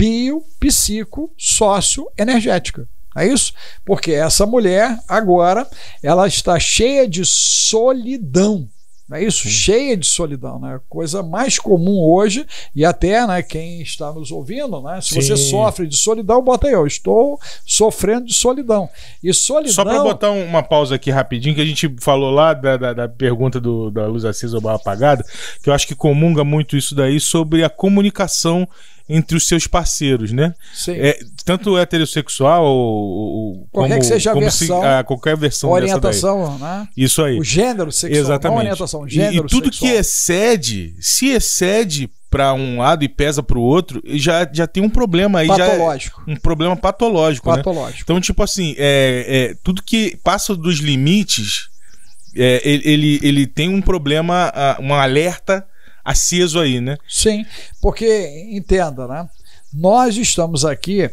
S3: biopsico-sócio-energética. É isso? Porque essa mulher, agora, ela está cheia de solidão. Não é isso? Cheia de solidão, né? Coisa mais comum hoje, e até, né, quem está nos ouvindo, né, se você
S2: Sim.
S3: sofre de solidão, bota aí, eu estou sofrendo de solidão. E solidão...
S2: Só para botar um- uma pausa aqui rapidinho, que a gente falou lá da, da, da pergunta do, da luz acesa ou barra apagada, que eu acho que comunga muito isso daí sobre a comunicação entre os seus parceiros, né?
S3: Sim.
S2: É, tanto heterossexual ou, ou
S3: Qualquer
S2: como,
S3: que seja a
S2: como
S3: versão,
S2: se, ah, qualquer versão dessa daí.
S3: orientação, né?
S2: Isso aí.
S3: O gênero sexual,
S2: Exatamente.
S3: não orientação,
S2: E-
S3: gênero
S2: e, tudo
S3: sexual.
S2: que excede, se excede para um lado e pesa para o outro, já, já tem um problema aí.
S3: Patológico.
S2: Já é um problema patológico, né?
S3: Patológico.
S2: Então, tipo assim, é, é, tudo que passa dos limites, é, ele, ele, ele tem um problema, ah, um alerta aceso aí, né?
S3: Sim, porque, entenda, né? Nós estamos aqui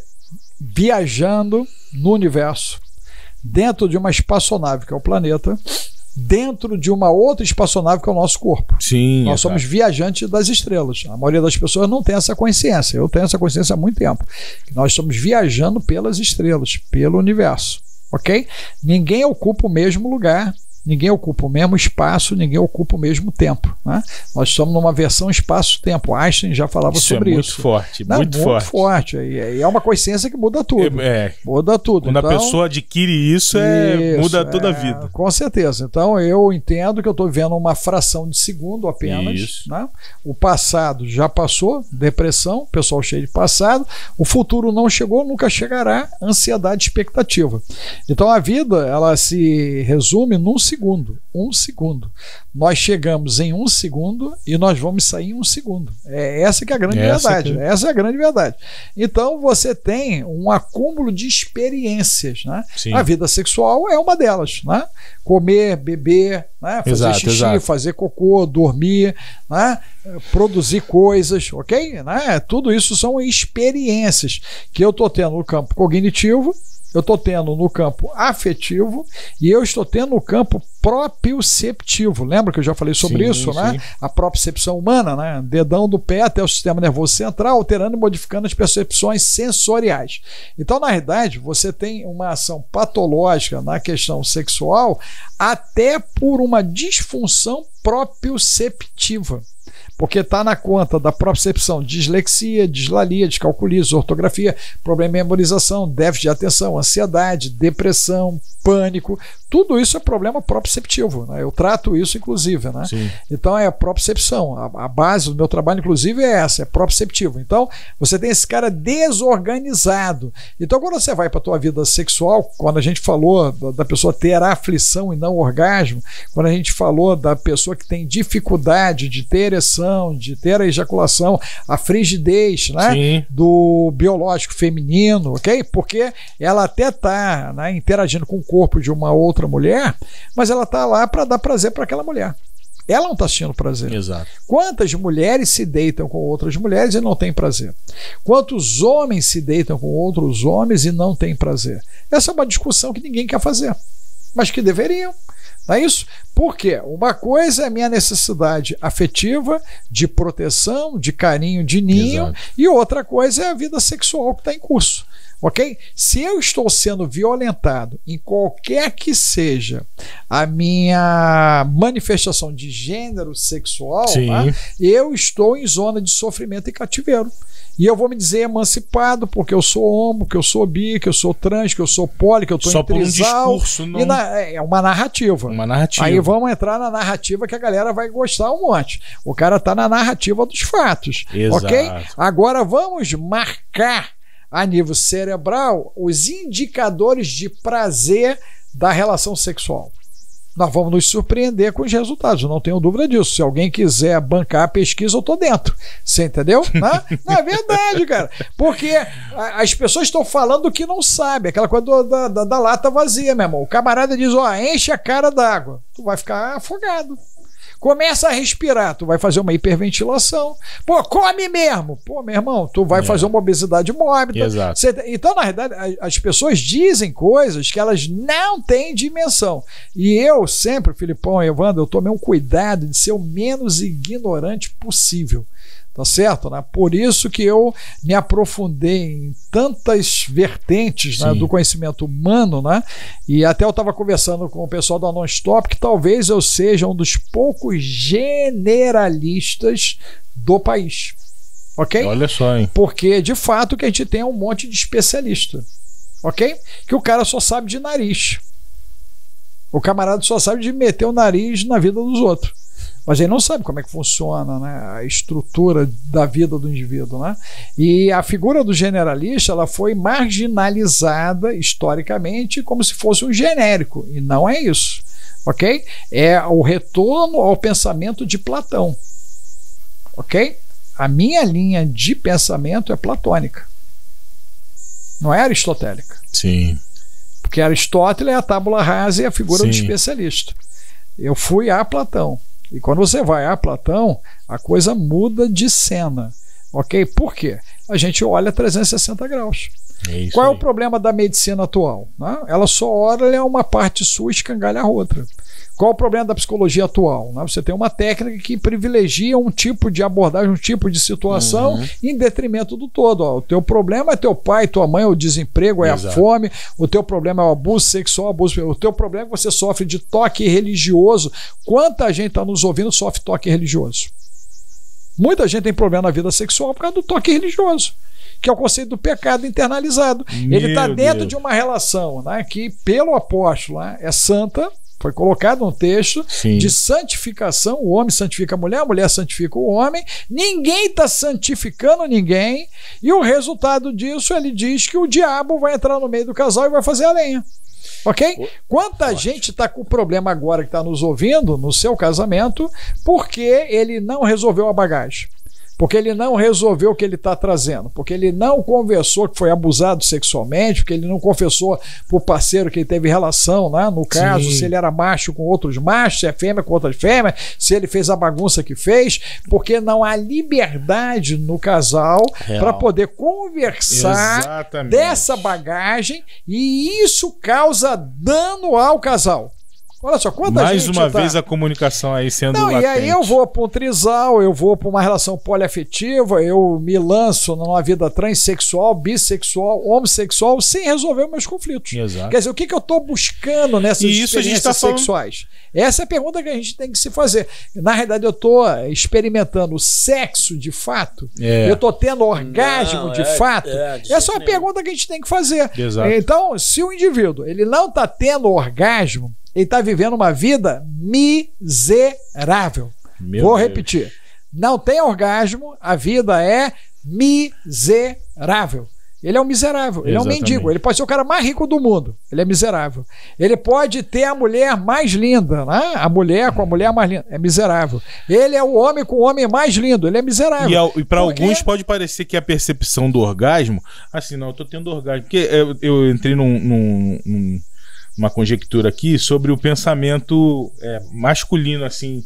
S3: viajando no universo, dentro de uma espaçonave que é o planeta, dentro de uma outra espaçonave que é o nosso corpo.
S2: Sim.
S3: Nós somos viajantes das estrelas. A maioria das pessoas não tem essa consciência. Eu tenho essa consciência há muito tempo. Nós estamos viajando pelas estrelas, pelo universo. Ok? Ninguém ocupa o mesmo lugar. Ninguém ocupa o mesmo espaço, ninguém ocupa o mesmo tempo. Né? Nós estamos numa versão espaço-tempo. Einstein já falava
S2: isso
S3: sobre
S2: é muito
S3: isso.
S2: Forte,
S3: Não,
S2: muito,
S3: muito
S2: forte.
S3: forte. E é uma consciência que muda tudo.
S2: É,
S3: muda tudo.
S2: Quando
S3: então,
S2: a pessoa adquire isso, é,
S3: isso,
S2: muda toda a
S3: é,
S2: vida.
S3: Com certeza. Então eu entendo que eu estou vendo uma fração de segundo apenas.
S2: Isso.
S3: Né? O passado já passou, depressão, pessoal cheio de passado. O futuro não chegou, nunca chegará, ansiedade, expectativa. Então a vida, ela se resume num segundo. Um segundo. Nós chegamos em um segundo e nós vamos sair em um segundo. É essa que é a grande
S2: essa
S3: verdade.
S2: que...
S3: Essa é a grande verdade. Então você tem um acúmulo de experiências. Né? A vida sexual é uma delas. Né? Comer, beber, né? fazer
S2: exato,
S3: xixi,
S2: exato.
S3: fazer cocô, dormir, né? produzir coisas, ok? Né? Tudo isso são experiências que eu estou tendo no campo cognitivo, eu estou tendo no campo afetivo e eu estou tendo no campo proprioceptivo. Lembra que eu já falei sobre
S2: sim,
S3: isso,
S2: sim.
S3: né? A propriocepção humana, né? Dedão do pé até o sistema nervoso central, alterando e modificando as percepções sensoriais. Então, na realidade, você tem uma ação patológica na questão sexual até por uma disfunção proprioceptiva. Porque está na conta da propriocepção, dislexia, dislalia, descalculia, ortografia, problema de memorização, déficit de atenção, ansiedade, depressão, pânico. Tudo isso é problema proprioceptivo. Né? Eu trato isso, inclusive. Né? Então, é a propriocepção. A, a base do meu trabalho, inclusive, é essa, é proprioceptivo. Então, você tem esse cara desorganizado. Então, quando você vai para a tua vida sexual, quando a gente falou da, da pessoa ter aflição e não orgasmo, quando a gente falou da pessoa que tem dificuldade de ter ereção, de ter a ejaculação, a frigidez, né? do biológico feminino, ok? Porque ela até está, né, interagindo com o corpo de uma outra mulher, mas ela está lá para dar prazer para aquela mulher. Ela não está sentindo prazer.
S2: Exato.
S3: Quantas mulheres se deitam com outras mulheres e não têm prazer? Quantos homens se deitam com outros homens e não têm prazer? Essa é uma discussão que ninguém quer fazer, mas que deveriam. Não é isso? Porque uma coisa é a minha necessidade afetiva, de proteção, de carinho, de ninho, exato, e outra coisa é a vida sexual que está em curso. Ok? Se eu estou sendo violentado em qualquer que seja a minha manifestação de gênero sexual, né, eu estou em zona de sofrimento e cativeiro. E eu vou me dizer emancipado porque eu sou homo, que eu sou bi, que eu sou trans, que eu sou poli, que eu estou em trisal. Um discurso, não... na, é uma narrativa.
S2: Uma narrativa.
S3: Aí vamos entrar na narrativa que a galera vai gostar um monte. O cara está na narrativa dos fatos.
S2: Exato.
S3: Ok? Agora vamos marcar a nível cerebral os indicadores de prazer da relação sexual. Nós vamos nos surpreender com os resultados, não tenho dúvida disso. Se alguém quiser bancar a pesquisa, eu estou dentro. Você entendeu? Não, não é verdade, cara. Porque a, as pessoas estão falando o que não sabem. Aquela coisa do, da, da, da lata vazia, meu irmão. O camarada diz, ó, enche a cara d'água. Tu vai ficar afogado. Começa a respirar, tu vai fazer uma hiperventilação. Pô, come mesmo. Pô, meu irmão, tu vai é. fazer uma obesidade mórbida.
S2: Exato.
S3: Cê, então, na realidade, as pessoas dizem coisas que elas não têm dimensão. E eu sempre, Filipão e Evandro, eu tomei um cuidado de ser o menos ignorante possível. Tá certo? Né? Por isso que eu me aprofundei em tantas vertentes, né, do conhecimento humano, né? E até eu estava conversando com o pessoal da Non-Stop que talvez eu seja um dos poucos generalistas do país. Ok?
S2: Olha só, hein?
S3: Porque, de fato, o que a gente tem é um monte de especialista. Ok? Que o cara só sabe de nariz. O camarada só sabe de meter o nariz na vida dos outros. Mas ele não sabe como é que funciona, né, a estrutura da vida do indivíduo. Né? E a figura do generalista ela foi marginalizada historicamente como se fosse um genérico. E não é isso. Ok? É o retorno ao pensamento de Platão. Ok? A minha linha de pensamento é platônica. Não é aristotélica.
S2: Sim.
S3: Porque Aristóteles é a tábula rasa e a figura
S2: Sim.
S3: do especialista. Eu fui a Platão. E quando você vai a Platão, a coisa muda de cena. Ok? Por quê? A gente olha trezentos e sessenta graus.
S2: É isso
S3: Qual é
S2: aí.
S3: o problema da medicina atual? Né? Ela só olha uma parte sua e escangalha a outra. Qual o problema da psicologia atual? Né? Você tem uma técnica que privilegia um tipo de abordagem, um tipo de situação, uhum, em detrimento do todo. Ó, o teu problema é teu pai, tua mãe, é o desemprego, é Exato. a fome. O teu problema é o abuso sexual, abuso. O teu problema é que você sofre de toque religioso. Quanta gente está nos ouvindo sofre toque religioso? Muita gente tem problema na vida sexual por causa do toque religioso, que é o conceito do pecado internalizado. Meu Ele está dentro Deus. de uma relação, né, que, pelo apóstolo, né, é santa. Foi colocado um texto Sim. de santificação. O homem santifica a mulher, a mulher santifica o homem. Ninguém está santificando ninguém. E o resultado disso, ele diz que o diabo vai entrar no meio do casal e vai fazer a lenha. Ok? Quanta Ótimo. gente está com problema agora que está nos ouvindo no seu casamento porque ele não resolveu a bagagem. Porque ele não resolveu o que ele está trazendo, porque ele não conversou que foi abusado sexualmente, porque ele não confessou para o parceiro que ele teve relação, né? No caso, Sim. se ele era macho com outros machos, se é fêmea com outras fêmeas, se ele fez a bagunça que fez, porque não há liberdade no casal para poder conversar Exatamente. dessa bagagem, e isso causa dano ao casal. Olha só, quanta
S2: Mais
S3: gente
S2: uma
S3: tá...
S2: vez a comunicação aí sendo
S3: Não,
S2: latente.
S3: E aí eu vou para um trisal, eu vou para uma relação poliafetiva, eu me lanço numa vida transexual, bissexual, homossexual, sem resolver meus conflitos.
S2: Exato.
S3: Quer dizer, o que, que eu estou buscando nessas
S2: e isso
S3: experiências
S2: a gente tá
S3: sexuais? Falando... Essa é a pergunta que a gente tem que se fazer. Na realidade, eu estou experimentando sexo de fato? É. Eu estou tendo orgasmo não, de é, fato? É, de Essa é uma pergunta que a gente tem que fazer.
S2: Exato.
S3: Então, se o indivíduo ele não está tendo orgasmo, ele está vivendo uma vida miserável. Meu Vou Deus. repetir. Não tem orgasmo, a vida é miserável. Ele é um miserável, ele Exatamente. é um mendigo. Ele pode ser o cara mais rico do mundo, ele é miserável. Ele pode ter a mulher mais linda, né? A mulher com a mulher mais linda, é miserável. Ele é o homem com o homem mais lindo, ele é miserável.
S2: E, e para Porque... alguns pode parecer que a percepção do orgasmo, assim, não, eu tô tendo orgasmo. Porque eu, eu entrei num... num, num... uma conjectura aqui sobre o pensamento é, masculino, assim,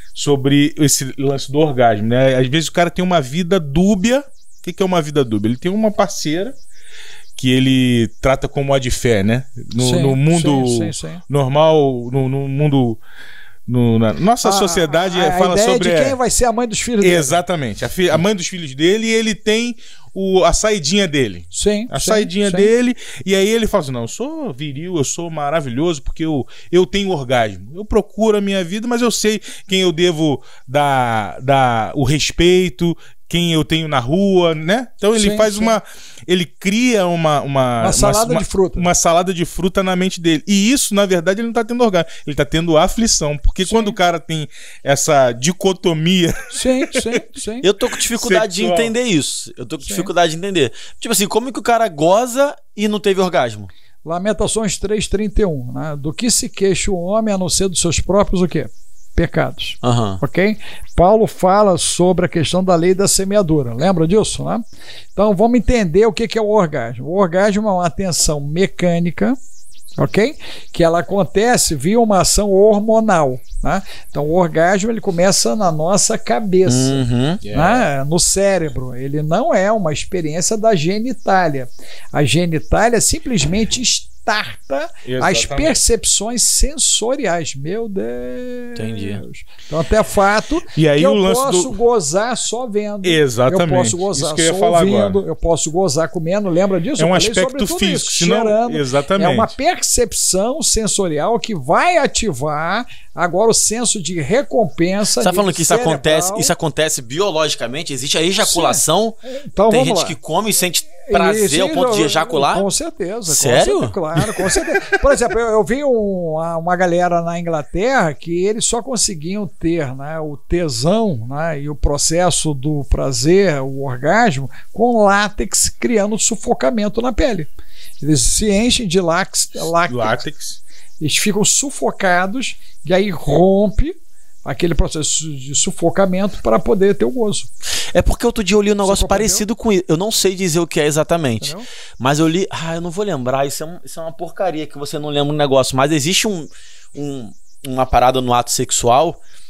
S2: sobre esse lance do orgasmo, né? Às vezes o cara tem uma vida dúbia. O que, que é uma vida dúbia? Ele tem uma parceira que ele trata como a de fé, né? No, sim, no mundo sim, sim, sim. normal, no, no mundo... No, na nossa a, sociedade
S3: a, a
S2: fala
S3: ideia
S2: sobre...
S3: de quem vai ser a mãe dos filhos dele.
S2: Exatamente. A, fi, a mãe dos filhos dele, e ele tem o, a saidinha dele.
S3: Sim.
S2: A
S3: sim,
S2: saidinha
S3: sim.
S2: dele. E aí ele fala assim, não, eu sou viril, eu sou maravilhoso, porque eu, eu tenho orgasmo. Eu procuro a minha vida, mas eu sei quem eu devo dar, dar o respeito, quem eu tenho na rua, né? Então ele sim, faz sim. uma... Ele cria uma... Uma,
S3: uma salada
S2: uma,
S3: de fruta.
S2: Uma salada de fruta na mente dele. E isso, na verdade, ele não tá tendo orgasmo. Ele tá tendo aflição. Porque sim. quando o cara tem essa dicotomia...
S3: Sim, sim, sim.
S1: Eu tô com dificuldade sexual. de entender isso. Eu tô com sim. dificuldade de entender. Tipo assim, como é que o cara goza e não teve orgasmo?
S3: Lamentações três, trinta e um. Né? Do que se queixa o homem a não ser dos seus próprios o quê? Pecados.
S1: Uhum.
S3: Ok? Paulo fala sobre a questão da lei da semeadura. Lembra disso, né? Então vamos entender o que é o orgasmo. O orgasmo é uma tensão mecânica, ok? Que ela acontece via uma ação hormonal. Né? Então o orgasmo ele começa na nossa cabeça,
S1: uhum.
S3: né? No cérebro. Ele não é uma experiência da genitália. A genitália simplesmente está tarta as percepções sensoriais. Meu Deus.
S1: Entendi.
S3: Então, até fato
S2: e aí,
S3: que eu
S2: o lance
S3: posso
S2: do...
S3: gozar só vendo.
S2: Exatamente.
S3: Eu posso gozar
S2: isso que eu ia
S3: só
S2: falar
S3: ouvindo.
S2: agora.
S3: Eu posso gozar comendo. Lembra disso?
S2: É um
S3: eu
S2: aspecto físico.
S3: Isso,
S2: senão...
S3: cheirando.
S2: Exatamente.
S3: É uma percepção sensorial que vai ativar agora o senso de recompensa.
S1: Você está falando que isso
S3: cerebral.
S1: acontece, isso acontece biologicamente? Existe a ejaculação?
S3: Sim. Então,
S1: tem
S3: vamos
S1: gente
S3: lá.
S1: que come e sente prazer
S3: isso,
S1: ao ponto
S3: eu,
S1: de ejacular?
S3: Com certeza.
S1: Sério?
S3: Com certeza, claro, com certeza. Por exemplo, eu, eu vi um, uma, uma galera na Inglaterra que eles só conseguiam ter, né, o tesão, né, e o processo do prazer, o orgasmo, com látex criando sufocamento na pele. Eles se enchem de látex, látex, látex. Eles ficam sufocados e aí rompe aquele processo de sufocamento para poder ter o gozo.
S1: É porque outro dia eu li um negócio parecido com isso. Eu não sei dizer o que é exatamente. Entendeu? Mas eu li... Ah, eu não vou lembrar. Isso é, um, isso é uma porcaria que você não lembra um negócio. Mas existe um, um, uma parada no ato sexual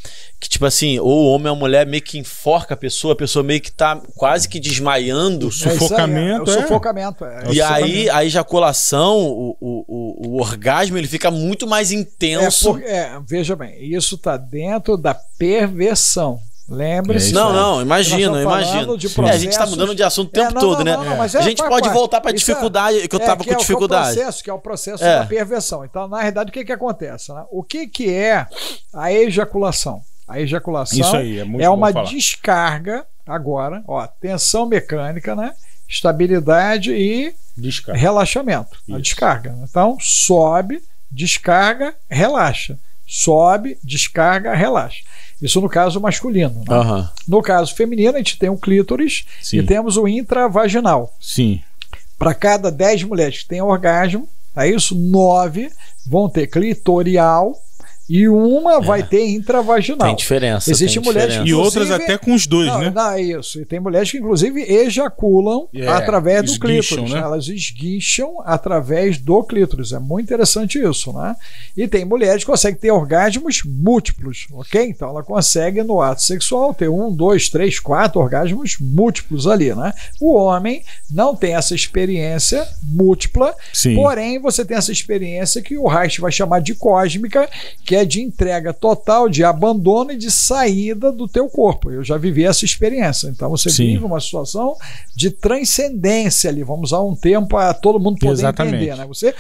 S1: que tipo assim, ou o homem ou a mulher meio que enforca a pessoa, a pessoa meio que tá quase que desmaiando.
S2: O sufocamento,
S3: é,
S2: é.
S3: o sufocamento, é.
S1: E aí a ejaculação, o, o, o, o orgasmo, ele fica muito mais intenso.
S3: É, por, é, veja bem, isso tá dentro da perversão. Lembre-se.
S1: É não, não, imagina, imagina. É, a gente tá mudando de assunto o tempo
S3: é, não,
S1: todo,
S3: não,
S1: né?
S3: Não, não, mas é,
S1: a gente pode
S3: parte.
S1: voltar pra isso dificuldade, é, que eu tava é, com dificuldade.
S3: Que é o processo, que é o processo
S1: é.
S3: da perversão. Então, na realidade, o que que acontece? Né? O que que é a ejaculação? A ejaculação
S2: isso aí, é, muito
S3: é uma
S2: falar.
S3: descarga, agora, ó, tensão mecânica, né? Estabilidade e
S2: descarga.
S3: relaxamento. Isso. A descarga. Então, sobe, descarga, relaxa. Sobe, descarga, relaxa. Isso no caso masculino. Né?
S1: Uhum.
S3: No caso feminino, a gente tem o clítoris Sim. e temos o intravaginal.
S2: Sim.
S3: Para cada dez mulheres que têm orgasmo, é isso, nove vão ter clitorial e uma é. vai ter intravaginal.
S1: Tem diferença.
S3: Existem
S1: tem
S3: mulheres
S1: diferença.
S2: E outras até com os dois,
S3: não,
S2: né?
S3: Não, é isso. E tem mulheres que, inclusive, ejaculam yeah. através do
S2: esguicham,
S3: clítoris.
S2: né?
S3: Elas esguicham através do clítoris. É muito interessante isso, né? E tem mulheres que conseguem ter orgasmos múltiplos, ok? Então ela consegue, no ato sexual, ter um, dois, três, quatro orgasmos múltiplos ali, né? O homem não tem essa experiência múltipla,
S2: Sim.
S3: porém você tem essa experiência que o Reich vai chamar de cósmica, que é de entrega total, de abandono e de saída do teu corpo. Eu já vivi essa experiência. Então você Sim. vive uma situação de transcendência ali. Vamos usar um termo para todo mundo poder Exatamente. entender, né? Você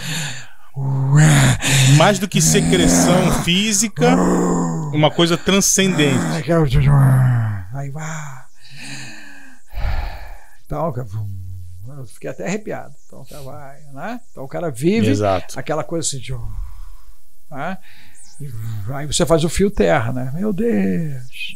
S2: mais do que secreção física, uma coisa transcendente.
S3: Aí vai. Então, eu fiquei até arrepiado. Então, o cara vai, né? Então o cara vive
S2: Exato.
S3: aquela coisa assim de. Né? Aí você faz o fio terra, né? Meu Deus.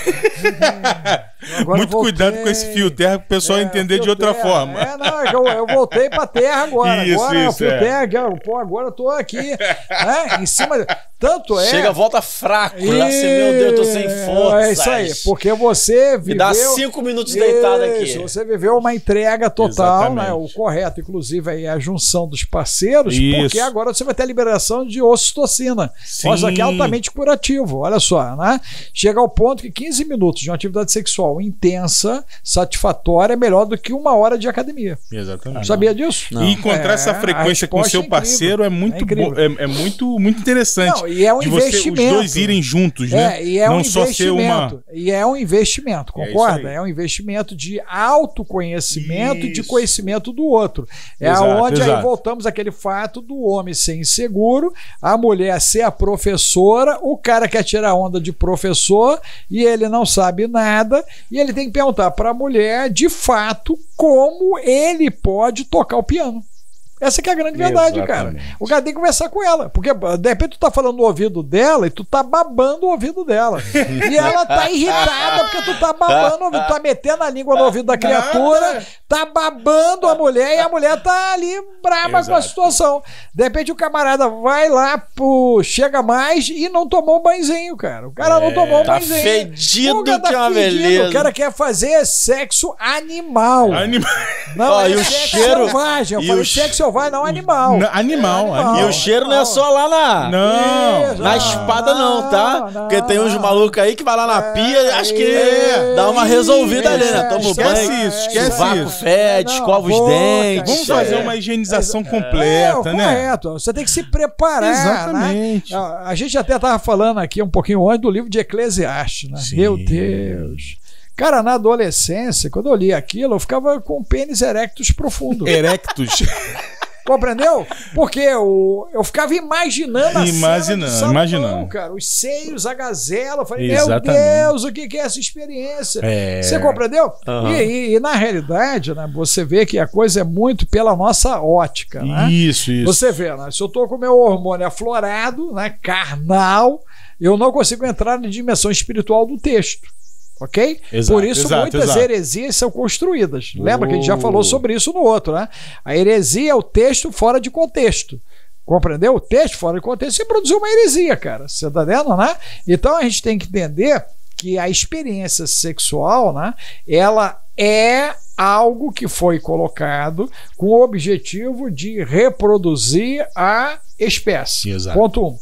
S3: Agora
S2: muito cuidado com esse fio terra para o pessoal é, entender de outra
S3: terra.
S2: forma.
S3: É, não, eu, eu voltei para terra agora.
S2: Isso,
S3: agora
S2: isso,
S3: o fio
S2: é.
S3: terra, pô, agora eu tô aqui, né, em cima. Tanto é.
S1: Chega, volta fraco. E... Lá, assim, meu Deus, eu tô sem força.
S3: É isso aí, porque você viveu.
S1: Me dá cinco minutos deitado aqui.
S3: Você viveu uma entrega total, né? O correto, inclusive, é a junção dos parceiros,
S2: isso.
S3: porque agora você vai ter a liberação de ocitocina.
S2: Sim.
S3: Coisa que é altamente curativo. Olha só, né? Chega ao ponto que quinze minutos de uma atividade sexual intensa, satisfatória, é melhor do que uma hora de academia.
S2: Exatamente.
S3: Sabia disso?
S2: Não. E encontrar é, essa frequência com o seu parceiro é, é muito é, bo... é, é muito, muito interessante.
S3: Não, e é um
S2: de
S3: investimento.
S2: Você, os dois irem juntos, né?
S3: É, e é
S2: Não
S3: um
S2: só ser uma.
S3: E é um investimento, concorda?
S2: É,
S3: é um investimento de autoconhecimento e de conhecimento do outro. É
S2: exato,
S3: onde
S2: exato.
S3: aí voltamos àquele fato do homem ser inseguro, a mulher ser a professora, o cara quer tirar onda de professor e ele não sabe nada, e ele tem que perguntar para a mulher, de fato, como ele pode tocar o piano. Essa que é a grande verdade, Exatamente. cara. O cara tem que conversar com ela. Porque, de repente, tu tá falando no ouvido dela e tu tá babando o ouvido dela. E ela tá irritada porque tu tá babando o ouvido. Tu tá metendo a língua no ouvido da criatura, tá babando a mulher e a mulher tá ali braba Exato. com a situação. De repente, o camarada vai lá, pô, chega mais e não tomou um banhozinho, cara. O cara é, não tomou um
S1: tá
S3: banhozinho.
S1: Fedido,
S3: o cara tá
S1: que é uma
S3: fedido.
S1: beleza.
S3: O cara quer fazer sexo animal.
S2: Animal.
S3: Não,
S1: Ó,
S3: é
S1: e o
S3: sexo
S1: cheiro,
S3: selvagem. Eu
S1: e
S3: falei
S1: o
S3: sexo vai não animal.
S2: N animal,
S3: é,
S2: animal.
S1: E o cheiro não é só lá na.
S2: Não.
S1: Isso, na espada, não, não tá?
S3: Não,
S1: Porque tem uns malucos aí que vai lá na
S3: é,
S1: pia, acho que
S3: é,
S1: dá uma resolvida
S3: é,
S1: ali, né? Toma
S2: esquece
S1: banho,
S2: isso, esquece
S1: sovaco
S2: isso.
S1: fede,
S3: Não,
S1: escova os
S3: boca,
S1: dentes.
S2: Vamos fazer
S1: é.
S2: uma higienização
S3: é,
S2: completa,
S3: é,
S2: né?
S3: Correto. Você tem que se preparar.
S2: Exatamente.
S3: Né? A gente até estava falando aqui um pouquinho antes do livro de Eclesiastes, né? Meu Deus. Cara, na adolescência, quando eu li aquilo, eu ficava com pênis erectus profundo.
S2: Erectus.
S3: Compreendeu? Porque eu, eu ficava imaginando a
S2: imaginando,
S3: cena
S2: imaginando.
S3: cara, os seios, a gazela. Eu falei,
S2: Exatamente.
S3: meu Deus, o que, que é essa experiência?
S2: É.
S3: Você compreendeu?
S1: Uhum.
S3: E, e, e na realidade, né, você vê que a coisa é muito pela nossa ótica. Né?
S2: Isso, isso.
S3: Você vê, né, se eu tô com o meu hormônio aflorado, né, carnal, eu não consigo entrar na dimensão espiritual do texto. Ok?
S2: Exato,
S3: Por isso
S2: exato,
S3: muitas
S2: exato.
S3: heresias são construídas. Uh. Lembra que a gente já falou sobre isso no outro, né? A heresia é o texto fora de contexto. Compreendeu? O texto fora de contexto, você produziu uma heresia, cara. Você tá vendo, né? Então a gente tem que entender que a experiência sexual, né? Ela é algo que foi colocado com o objetivo de reproduzir a espécie.
S2: Exato.
S3: Ponto um.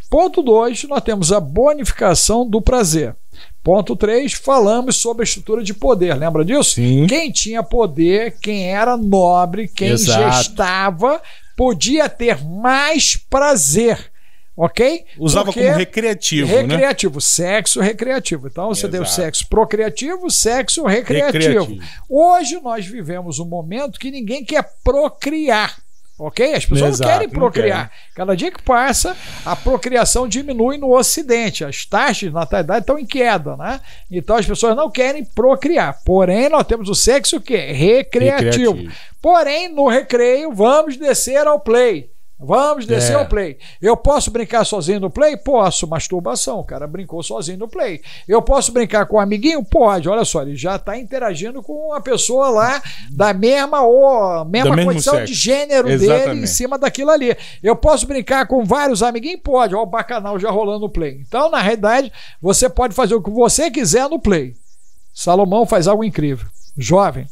S3: Ponto dois, nós temos a bonificação do prazer. Ponto três, falamos sobre a estrutura de poder. Lembra disso?
S2: Sim.
S3: Quem tinha poder, quem era nobre, quem
S2: Exato.
S3: gestava, podia ter mais prazer. Ok?
S2: Usava
S3: Porque
S2: como recreativo,
S3: recreativo,
S2: né?
S3: Sexo recreativo. Então você tem o
S2: Exato.
S3: sexo procriativo, sexo recreativo.
S2: Recreativo.
S3: Hoje nós vivemos um momento que ninguém quer procriar. Ok? As pessoas
S2: Exato,
S3: não querem
S2: não
S3: procriar. Cada dia que passa, a procriação diminui no Ocidente. As taxas de natalidade estão em queda, né? Então as pessoas não querem procriar. Porém, nós temos o sexo que é recreativo.
S2: Recreativo.
S3: Porém, no recreio, vamos descer ao play. Vamos descer
S2: É.
S3: ao play. Eu posso brincar sozinho no play? Posso. Masturbação. O cara brincou sozinho no play. Eu posso brincar com um amiguinho? Pode. Olha só, ele já está interagindo com uma pessoa lá da mesma, ou, mesma
S2: Do mesmo
S3: condição
S2: sexo.
S3: de gênero dele
S2: Exatamente.
S3: em cima daquilo ali. Eu posso brincar com vários amiguinhos? Pode. Olha o bacanal já rolando no play. Então, na realidade, você pode fazer o que você quiser no play. Salomão faz algo incrível. Jovem,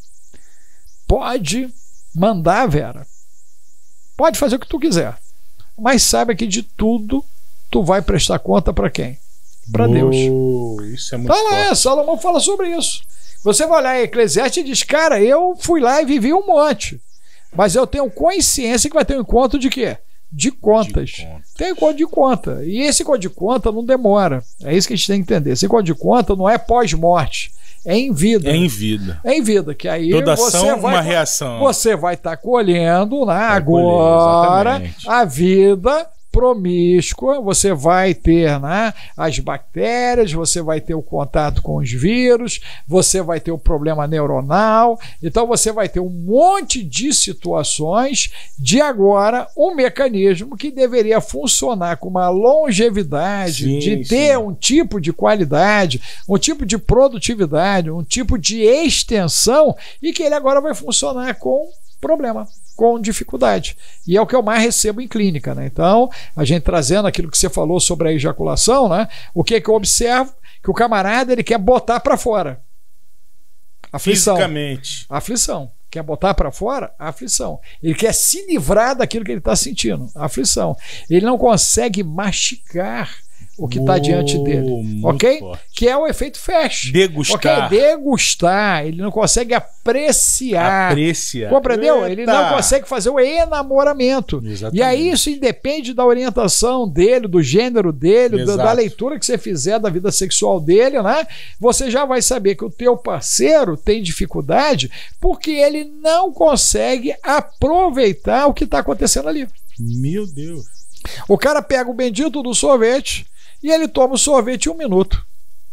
S3: pode mandar, Vera. Pode fazer o que tu quiser. Mas saiba que de tudo tu vai prestar conta para quem? Para Deus.
S2: Oh, isso é muito
S3: Tá lá,
S2: forte.
S3: Salomão fala sobre isso. Você vai olhar em Eclesiastes e diz, cara, eu fui lá e vivi um monte. Mas eu tenho consciência que vai ter um encontro de quê? De contas.
S2: De conta.
S3: Tem encontro de conta. E esse encontro de conta não demora. É isso que a gente tem que entender. Esse encontro de conta não é pós-morte. É em vida.
S2: É em vida.
S3: É em vida, que aí
S2: Toda
S3: você
S2: ação,
S3: vai,
S2: uma reação.
S3: Você vai estar tá colhendo, né,
S2: Vai
S3: agora
S2: colher, exatamente.
S3: a vida promíscua, você vai ter, né, as bactérias, você vai ter o contato com os vírus, você vai ter o problema neuronal, então você vai ter um monte de situações de agora um mecanismo que deveria funcionar com uma longevidade,
S2: Sim,
S3: de
S2: sim.
S3: ter um tipo de qualidade, um tipo de produtividade, um tipo de extensão, e que ele agora vai funcionar com problema, com dificuldade. E é o que eu mais recebo em clínica, né? Então, a gente trazendo aquilo que você falou sobre a ejaculação, né? O que é que eu observo? Que o camarada, ele quer botar para fora. Aflição.
S2: Fisicamente.
S3: Aflição. Quer botar para fora? Aflição. Ele quer se livrar daquilo que ele está sentindo. Aflição. Ele não consegue mastigar o que está
S2: Oh,
S3: diante dele.
S2: muito
S3: Ok?
S2: forte.
S3: Que é o efeito flash.
S2: Degustar.
S3: Ok? Degustar. Ele não consegue apreciar.
S2: Apreciar.
S3: Compreendeu? Ele não
S2: Eita.
S3: consegue fazer o enamoramento.
S2: Exatamente.
S3: E aí isso independe da orientação dele, do gênero dele, da,
S2: Exato.
S3: da leitura que você fizer da vida sexual dele, né? Você já vai saber que o teu parceiro tem dificuldade porque ele não consegue aproveitar o que está acontecendo ali.
S2: Meu Deus.
S3: O cara pega o bendito do sorvete e ele toma o sorvete em um minuto.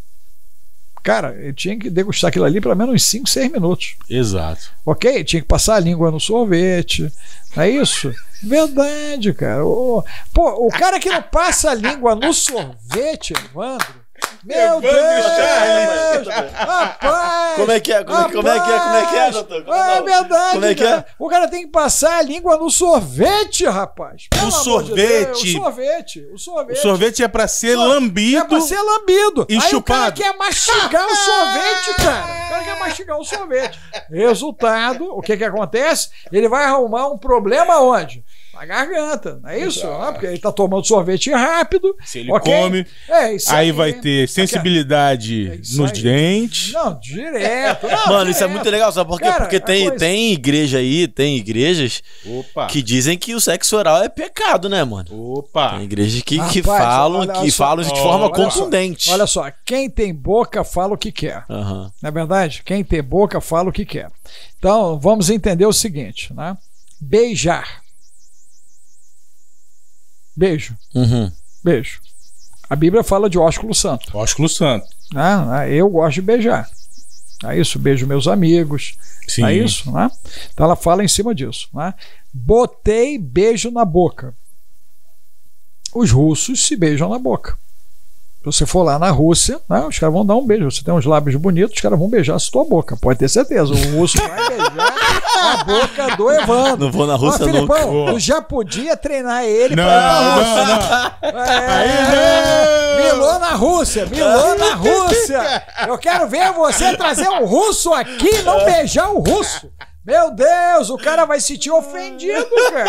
S3: Cara, ele tinha que degustar aquilo ali pelo menos uns cinco, seis minutos.
S2: Exato.
S3: Ok? Tinha que passar a língua no sorvete. É isso? Verdade, cara. O, pô, o cara que não passa a língua no sorvete, Evandro. Meu
S2: Evandro
S3: Deus!
S1: Charles.
S3: Rapaz!
S1: Como é que é? Como é- como é que é? Como é que é, doutor? Como
S3: É
S1: não?
S3: verdade.
S1: Como é que é?
S3: cara. O cara tem que passar a língua no sorvete, rapaz. Pelo amor de
S2: sorvete-
S3: Deus, o sorvete. O sorvete.
S2: O sorvete é pra ser
S3: Só-
S2: lambido.
S3: É pra ser lambido.
S2: e
S3: Aí
S2: chupado.
S3: o cara quer mastigar o sorvete, cara. O cara quer mastigar o sorvete. Resultado, o que que acontece? Ele vai arrumar um problema onde? Na garganta, não é isso? Ah, porque ele tá tomando sorvete rápido.
S2: Se ele
S3: ok?
S2: come,
S3: É isso
S2: aí vai ter sensibilidade
S3: É isso
S2: nos
S3: aí.
S2: dentes.
S3: Não, direto. Não,
S1: Mano, isso é
S3: direto.
S1: muito legal, sabe por quê?
S3: Cara,
S1: Porque
S3: a
S1: tem,
S3: coisa-
S1: tem igreja aí, tem igrejas
S2: Opa.
S1: que dizem que o sexo oral é pecado, né, mano?
S2: Opa.
S1: Tem igrejas que, que
S3: Rapaz,
S1: falam,
S3: olha
S1: que
S3: só,
S1: falam isso de
S2: olha
S1: forma
S2: só,
S1: contundente.
S3: Olha só, quem tem boca fala o que quer.
S1: Aham.
S3: Não é verdade? Quem tem boca fala o que quer. Então, vamos entender o seguinte, né? Beijar. Beijo,
S1: Uhum.
S3: beijo. A Bíblia fala de ósculo santo.
S2: Ósculo santo.
S3: Né? Eu gosto de beijar. É isso, beijo meus amigos.
S2: Sim.
S3: É isso, né? Então ela fala em cima disso, né? Botei beijo na boca. Os russos se beijam na boca. Se você for lá na Rússia, né, os caras vão dar um beijo. Você tem uns lábios bonitos, os caras vão beijar a sua boca. Pode ter certeza. O russo vai beijar a boca do Evandro.
S1: Não vou na
S3: Ó,
S1: Rússia
S3: Filipão,
S1: nunca.
S3: tu já podia treinar ele
S2: Não,
S3: pra ir pra Rússia.
S2: não, não.
S3: É, milou na Rússia, milou na Rússia. Eu quero ver você trazer um russo aqui e não beijar o russo. Meu Deus, o cara vai se sentir ofendido, cara.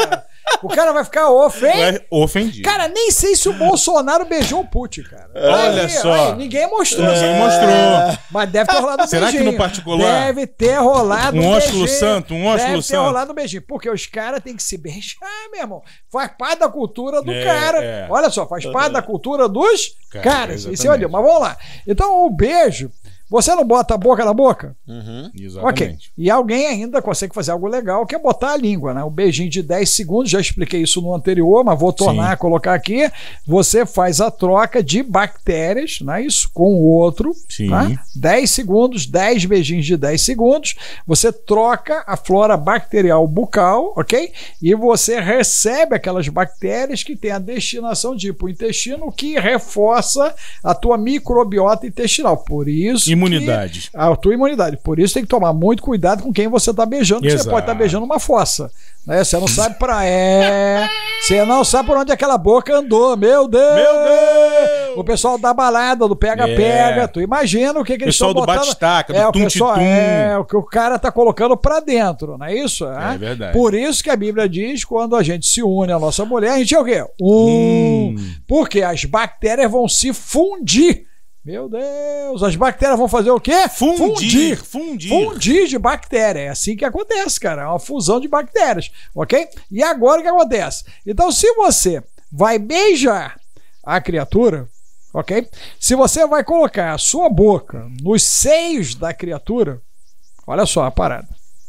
S3: O cara vai ficar ofendido.
S2: Vai ofendido.
S3: Cara, nem sei se o Bolsonaro beijou o Putin, cara.
S2: Olha
S3: Aí,
S2: só.
S3: aí, ninguém mostrou.
S2: Ninguém
S3: sabe?
S2: mostrou.
S3: Mas deve ter rolado um
S2: Será
S3: beijinho.
S2: que no particular?
S3: Deve ter rolado
S2: Um
S3: um
S2: ósculo
S3: beijinho.
S2: santo, um ósculo
S3: Deve ter
S2: santo.
S3: rolado um beijinho. Porque os caras têm que se beijar, meu irmão. Faz parte da cultura do
S2: É,
S3: cara.
S2: é.
S3: Olha só, faz parte da cultura dos
S2: Cara,
S3: caras.
S2: exatamente.
S3: Isso é, mas vamos lá. Então, o beijo, você não bota a boca na boca?
S1: Uhum.
S2: Exatamente.
S3: Ok. E alguém ainda consegue fazer algo legal, que é botar a língua, né? O beijinho de dez segundos, já expliquei isso no anterior, mas vou tornar
S2: Sim.
S3: a colocar aqui. Você faz a troca de bactérias, né? Isso com o outro.
S2: Sim.
S3: Tá? dez segundos, dez beijinhos de dez segundos. Você troca a flora bacterial bucal, ok? E você recebe aquelas bactérias que têm a destinação de ir para o intestino, que reforça a tua microbiota intestinal. Por isso.
S2: Imunidade.
S3: Que a tua imunidade. Por isso tem que tomar muito cuidado com quem você está beijando, porque
S2: Exato.
S3: você pode estar beijando uma fossa. Né? Você não sabe para é. Você não sabe por onde aquela boca andou. Meu Deus!
S2: Meu Deus!
S3: O pessoal da balada, do pega-pega.
S2: É.
S3: Tu imagina o que, que eles
S2: Pessoal
S3: estão
S2: do
S3: botando.
S2: bate-taca, do
S3: é, o pessoal,
S2: tum-ti-tum.
S3: é o que o cara tá colocando pra dentro, não é isso?
S2: É verdade.
S3: Por isso que a Bíblia diz, quando a gente se une à nossa mulher, a gente é o quê? Um.
S2: Hum.
S3: Porque as bactérias vão se fundir. Meu Deus, as bactérias vão fazer o quê?
S2: Fundir. Fundir.
S3: Fundir de bactéria. É assim que acontece, cara. É uma fusão de bactérias, ok? E agora o que acontece? Então, se você vai beijar a criatura, ok? Se você vai colocar a sua boca nos seios da criatura, olha só a parada.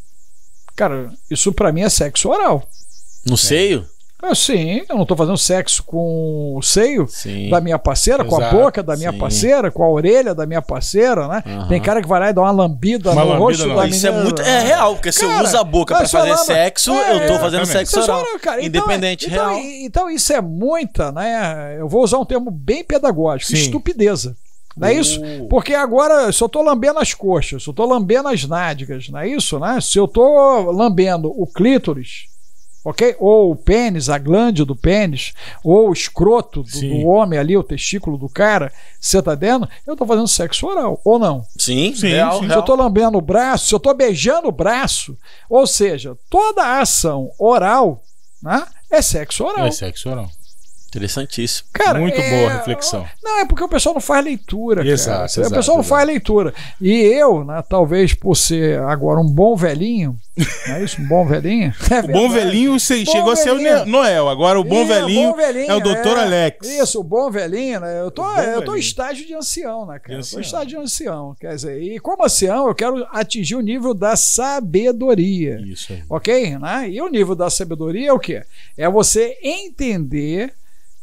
S3: Cara, isso pra mim é sexo oral.
S1: No seio?
S3: Ah, sim, eu não tô fazendo sexo com o seio
S1: Sim.
S3: da minha parceira, com a
S2: Exato,
S3: boca da minha
S1: sim.
S3: parceira, com a orelha da minha parceira, né?
S1: Aham.
S3: Tem cara que vai lá e dá uma lambida
S2: Uma
S3: no
S2: lambida
S3: rosto
S2: não.
S3: da
S1: Isso é
S3: menina.
S1: muito. É real, porque se eu
S3: Cara,
S1: uso a boca
S3: tá
S1: pra fazer
S3: falando-
S1: sexo,
S3: É,
S1: eu tô fazendo
S2: exatamente.
S1: sexo oral.
S3: Sexo oral, cara. Então,
S1: Independente,
S3: então,
S1: real.
S3: Então isso é muita, né? Eu vou usar um termo bem pedagógico,
S2: Sim.
S3: estupideza. Não é isso?
S1: Uh.
S3: Porque agora, se eu tô lambendo as coxas, se eu tô lambendo as nádegas, não é isso, né? Se eu tô lambendo o clítoris, ok? Ou o pênis, a glândula do pênis, ou o escroto do,
S2: Sim.
S3: do homem ali, o testículo do cara, você tá vendo? Eu tô fazendo sexo oral, ou não?
S1: Sim,
S2: Sim,
S1: real,
S2: sim.
S3: Se eu
S1: real.
S3: tô lambendo o braço, se eu tô beijando o braço, ou seja, toda a ação oral, né, é sexo oral.
S2: É sexo oral.
S1: Interessantíssimo.
S3: Cara,
S2: Muito
S3: é-
S2: boa reflexão.
S3: Não, é porque o pessoal não faz leitura,
S2: Exato,
S3: cara.
S2: exato,
S3: o pessoal não
S2: exato.
S3: faz leitura. E eu, né, talvez por ser agora um bom velhinho, não é isso? Um bom velhinho? É
S2: O bom
S3: verdade.
S2: velhinho você
S3: Bom
S2: chegou a ser o
S3: velhinho.
S2: Ne- Noel. Agora o bom
S3: Ih,
S2: velhinho,
S3: bom velhinho,
S2: é o doutor
S3: é.
S2: Alex.
S3: Isso, o bom velhinho, né? Eu tô,
S2: O bom
S3: eu tô em
S2: velhinho.
S3: estágio de ancião, né, cara?
S2: De
S3: Eu tô
S2: ancião.
S3: em estágio de ancião. Quer dizer, e como ancião, eu quero atingir o nível da sabedoria.
S2: Isso aí.
S3: Ok? Né? E o nível da sabedoria é o quê? É você entender,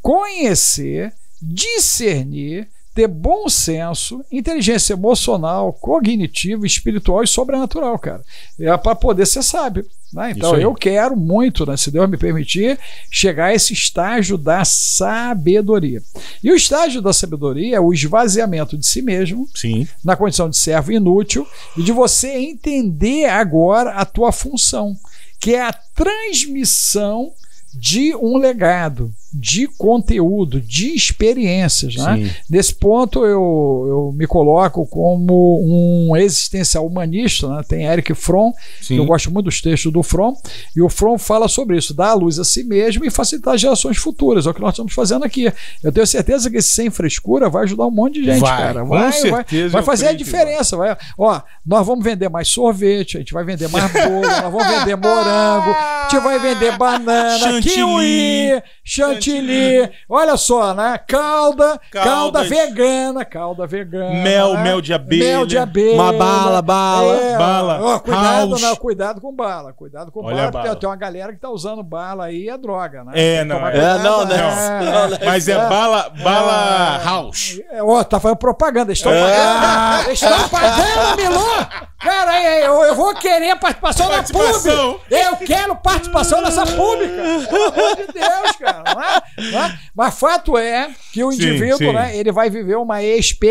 S3: conhecer, discernir, ter bom senso, inteligência emocional, cognitiva, espiritual e sobrenatural, cara. É para poder ser sábio. Né? Então
S2: Isso aí.
S3: eu quero muito, né, se Deus me permitir, chegar a esse estágio da sabedoria. E o estágio da sabedoria é o esvaziamento de si mesmo,
S2: Sim.
S3: na condição de servo inútil, e de você entender agora a tua função, que é a transmissão de um legado, de conteúdo, de experiências. Né?
S2: Sim.
S3: Nesse ponto eu, eu me coloco como um existencial humanista, né? Tem Eric Fromm,
S2: Sim.
S3: que eu gosto muito dos textos do Fromm, e o Fromm fala sobre isso, dar a luz a si mesmo e facilitar as gerações futuras, é o que nós estamos fazendo aqui. Eu tenho certeza que esse Sem Frescura vai ajudar um monte de gente,
S2: Vai,
S3: cara.
S2: com
S3: Vai,
S2: certeza
S3: vai, vai
S2: eu
S3: fazer a
S2: creio que
S3: diferença. Vai. Ó, nós vamos vender mais sorvete, a gente vai vender mais bolo, nós vamos vender morango, a gente vai vender banana,
S2: Chantilly.
S3: kiwi, chantilly, olha só, né? Calda, calda
S2: Caldas.
S3: vegana, calda vegana.
S2: Mel,
S3: né?
S2: mel de abelha.
S3: Mel de abelha.
S1: Uma bala, bala,
S3: É,
S2: bala,
S3: ó, cuidado,
S2: house.
S3: não, cuidado com bala, cuidado com
S2: Olha
S3: bala,
S2: a
S3: porque
S2: bala.
S3: tem uma galera que tá usando bala aí, é droga, né?
S2: É,
S3: Tem que
S2: não,
S3: tomar
S2: é.
S3: cuidado,
S1: É, não, né?
S3: é.
S1: Não, né?
S2: Mas é,
S3: É.
S2: bala, bala house.
S3: É, Ó, tá fazendo propaganda. Estão
S2: É.
S3: pagando. Eles Estão pagando, Milô. Cara, aí, eu, eu vou querer participação,
S2: Participação.
S3: na pública. Eu quero participação nessa pública. Pelo amor de Deus, cara. Não é? Não é? Mas fato é que o
S2: Sim,
S3: indivíduo,
S2: sim.
S3: né, ele vai viver uma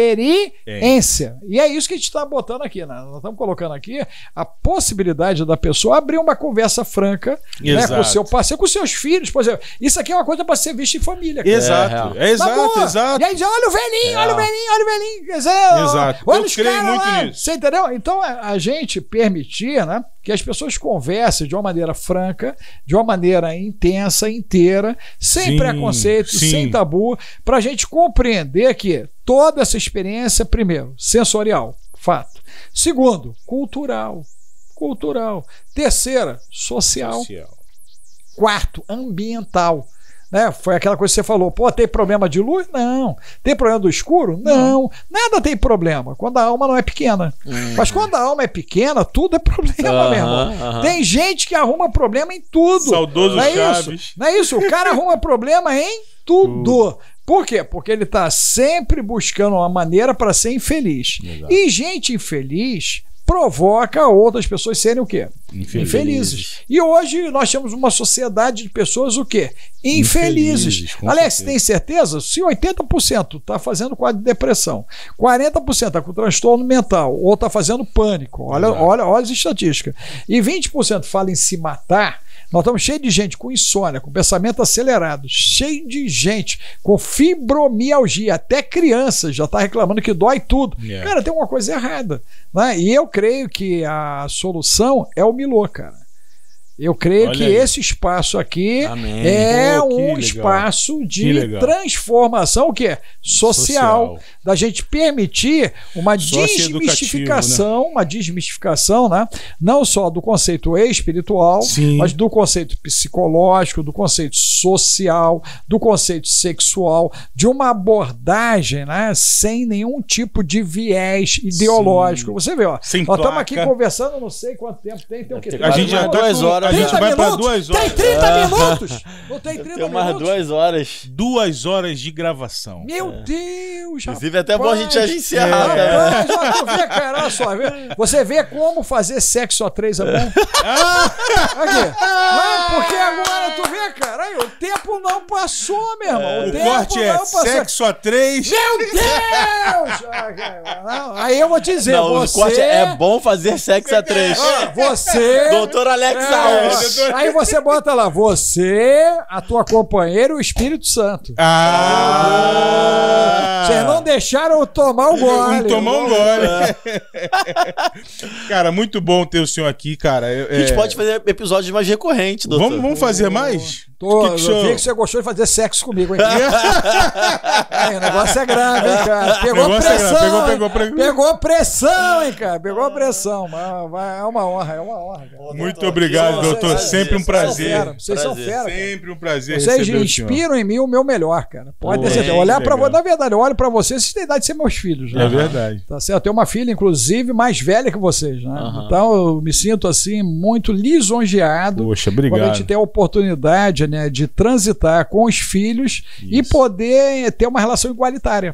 S3: experiência. E é isso que a gente está botando aqui, né? Nós estamos colocando aqui a possibilidade da pessoa abrir uma conversa franca, né,
S2: Exato.
S3: com o seu parceiro, com os seus filhos, por exemplo. Isso aqui é uma coisa para ser vista em família, cara.
S2: Exato.
S1: real.
S2: É, exato,
S3: Na boa.
S2: exato.
S3: E aí diz, olha o velhinho, olha o velhinho, olha o velhinho. Quer dizer,
S2: Exato.
S3: olha
S2: Eu
S3: os
S2: creio
S3: caras
S2: muito
S3: lá.
S2: nisso.
S3: Você entendeu? Então, é, a gente permitir, né, que as pessoas conversem de uma maneira franca, de uma maneira intensa, inteira, sem
S2: Sim,
S3: preconceito,
S2: sim.
S3: sem tabu, para a gente compreender que toda essa experiência, primeiro, sensorial, fato. Segundo, cultural. Cultural. Terceira, social.
S2: Social.
S3: Quarto, ambiental. Né? Foi aquela coisa que você falou, pô, tem problema de luz? Não. Tem problema do escuro? Não. não. Nada tem problema, quando a alma não é pequena. Hum. Mas quando a alma é pequena, tudo é problema, uh-huh, meu irmão. Uh-huh. Tem gente que arruma problema em tudo.
S2: Saudoso
S3: não é
S2: Chaves.
S3: Isso? Não é isso? O cara arruma problema em tudo. tudo. Por quê? Porque ele está sempre buscando uma maneira para ser infeliz. Exato. E gente infeliz provoca outras pessoas serem o quê? Infelizes. Infelizes. E hoje nós temos uma sociedade de pessoas o quê? Infelizes. Infelizes, Alex, certeza. Tem certeza? Se oitenta por cento está fazendo quadro de depressão, quarenta por cento está com transtorno mental ou está fazendo pânico, olha, olha, olha as estatísticas, e vinte por cento fala em se matar, nós estamos cheios de gente com insônia, com pensamento acelerado, cheio de gente com fibromialgia, até crianças já está reclamando que dói tudo. Yeah. Cara, tem uma coisa errada. Né? E eu creio que a solução é o Milô, cara. Eu creio Olha que aí. esse espaço aqui Amém. é oh, um espaço de transformação o quê? Social, Social, da gente permitir uma desmistificação, né? uma desmistificação, né? Não só do conceito espiritual, Sim. mas do conceito psicológico, do conceito social, do conceito sexual, de uma abordagem, né? Sem nenhum tipo de viés ideológico. Sim. Você vê, ó, Sem nós estamos aqui conversando, não sei quanto tempo tem, tem o quê?
S2: A gente já está duas horas.
S3: A gente vai para
S2: duas horas.
S3: Tem trinta minutos! Não tem trinta
S1: tem mais
S3: minutos?
S1: duas horas.
S2: Duas horas de gravação.
S3: Meu é. Deus!
S1: Inclusive, é até bom a gente já encerrar.
S3: É. Rapaz, já tu vê, cara, olha só. Você vê como fazer sexo a três é bom? Aqui. Não, porque agora tu vê, cara, aí, o tempo não passou, meu irmão.
S2: É.
S3: O,
S2: o
S3: tempo
S2: corte é sexo a três.
S3: Meu Deus! Não, aí eu vou te dizer,
S1: não,
S3: você...
S1: o corte é bom fazer sexo a três.
S3: Você...
S1: Doutor Alex
S3: é. Aí você bota lá, você, a tua companheira e o Espírito Santo.
S2: Ah!
S3: Vocês não deixaram eu tomar o gole.
S2: Um tomar um gole. Cara, muito bom ter o senhor aqui, cara. Eu,
S1: a gente
S2: é...
S1: pode fazer episódios mais recorrentes, doutor.
S2: Vamos, vamos fazer mais?
S3: Tô,
S2: que que
S3: eu
S2: show?
S3: vi que você gostou de fazer sexo comigo, hein? Aí, o negócio é grave, hein, cara? Pegou pressão, é pegou, pegou, pegou, pegou pressão, hein, cara? Pegou pressão. É uma honra, é uma honra. Cara.
S2: Muito obrigado, doutor. Prazer, sempre um prazer.
S3: Vocês são fera.
S2: Sempre um prazer.
S3: Vocês inspiram em mim o meu melhor, cara. Pode ter certeza. Olhar pra você, na verdade, eu olho pra vocês, vocês têm idade de ser meus filhos. Né?
S2: É verdade.
S3: Tá certo? Eu tenho uma filha, inclusive, mais velha que vocês, né? Uhum. Então eu me sinto, assim, muito lisonjeado.
S2: Poxa, obrigado.
S3: Quando a gente tem a oportunidade, né, de transitar com os filhos isso. e poder ter uma relação igualitária.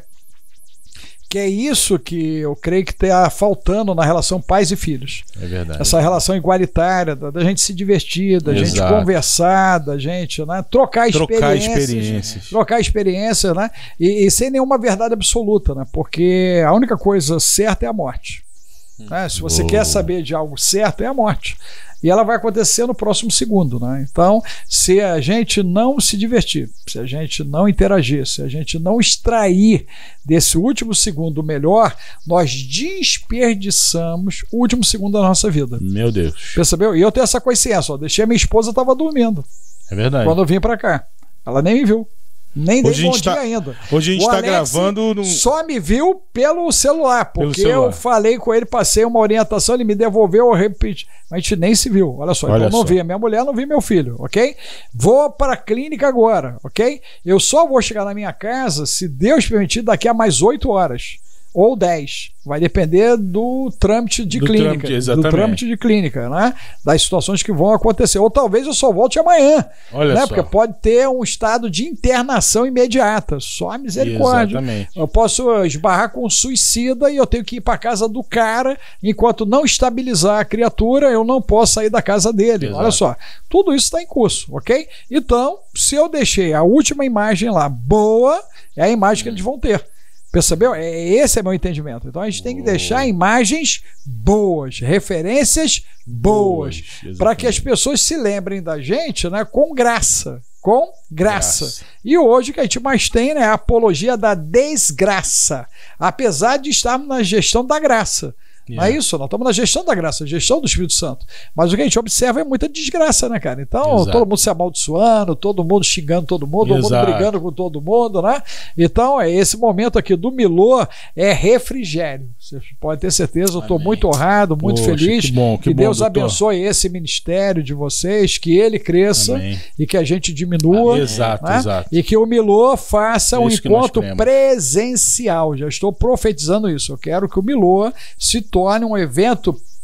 S3: Que é isso que eu creio que está faltando na relação pais e filhos.
S2: É verdade.
S3: Essa relação igualitária, da, da gente se divertir, da Exato. gente conversar, da gente né, trocar,
S2: trocar
S3: experiências.
S2: experiências.
S3: Trocar experiências, né? E, e sem nenhuma verdade absoluta, né? Porque a única coisa certa é a morte. Né? Se você oh. quer saber de algo certo, é a morte. E ela vai acontecer no próximo segundo, né? Então, se a gente não se divertir, se a gente não interagir, se a gente não extrair desse último segundo o melhor, nós desperdiçamos o último segundo da nossa vida.
S2: Meu Deus.
S3: Percebeu? E eu tenho essa consciência, ó, deixei a minha esposa, estava dormindo.
S2: É verdade.
S3: Quando eu vim para cá. Ela nem me viu. Nem dei bom dia tá, ainda.
S2: Hoje a gente está gravando. No...
S3: Só me viu pelo celular, porque pelo celular. eu falei com ele, passei uma orientação, ele me devolveu, eu repeti. Mas a gente nem se viu. Olha só, Olha então não vi a minha mulher, não vi meu filho, ok? Vou para a clínica agora, ok? Eu só vou chegar na minha casa, se Deus permitir, daqui a mais oito horas. Ou dez. Vai depender do trâmite de do clínica. Trâmite, do trâmite de clínica, né? Das situações que vão acontecer. Ou talvez eu só volte amanhã.
S2: Olha
S3: né?
S2: só.
S3: Porque pode ter um estado de internação imediata. Só a misericórdia.
S2: Exatamente.
S3: Eu posso esbarrar com um suicida e eu tenho que ir para casa do cara. Enquanto não estabilizar a criatura, eu não posso sair da casa dele. Exato. Olha só. Tudo isso está em curso, ok? Então, se eu deixei a última imagem lá boa, é a imagem que eles vão ter. Percebeu? Esse é meu entendimento. Então a gente tem que deixar imagens boas, referências boas, boas para que as pessoas se lembrem da gente, né, com graça. Com graça. graça. E hoje o que a gente mais tem, né, é a apologia da desgraça. Apesar de estarmos na gestão da graça. Não é isso? Nós estamos na gestão da graça, gestão do Espírito Santo. Mas o que a gente observa é muita desgraça, né, cara? Então,
S2: Exato.
S3: todo mundo se amaldiçoando, todo mundo xingando todo mundo, todo mundo
S2: Exato.
S3: brigando com todo mundo, né? Então, é esse momento aqui do Milô é refrigério. Você pode ter certeza, eu estou
S1: Amém.
S3: muito honrado, muito
S2: Poxa,
S3: feliz.
S2: que bom, que
S3: que
S2: bom,
S3: Deus
S2: doutor.
S3: abençoe esse ministério de vocês, que ele cresça
S2: Amém.
S3: e que a gente diminua.
S2: Amém. Exato,
S3: né?
S2: exato.
S3: E que o Milô faça
S2: É
S3: um
S2: isso que nós
S3: encontro
S2: cremos.
S3: presencial. Já estou profetizando isso. Eu quero que o Milô se torne um evento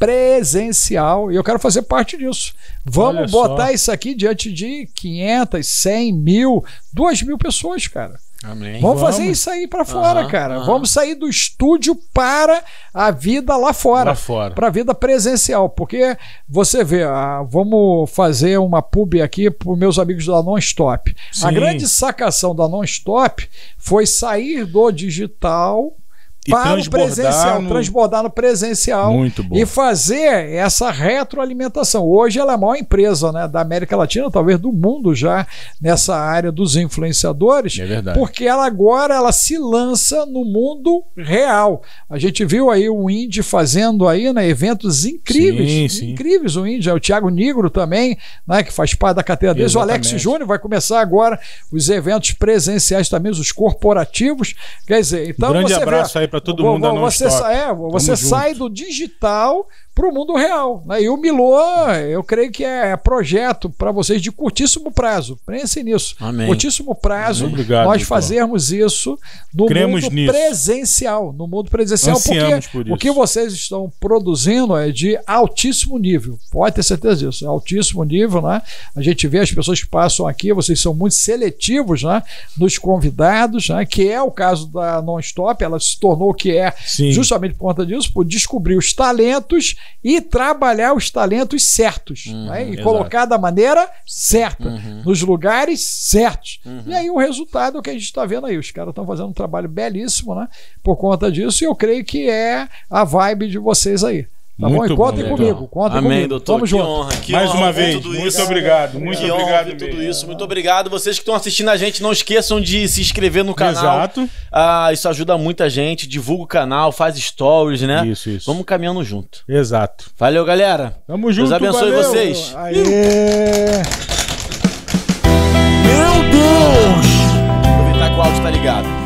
S3: presencial e eu quero fazer parte disso. Vamos
S2: Olha
S3: botar
S2: só.
S3: isso aqui diante de quinhentas, cem mil, duas mil pessoas, cara.
S1: Amém.
S3: Vamos,
S2: Vamos.
S3: fazer isso aí para fora,
S1: Aham,
S3: cara.
S1: aham.
S3: Vamos sair do estúdio para a vida lá fora.
S2: Lá fora.
S3: Para a vida presencial. Porque você vê, ah, vamos fazer uma pub aqui para os meus amigos da Non-Stop. A
S2: Sim.
S3: grande sacação da Non-Stop foi sair do digital
S2: E
S3: para o
S2: transbordar
S3: presencial,
S2: no-
S3: transbordar no presencial
S2: Muito bom.
S3: e fazer essa retroalimentação. Hoje ela é a maior empresa, né, da América Latina, talvez do mundo já, nessa área dos influenciadores,
S2: É verdade.
S3: porque ela agora ela se lança no mundo real. A gente viu aí o Indy fazendo aí, né, eventos incríveis,
S2: Sim, sim.
S3: incríveis o Indy, o Thiago Nigro também, né, que faz parte da carteira deles, o Alex
S2: Exatamente.
S3: Júnior vai começar agora os eventos presenciais também, os corporativos, quer dizer, então
S2: Um grande
S3: você vê,
S2: abraço aí para todo
S3: Vo-
S2: mundo da
S3: vo- você,
S2: Non-Stop.
S3: sa- é, você
S2: junto.
S3: sai do digital para o mundo real, né? E o Milô, eu creio que é projeto para vocês de curtíssimo prazo. Pensem nisso.
S1: Amém.
S3: Curtíssimo prazo,
S2: Obrigado,
S3: nós
S2: doutor.
S3: fazermos isso no
S2: Cremos
S3: mundo
S2: nisso.
S3: presencial. No mundo presencial,
S2: Ansiamos
S3: porque
S2: por
S3: o que
S2: isso.
S3: vocês estão produzindo é de altíssimo nível. Pode ter certeza disso. Altíssimo nível, né? A gente vê as pessoas que passam aqui, vocês são muito seletivos, né? Nos convidados, né? Que é o caso da Non-Stop, ela se tornou o que é
S2: Sim.
S3: justamente por conta disso, por descobrir os talentos e trabalhar os talentos certos,
S1: Uhum,
S3: né? E
S2: exato.
S3: colocar da maneira certa,
S1: Uhum.
S3: nos lugares certos.
S1: Uhum.
S3: E aí o resultado é o que a gente está vendo aí. Os caras estão fazendo um trabalho belíssimo, né? Por conta disso, e eu creio que é a vibe de vocês aí. Tá bom?
S2: Muito
S3: E contem
S2: bom,
S3: comigo,
S2: legal.
S3: contem
S1: Amém,
S3: comigo.
S1: doutor.
S3: Tamo
S1: que
S3: junto.
S1: honra, que
S2: Mais
S1: honra
S2: uma
S1: ouvir
S2: vez,
S1: tudo
S2: muito
S1: isso.
S2: obrigado, muito
S1: Que honra
S2: obrigado
S1: ouvir tudo
S2: mesmo.
S1: isso. Muito obrigado. Vocês que estão assistindo a gente, não esqueçam de se inscrever no canal.
S2: Exato.
S1: Ah, isso ajuda muita gente. Divulga o canal, faz stories, né?
S2: Isso, isso.
S1: Vamos caminhando junto.
S2: Exato.
S1: Valeu, galera.
S2: Tamo junto,
S1: Deus abençoe
S2: valeu.
S1: vocês.
S3: Aê!
S1: Meu Deus! Aproveitar que o áudio tá ligado.